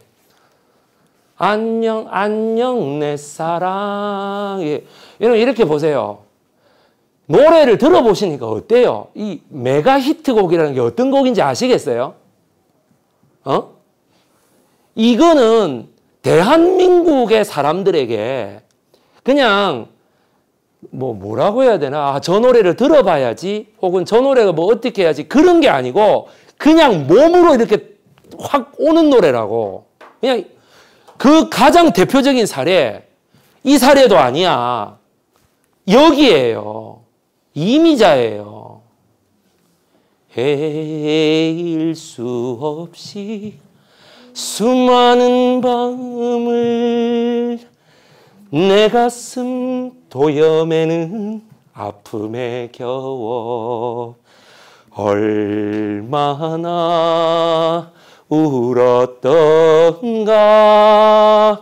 안녕 안녕 내 사랑. 예. 여러분 이렇게 보세요. 노래를 들어보시니까 어때요? 이 메가 히트곡이라는 게 어떤 곡인지 아시겠어요? 어? 이거는 대한민국의 사람들에게 그냥 뭐 뭐라고 해야 되나? 아, 저 노래를 들어봐야지 혹은 저 노래가 뭐 어떻게 해야지 그런 게 아니고 그냥 몸으로 이렇게 확 오는 노래라고. 그냥 그 가장 대표적인 사례 이 사례도 아니야. 여기에요. 이미자예요. 헤일 수 없이 수많은 밤을 내 가슴 도염에는 아픔에 겨워 얼마나 울었던가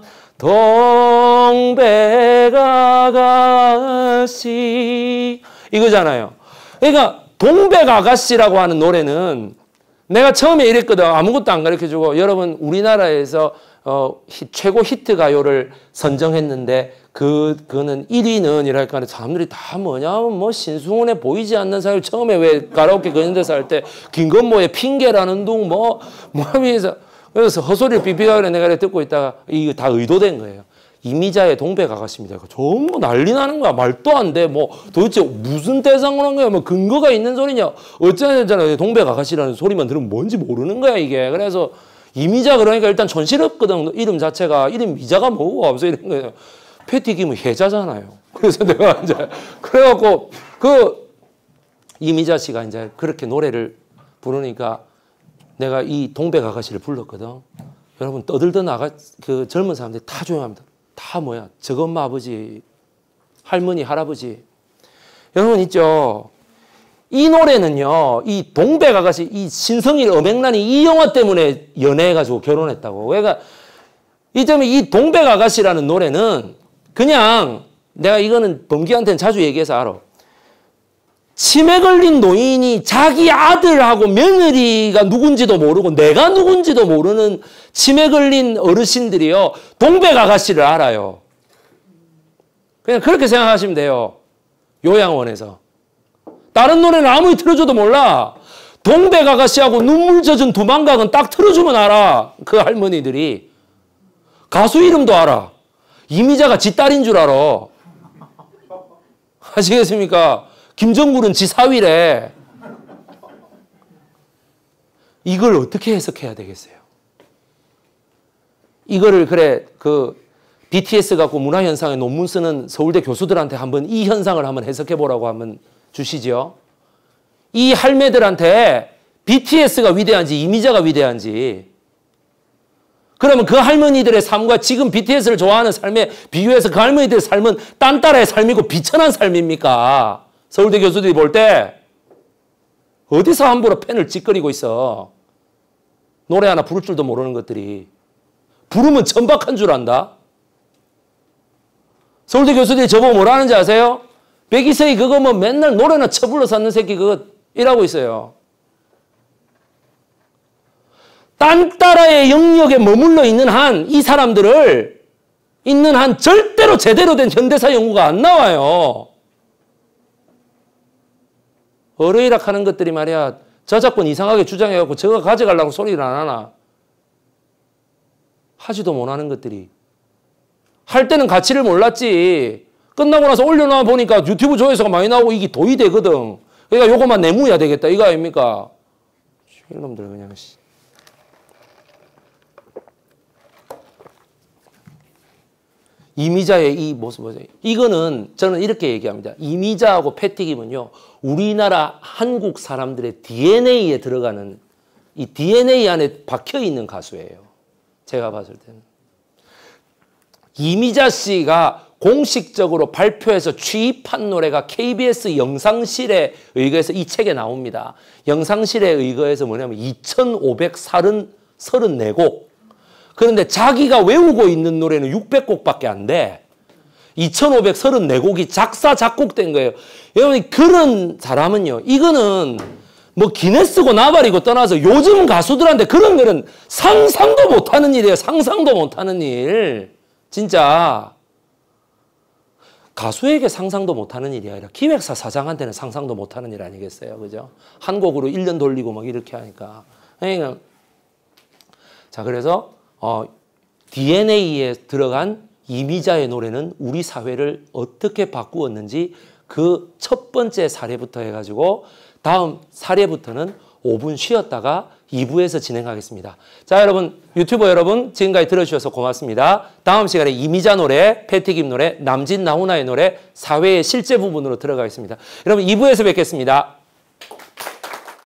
동백아가씨 이거잖아요. 그러니까 동백아가씨라고 하는 노래는 내가 처음에 이랬거든. 아무것도 안 가르쳐주고 여러분 우리나라에서 어, 히, 최고 히트 가요를 선정했는데 그, 그거는 일 위는 이랄까 사람들이 다 뭐냐면 뭐 신승훈의 보이지 않는 사연 처음에 왜 가라오케 그런 데서 할 때 김건모의 핑계라는 둥 뭐 뭐 하면서 그래서 헛소리를 삐삐하게 내가 듣고 있다가 이거 다 의도된 거예요. 이미자의 동백 아가씨입니다. 전부 난리 나는 거야. 말도 안 돼. 뭐 도대체 무슨 대상을 한 거야. 뭐 근거가 있는 소리냐. 어쩌잖아요. 동백 아가씨라는 소리만 들으면 뭔지 모르는 거야 이게. 그래서 이미자 그러니까 일단 촌스럽거든. 이름 자체가. 이름 미자가 뭐고 없어 이런 거예요. 패티김은 혜자잖아요. 그래서 내가 이제 그래갖고 그 이미자 씨가 이제 그렇게 노래를 부르니까 내가 이 동백 아가씨를 불렀거든. 여러분 떠들던 아가 그 젊은 사람들이 다 조용합니다. 다 뭐야? 저엄마 아버지, 할머니, 할아버지. 여러분 있죠? 이 노래는요. 이 동백 아가씨, 이 신성일 어맹란이 이 영화 때문에 연애해가지고 결혼했다고. 그러니까 이 점에 이 동백 아가씨라는 노래는 그냥 내가 이거는 범기한테는 자주 얘기해서 알아. 치매 걸린 노인이 자기 아들하고 며느리가 누군지도 모르고 내가 누군지도 모르는 치매 걸린 어르신들이요. 동백 아가씨를 알아요. 그냥 그렇게 생각하시면 돼요. 요양원에서. 다른 노래는 아무리 틀어줘도 몰라. 동백 아가씨하고 눈물 젖은 두만각은 딱 틀어주면 알아. 그 할머니들이. 가수 이름도 알아. 이미자가 지 딸인 줄 알아. 아시겠습니까? 김정굴은 지 사위래. 이걸 어떻게 해석해야 되겠어요? 이거를 그래 그 비티에스 갖고 문화현상에 논문 쓰는 서울대 교수들한테 한번 이 현상을 한번 해석해 보라고 한번 주시죠. 이 할매들한테 비티에스가 위대한지 이미자가 위대한지 그러면 그 할머니들의 삶과 지금 비티에스를 좋아하는 삶에 비교해서 그 할머니들의 삶은 딴따라의 삶이고 비천한 삶입니까? 서울대 교수들이 볼 때 어디서 함부로 펜을 찌끄리고 있어. 노래 하나 부를 줄도 모르는 것들이. 부르면 천박한 줄 안다. 서울대 교수들이 저보고 뭐라 하는지 아세요? 백이세이 그거 뭐 맨날 노래나 쳐불러 샀는 새끼 그거 이라고 있어요. 딴따라의 영역에 머물러 있는 한 이 사람들을 있는 한 절대로 제대로 된 현대사 연구가 안 나와요. 어르이락 하는 것들이 말이야 저작권 이상하게 주장해갖고 저거 가져가려고 소리를 안 하나. 하지도 못하는 것들이. 할 때는 가치를 몰랐지. 끝나고 나서 올려놔 보니까 유튜브 조회수가 많이 나오고 이게 도이 되거든. 그러니까 요것만 내무해야 되겠다. 이거 아닙니까? 이놈들 그냥. 이미자의 이 모습 보세요. 이거는 저는 이렇게 얘기합니다. 이미자하고 패티김은요. 우리나라 한국 사람들의 디엔에이에 들어가는 이 디엔에이 안에 박혀있는 가수예요. 제가 봤을 때는. 이미자 씨가 공식적으로 발표해서 취입한 노래가 케이비에스 영상실에 의거해서 이 책에 나옵니다. 영상실에 의거해서 뭐냐면 이천오백삼십사 곡. 그런데 자기가 외우고 있는 노래는 육백 곡밖에 안 돼. 이천오백삼십사 곡이 작사, 작곡된 거예요. 여러분, 그런 사람은요, 이거는 뭐 기네스고 나발이고 떠나서 요즘 가수들한테 그런 거는 상상도 못하는 일이에요. 상상도 못하는 일. 진짜. 가수에게 상상도 못하는 일이 아니라 기획사 사장한테는 상상도 못하는 일 아니겠어요. 그죠? 한 곡으로 일 년 돌리고 막 이렇게 하니까. 그러니까 자, 그래서 어, 디엔에이에 들어간 이미자의 노래는 우리 사회를 어떻게 바꾸었는지 그 첫 번째 사례부터 해가지고 다음 사례부터는 오 분 쉬었다가 이 부에서 진행하겠습니다. 자, 여러분, 유튜버 여러분 지금까지 들어주셔서 고맙습니다. 다음 시간에 이미자 노래, 패티김 노래, 남진 나훈아의 노래, 사회의 실제 부분으로 들어가겠습니다. 여러분 이 부에서 뵙겠습니다.